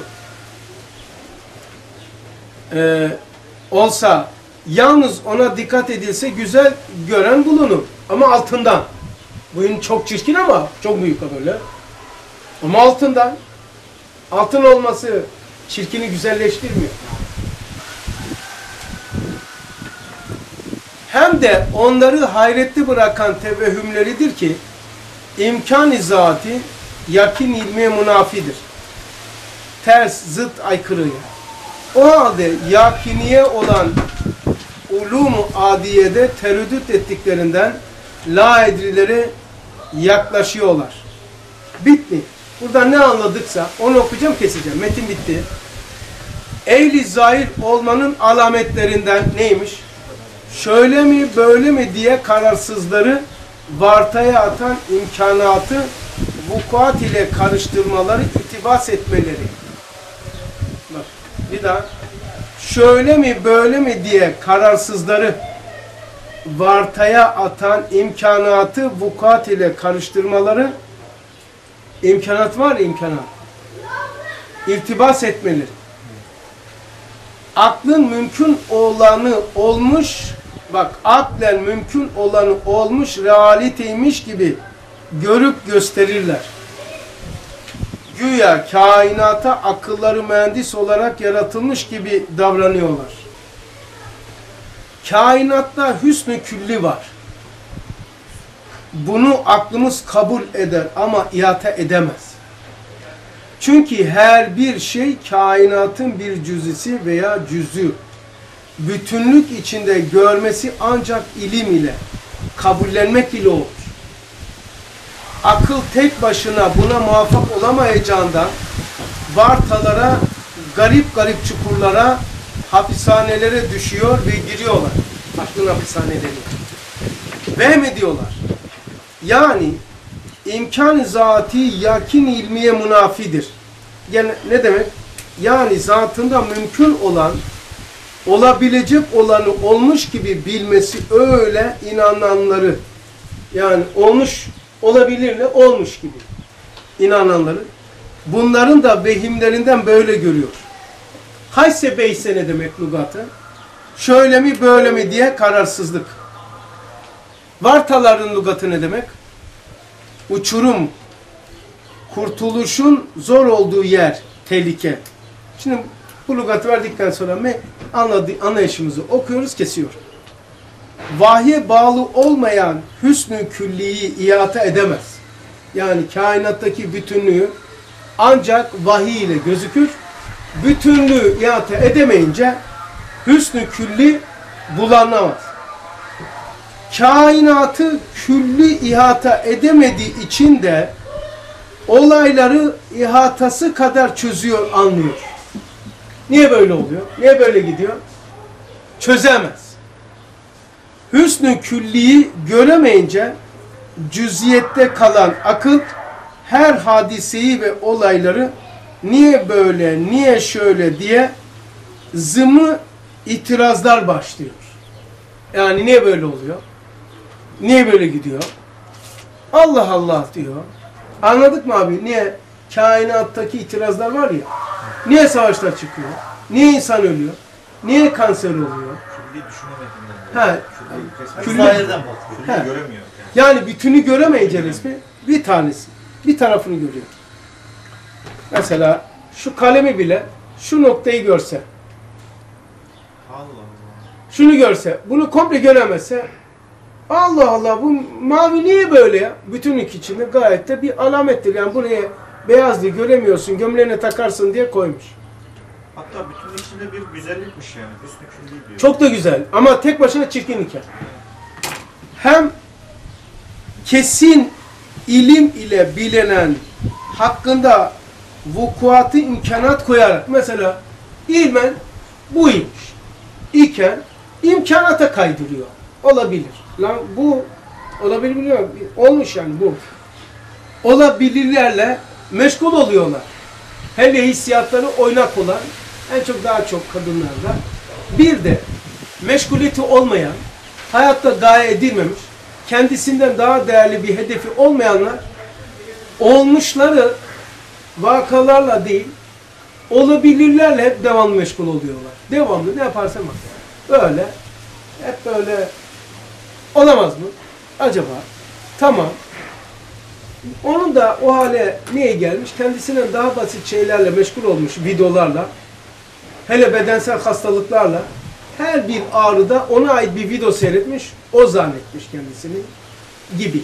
Ee, olsa, yalnız ona dikkat edilse güzel gören bulunur. Ama altından. Boyun çok çirkin ama çok büyük böyle. Ama altından. Altın olması çirkini güzelleştirmiyor. Hem de onları hayretli bırakan tevehhümleridir ki imkan-ı zati yakin ilmiye münafidir. Ters, zıt, aykırı. O halde yakiniye olan ulûm-u adiyede tereddüt ettiklerinden la edrilere yaklaşıyorlar. Bitti. Burada ne anladıksa onu okuyacağım, keseceğim. Metin bitti. Ehli zahir olmanın alametlerinden neymiş? Şöyle mi böyle mi diye kararsızları vartaya atan imkanatı vukuat ile karıştırmaları, itibas etmeleri. Bak bir daha. Şöyle mi böyle mi diye kararsızları vartaya atan imkanatı vukuat ile karıştırmaları, imkanat var ya, imkanat. İrtibas etmeleri. Aklın mümkün olanı olmuş, bak aklen mümkün olanı olmuş, realiteymiş gibi görüp gösterirler. Güya kainata akılları mühendis olarak yaratılmış gibi davranıyorlar. Kainatta hüsnü külli var. Bunu aklımız kabul eder ama ihata edemez. Çünkü her bir şey kainatın bir cüzisi veya cüzü. Bütünlük içinde görmesi ancak ilim ile, kabullenmek ile olur. Akıl tek başına buna muvaffak olamayacağından vartalara, garip garip çukurlara, hapishanelere düşüyor ve giriyorlar. Aklın hapishaneleri. Vehmediyorlar. Yani imkan-ı zati yakin ilmiye münafidir. Yani ne demek? Yani zatında mümkün olan, olabilecek olanı olmuş gibi bilmesi öyle inananları, yani olmuş olabilirle olmuş gibi inananları, bunların da vehimlerinden böyle görüyor. Hayse beyse ne demek lügatı? Şöyle mi böyle mi diye kararsızlık. Vartaların lügatı ne demek? Uçurum, kurtuluşun zor olduğu yer, tehlike. Şimdi bu lügatı verdikten sonra anladığı anlayışımızı okuyoruz, kesiyor. Vahye bağlı olmayan hüsnü külliyi ihata edemez. Yani kainattaki bütünlüğü ancak vahiy ile gözükür. Bütünlüğü ihata edemeyince hüsnü külli bulanamaz. Kainatı külli ihata edemediği için de olayları ihatası kadar çözüyor, anlıyor. Niye böyle oluyor? Niye böyle gidiyor? Çözemez. Hüsnü külliyi göremeyince cüziyette kalan akıl her hadiseyi ve olayları niye böyle, niye şöyle diye zımı itirazlar başlıyor. Yani niye böyle oluyor? Niye böyle gidiyor? Allah Allah diyor. Anladık mı abi? Niye? Kainattaki itirazlar var ya. Niye savaşlar çıkıyor? Niye insan ölüyor? Niye kanser oluyor? Külliyi düşünemediğinden. Ha, Külliyi külli, külliyi göremiyor. yani bütünü göremeyince resmi bir tanesi, bir tarafını görüyor. Mesela şu kalemi bile şu noktayı görse, Allah Allah. şunu görse, bunu komple göremezse, Allah Allah bu mavi niye böyle ya? Bütünlük içinde gayet de bir alamettir. Yani buraya beyazlığı göremiyorsun, gömleğine takarsın diye koymuş. Hatta bütün içinde bir güzellikmiş yani. Hüsnü külli diyor. Çok da güzel ama tek başına çirkinlik yani. Hem kesin ilim ile bilinen hakkında vukuatı imkanat koyarak, mesela ilmen buymuş iken imkanata kaydırıyor. Olabilir. Lan bu olabilir biliyor musun? Olmuş yani bu. Olabilirlerle meşgul oluyorlar. Hele hissiyatları oynak olan, en çok daha çok kadınlarda. Bir de meşguliyeti olmayan, hayatta gaye edilmemiş, kendisinden daha değerli bir hedefi olmayanlar, olmuşları vakalarla değil, olabilirlerle hep devamlı meşgul oluyorlar. Devamlı ne yaparsa bak. Böyle, hep böyle olamaz mı? Acaba? Tamam. Onun da o hale niye gelmiş? Kendisinden daha basit şeylerle meşgul olmuş, videolarla, hele bedensel hastalıklarla, her bir ağrıda ona ait bir video seyretmiş, o zannetmiş kendisini gibi.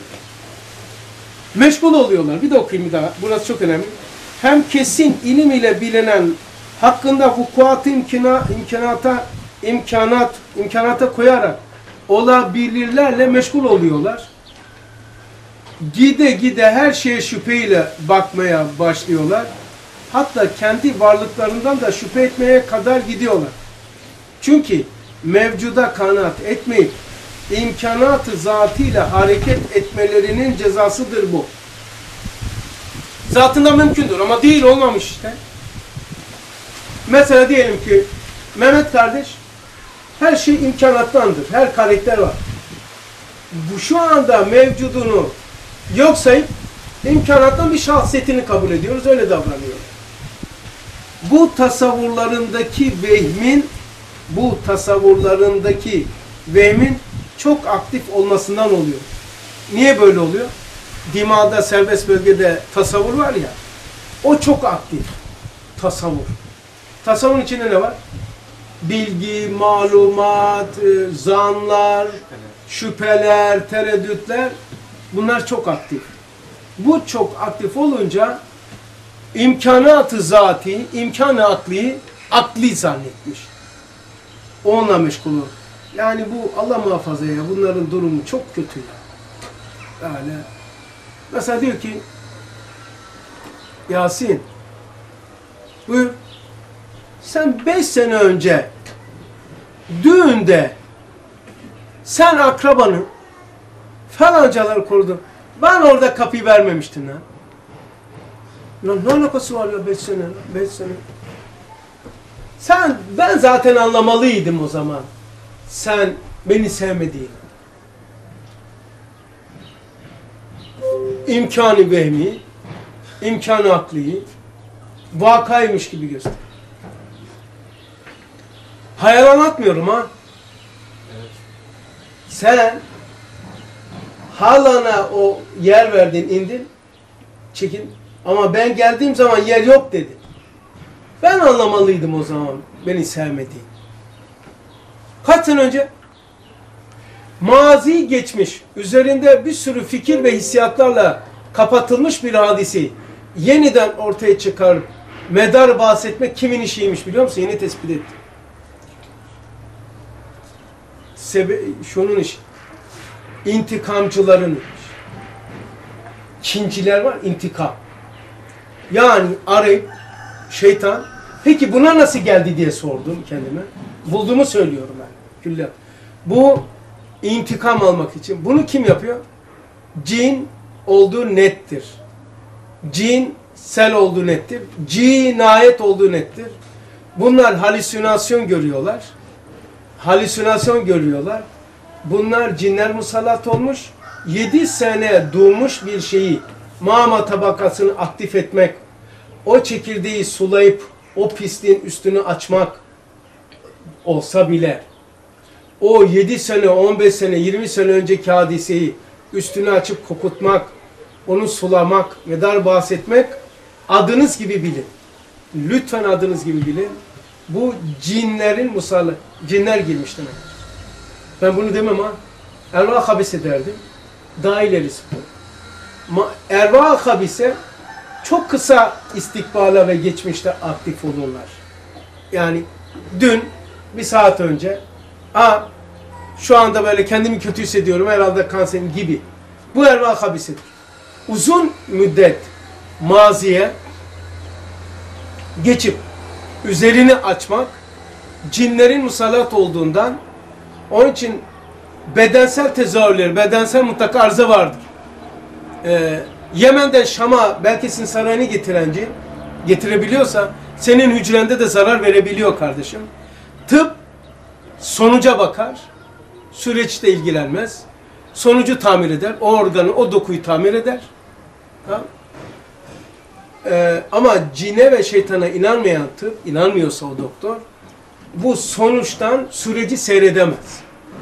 Meşgul oluyorlar. Bir de okuyayım bir daha. Burası çok önemli. Hem kesin ilim ile bilinen hakkında vukuatı imkana, imkanata, imkanat, imkanata koyarak olabilirlerle meşgul oluyorlar. Gide gide her şeye şüpheyle bakmaya başlıyorlar. Hatta kendi varlıklarından da şüphe etmeye kadar gidiyorlar. Çünkü mevcuda kanaat etmeyip imkanat-ı zatıyla hareket etmelerinin cezasıdır bu. Zatında mümkündür ama değil, olmamış işte. Mesela diyelim ki Mehmet kardeş her şey imkanattandır. Her karakter var. Bu şu anda mevcudunu yok sayıp imkanattan bir şahsiyetini kabul ediyoruz. Öyle davranıyor. Bu tasavvurlarındaki vehmin bu tasavvurlarındaki vehmin çok aktif olmasından oluyor. Niye böyle oluyor? Dimağda, serbest bölgede tasavvur var ya, o çok aktif. Tasavvur. Tasavvurun içinde ne var? Bilgi, malumat, zanlar, şüpheler, tereddütler, bunlar çok aktif. Bu çok aktif olunca imkanatı zati, imkanı akli, akli zannetmiş. Onunla meşgul ol. Yani bu Allah muhafaza ya, bunların durumu çok kötü ya. Yani mesela diyor ki Yasin, buyur, sen beş sene önce düğünde sen akrabanı falancaları korudun. Ben orada kapıyı vermemiştim lan. Lan ne alakası var ya beş sene, beş sene. Sen, ben zaten anlamalıydım o zaman. Sen beni sevmediğini. İmkanı vehmi, imkanı akli, vakaymış gibi göster. Hayal anlatmıyorum ha. Sen halana o yer verdin, indin, çekin. Ama ben geldiğim zaman yer yok dedi. Ben anlamalıydım o zaman beni sevmediğini. Kaç sene önce? Mazi geçmiş, üzerinde bir sürü fikir ve hissiyatlarla kapatılmış bir hadisi yeniden ortaya çıkarıp medar bahsetmek kimin işiymiş biliyor musun? Yeni tespit ettim. Sebe şunun işi. İntikamcıların işi. Kinciler var, intikam. Yani arayıp şeytan, peki buna nasıl geldi diye sordum kendime. Bulduğumu söylüyorum ben. Külliyat. Bu intikam almak için. Bunu kim yapıyor? Cin olduğu nettir. Cin sel olduğu nettir. Cinayet olduğu nettir. Bunlar halüsinasyon görüyorlar. Halüsinasyon görüyorlar. Bunlar cinler musallat olmuş. Yedi sene doğmuş bir şeyi, mama tabakasını aktif etmek, o çekirdeği sulayıp o pisliğin üstünü açmak olsa bile, o yedi sene, on beş sene, yirmi sene önceki hadiseyi üstünü açıp kokutmak, onu sulamak, medar bahsetmek, adınız gibi bilin. Lütfen adınız gibi bilin. Bu cinlerin musallat, cinler girmiş demek. Ben bunu demem ha. Erva habise derdim. Daha ilerisi bu. Erva habise çok kısa istikbala ve geçmişte aktif olurlar. Yani dün bir saat önce aa, şu anda böyle kendimi kötü hissediyorum herhalde kanserim gibi. Bu erva habisedir. Uzun müddet maziye geçip üzerini açmak cinlerin musallat olduğundan, onun için bedensel tezahürleri, bedensel mutlaka arıza vardır. Ee, Yemen'den Şam'a Belkes'in sarayını getiren cin, getirebiliyorsa senin hücrende de zarar verebiliyor kardeşim. Tıp sonuca bakar, süreçte ilgilenmez. Sonucu tamir eder, o organı, o dokuyu tamir eder. Tamam. Ee, ama cine ve şeytana inanmayan tıp, inanmıyorsa o doktor, bu sonuçtan süreci seyredemez.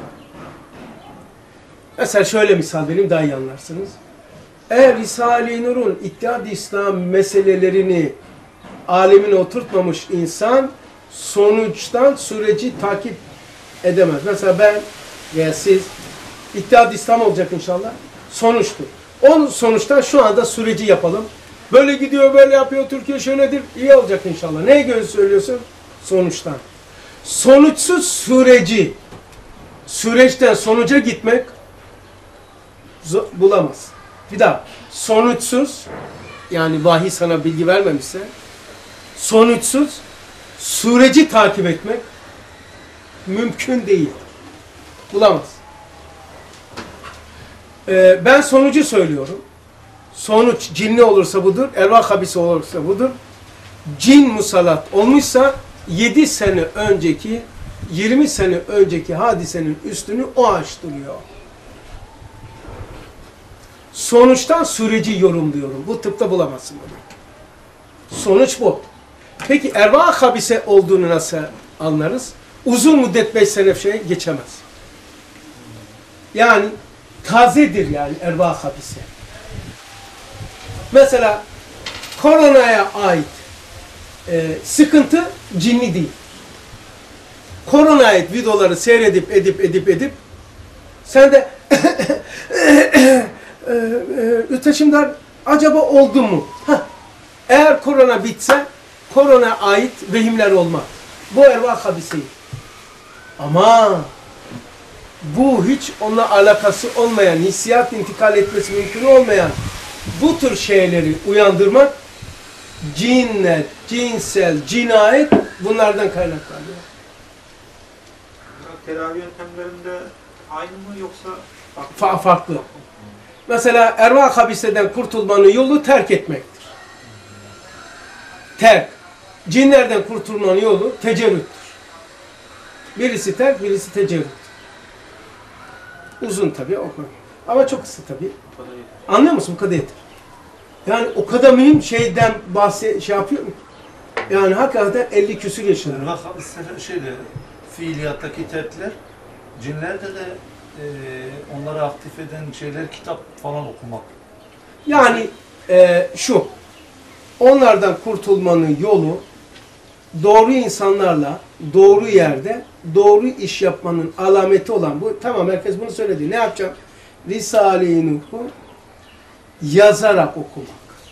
Mesela şöyle misal vereyim, daha iyi anlarsınız. Eğer Risale-i Nur'un İttihad-ı İslam meselelerini alemine oturtmamış insan, sonuçtan süreci takip edemez. Mesela ben veya siz, İttihad-ı İslam olacak inşallah, sonuçtur. O sonuçtan şu anda süreci yapalım. Böyle gidiyor, böyle yapıyor, Türkiye şöyledir, iyi olacak inşallah. Neye göre söylüyorsun? Sonuçtan. Sonuçsuz süreci, süreçten sonuca gitmek bulamaz. Bir daha, sonuçsuz, yani vahiy sana bilgi vermemişse, sonuçsuz süreci takip etmek mümkün değil. Bulamaz. Ee, ben sonucu söylüyorum. Sonuç cinli olursa budur, ervah habisi olursa budur. Cin musallat olmuşsa yedi sene önceki, yirmi sene önceki hadisenin üstünü o açtırıyor. Sonuçtan süreci yorumluyorum. Bu tıpta bulamazsın bunu. Sonuç bu. Peki ervah habise olduğunu nasıl anlarız? Uzun müddet beş sene şey geçemez. Yani tazedir yani ervah habise. Mesela koronaya ait e, sıkıntı cinli değil. Koronaya ait videoları seyredip edip edip edip sen de Üteşimler acaba oldu mu? Heh. Eğer korona bitse korona ait vehimler olmaz. Bu ervah habiseyim. Ama bu hiç onunla alakası olmayan, hissiyat intikal etmesi mümkün olmayan bu tür şeyleri uyandırmak cinnet, cinsel, cinayet bunlardan kaynaklanıyor. Tedavi yöntemlerinde aynı mı yoksa farklı? Fa farklı. Mesela ervah habiseden kurtulmanın yolu terk etmektir. Terk. Cinlerden kurtulmanın yolu tecerrüttür. Birisi terk, birisi tecerrüt. Uzun tabii o kadar. Ama çok kısa tabii. Anlıyor musun? Bu kadar yeter. Yani o kadar mühim şeyden bahse şey yapıyor mu? Yani hakikaten elli küsur yaşında. Ervah habisleri şeyde, fiiliyattaki terkler, cinlerde de e, onları aktif eden şeyler kitap falan okumak. Yani e, şu, onlardan kurtulmanın yolu doğru insanlarla, doğru yerde, doğru iş yapmanın alameti olan bu. Tamam, herkes bunu söyledi. Ne yapacağım? Risale-i Nuh'u yazarak okumak.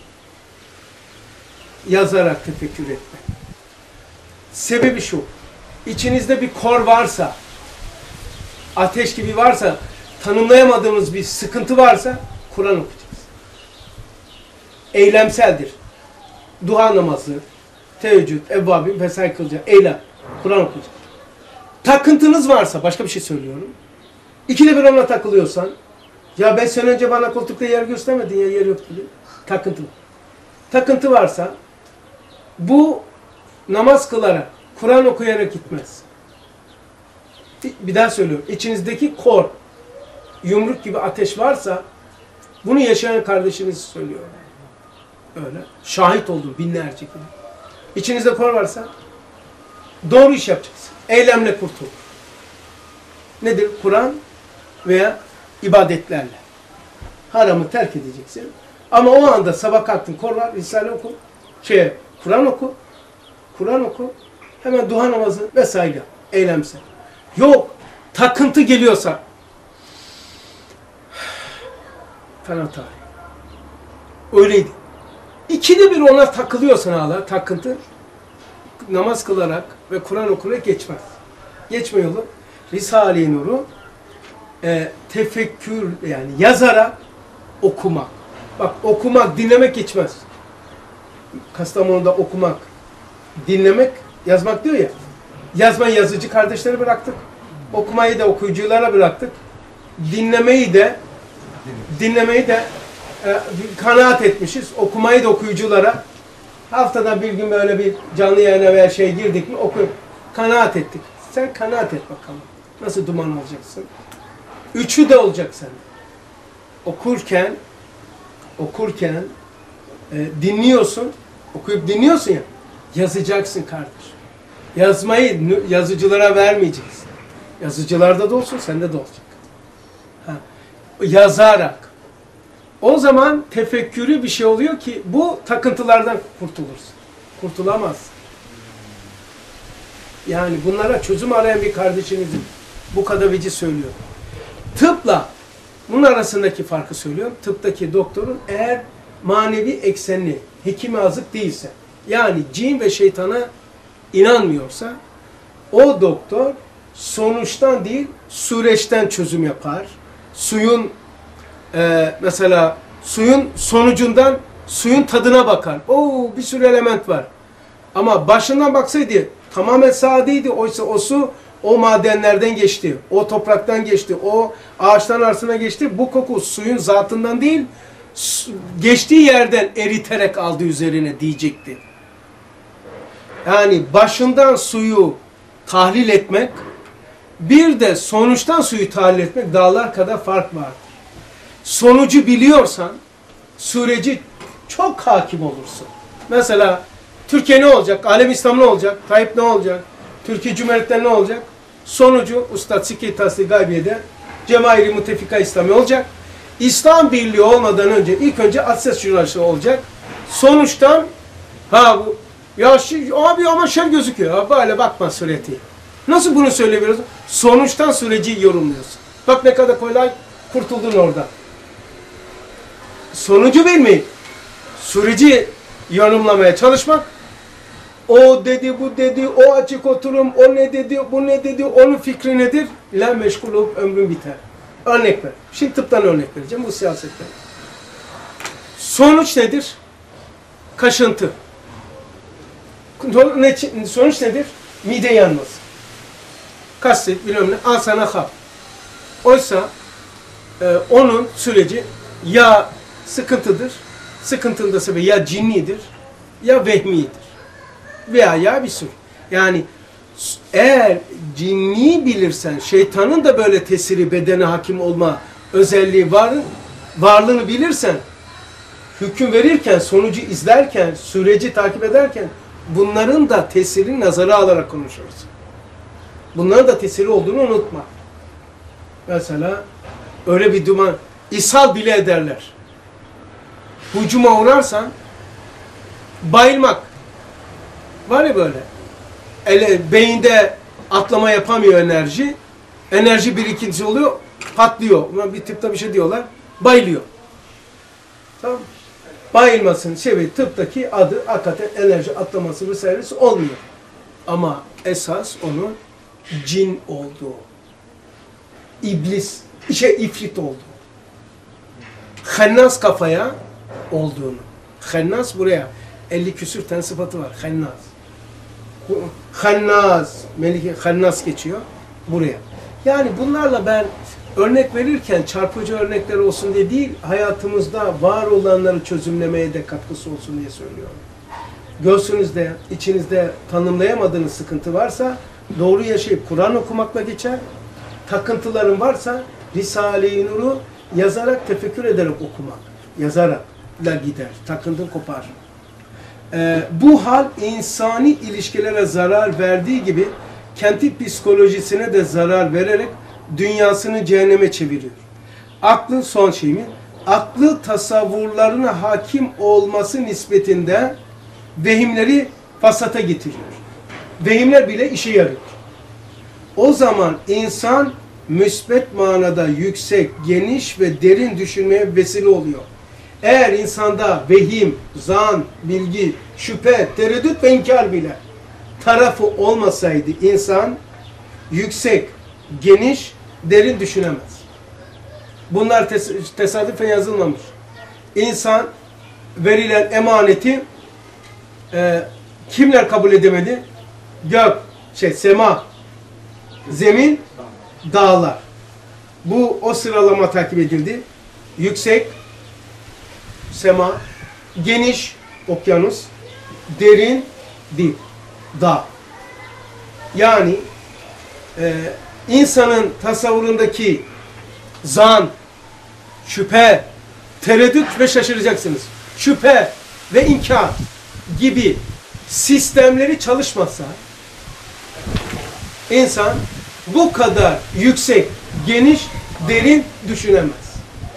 Yazarak tefekkür etmek. Sebebi şu, içinizde bir kor varsa, ateş gibi varsa, tanımlayamadığımız bir sıkıntı varsa Kur'an okuyacağız. Eylemseldir. Duha namazı, teheccüd, evvabin vesaire kılacak. Eylem. Kur'an okuyacak. Takıntınız varsa, başka bir şey söylüyorum. İkide bir ona takılıyorsan, ya beş sene önce bana koltukta yer göstermedin ya, yer yok gibi. Takıntı. Takıntı varsa, bu namaz kılarak, Kur'an okuyarak gitmez. Bir daha söylüyorum. İçinizdeki kor, yumruk gibi ateş varsa, bunu yaşayan kardeşiniz söylüyor. Öyle. Şahit oldum binlerce gibi. İçinizde kor varsa, doğru iş yapacaksın. Eylemle kurtul. Nedir? Kur'an veya ibadetlerle. Haramı terk edeceksin. Ama o anda sabah kalktın, kor var, Risale oku, şey, Kur'an oku, Kur'an oku, hemen duha namazı vesaire, eylemsel. Yok, takıntı geliyorsa, fena tarih. Öyleydi. İkide bir ona takılıyorsan hala, takıntı, namaz kılarak ve Kur'an okuyarak geçmez. Geçme yolu, Risale-i Nur'u e, tefekkür, yani yazarak okumak. Bak, okumak, dinlemek geçmez. Kastamonu'da okumak, dinlemek, yazmak diyor ya. Yazmayı yazıcı kardeşleri bıraktık. Okumayı da okuyuculara bıraktık. Dinlemeyi de dinlemeyi de e, kanaat etmişiz. Okumayı da okuyuculara. Haftada bir gün böyle bir canlı yayına veya şey girdik mi oku. Kanaat ettik. Sen kanaat et bakalım. Nasıl duman olacaksın? Üçü de olacak sende. Okurken okurken e, dinliyorsun. Okuyup dinliyorsun ya. Yazacaksın kardeş. Yazmayı yazıcılara vermeyeceksin. Yazıcılarda da olsun, sende de olacak. Ha. Yazarak. O zaman tefekkürü bir şey oluyor ki bu takıntılardan kurtulursun. Kurtulamazsın. Yani bunlara çözüm arayan bir kardeşinizin bu kadavici söylüyor. Tıpla bunun arasındaki farkı söylüyorum. Tıptaki doktorun eğer manevi eksenli, hekime azık değilse, yani cin ve şeytana inanmıyorsa, o doktor sonuçtan değil, süreçten çözüm yapar. Suyun e, mesela suyun sonucundan suyun tadına bakar. Oo, bir sürü element var. Ama başından baksaydı tamamen sadeydi. Oysa o su o madenlerden geçti. O topraktan geçti. O ağaçtan arsına geçti. Bu koku suyun zatından değil, geçtiği yerden eriterek aldı üzerine diyecekti. Yani başından suyu tahlil etmek, bir de sonuçtan suyu tahlil etmek dağlar kadar fark vardır. Sonucu biliyorsan, süreci çok hakim olursun. Mesela Türkiye ne olacak? Alem İslam ne olacak? Tayyip ne olacak? Türkiye Cumhuriyetleri ne olacak? Sonucu Ustad Sikri Tasdik Gaybiye'de Cemail-i Müttefika İslami olacak. İslam Birliği olmadan önce ilk önce Akses Şurası olacak. Sonuçtan ha bu ya şi, abi ama şöyle gözüküyor. Ha, böyle bakma sureti. Nasıl bunu söyleyebiliyorsun? Sonuçtan süreci yorumluyorsun. Bak ne kadar kolay kurtuldun orada. Sonucu bilmeyin. Süreci yorumlamaya çalışmak, o dedi, bu dedi, o açık oturum, o ne dedi, bu ne dedi, onun fikri nedir? La meşgul olup ömrün biter. Örnek ver. Şimdi tıptan örnek vereceğim, bu siyasetten. Sonuç nedir? Kaşıntı. Sonuç nedir? Mide yanması. Kastet, bilmem ne, al sana hap. Oysa e, onun süreci ya sıkıntıdır, sıkıntının da sebebi ya cinnidir, ya vehmidir. Veya ya bir sürü. Yani eğer cinni bilirsen, şeytanın da böyle tesiri, bedene hakim olma özelliği var, varlığını bilirsen, hüküm verirken, sonucu izlerken, süreci takip ederken bunların da tesirini nazara alarak konuşuruz. Bunların da tesiri olduğunu unutma. Mesela öyle bir duman, ishal bile ederler. Hücuma uğrarsan bayılmak var ya böyle. Ele, beyinde atlama yapamıyor enerji. Enerji birikintisi oluyor, patlıyor. Bir tıpta bir şey diyorlar, bayılıyor. Tamam mı? Bayılmasının sebebi tıptaki adı hakikaten enerji atlaması vesairesi olmuyor. Ama esas onun cin olduğu, iblis, işe ifrit olduğu, hennas kafaya olduğunu. Hennas buraya elli küsür tane sıfatı var. Hennas. Hennas, Melike hennas geçiyor buraya. Yani bunlarla ben örnek verirken çarpıcı örnekler olsun diye değil, hayatımızda var olanları çözümlemeye de katkısı olsun diye söylüyorum. Göğsünüzde, içinizde tanımlayamadığınız sıkıntı varsa doğru yaşayıp Kur'an okumakla geçer. Takıntıların varsa Risale-i Nur'u yazarak, tefekkür ederek okumak. Yazarakla gider. Takıntın kopar. Ee, bu hal insani ilişkilere zarar verdiği gibi kendi psikolojisine de zarar vererek dünyasını cehenneme çeviriyor. Aklın son şey mi? Aklı tasavvurlarına hakim olması nispetinde vehimleri fasata getiriyor. Vehimler bile işe yarıyor. O zaman insan müsbet manada yüksek, geniş ve derin düşünmeye vesile oluyor. Eğer insanda vehim, zan, bilgi, şüphe, tereddüt ve inkar bile tarafı olmasaydı insan yüksek, geniş, derin düşünemez. Bunlar tes tesadüfen yazılmamış. İnsan verilen emaneti e, kimler kabul edemedi? Gök, şey, sema, zemin, dağlar. Bu o sıralama takip edildi. Yüksek, sema, geniş, okyanus, derin, dip, dağ. Yani e, insanın tasavvurundaki zan, şüphe, tereddüt ve şaşıracaksınız. Şüphe ve inkar gibi sistemleri çalışmasa insan bu kadar yüksek, geniş, derin düşünemez.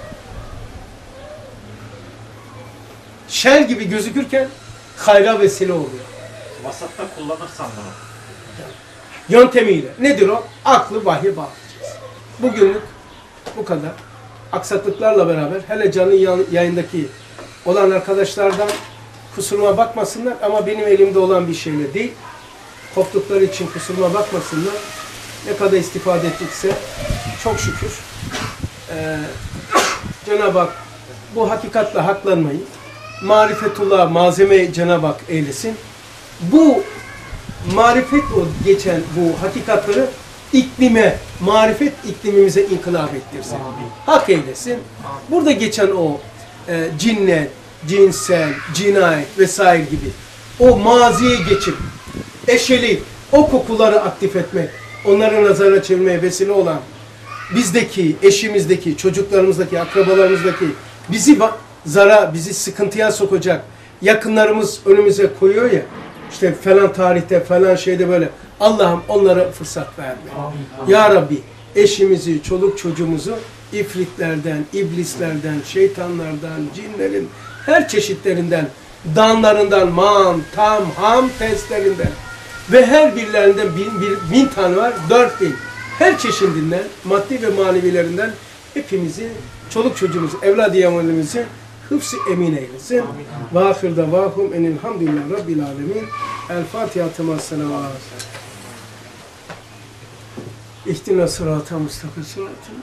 Şer gibi gözükürken hayra vesile oluyor. Vasatta kullanırsan bunu. Yöntemiyle. Nedir o? Aklı vahye bağlayacağız. Bugünlük bu kadar. Aksaklıklarla beraber hele canlı yayındaki olan arkadaşlardan kusuruma bakmasınlar ama benim elimde olan bir şeyle değil. Koptukları için kusuruma bakmasınlar. Ne kadar istifade ettikse çok şükür. Ee, Cenab-ı Hak bu hakikatle haklanmayı, marifetullah malzeme Cenab-ı Hak eylesin. Bu marifet o geçen bu hakikatları iklime, marifet iklimimize inkılap ettirsin. Hak eylesin. Burada geçen o e, cinnet, cinsel, cinayet vesaire gibi o maziye geçip eşeli o kokuları aktif etmek, onları nazara çevirmeye vesile olan bizdeki, eşimizdeki, çocuklarımızdaki, akrabalarımızdaki bizi zara, bizi sıkıntıya sokacak yakınlarımız önümüze koyuyor ya, işte falan tarihte, falan şeyde böyle. Allah'ım onlara fırsat verme. Ya Rabbi, eşimizi, çoluk çocuğumuzu ifritlerden, iblislerden, şeytanlardan, cinlerin her çeşitlerinden, danlarından, man, tam, ham testlerinden ve her birilerinden bin, bir, bin tane var, dört bin. Her çeşidinden, maddi ve manevilerinden hepimizi, çoluk çocuğumuzu, evlad-ı yamanımızı hıfz-ı emin eylesin. Ve ahir davahum enilhamdülillah rabbil alemin. El Fatiha tema selavat. İhtina sırat-ı mustakim sırat-ı.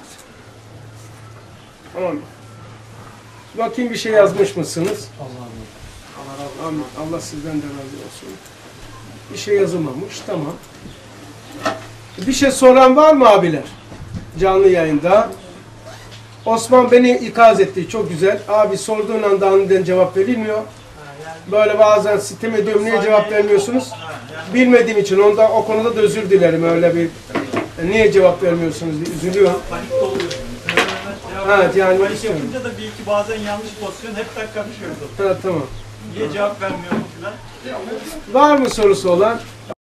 Amin. Bakayım bir şey yazmış mısınız? Allah Amin. Allah sizden de razı olsun. Bir şey yazılmamış. Tamam. Bir şey soran var mı abiler? Canlı yayında. Osman beni ikaz etti. Çok güzel. Abi sorduğun anda aniden cevap verilmiyor. Böyle bazen sitem ediyorum. Niye cevap vermiyorsunuz? Bilmediğim için. Onda, o konuda da özür dilerim. Öyle bir niye cevap vermiyorsunuz diye üzülüyorum. Panik oluyor. Evet yani. Panik yapınca da bir iki bazen yanlış pozisyon hep tak karışıyordu. Ha, tamam. Niye cevap vermiyorum falan. Var mı sorusu olan?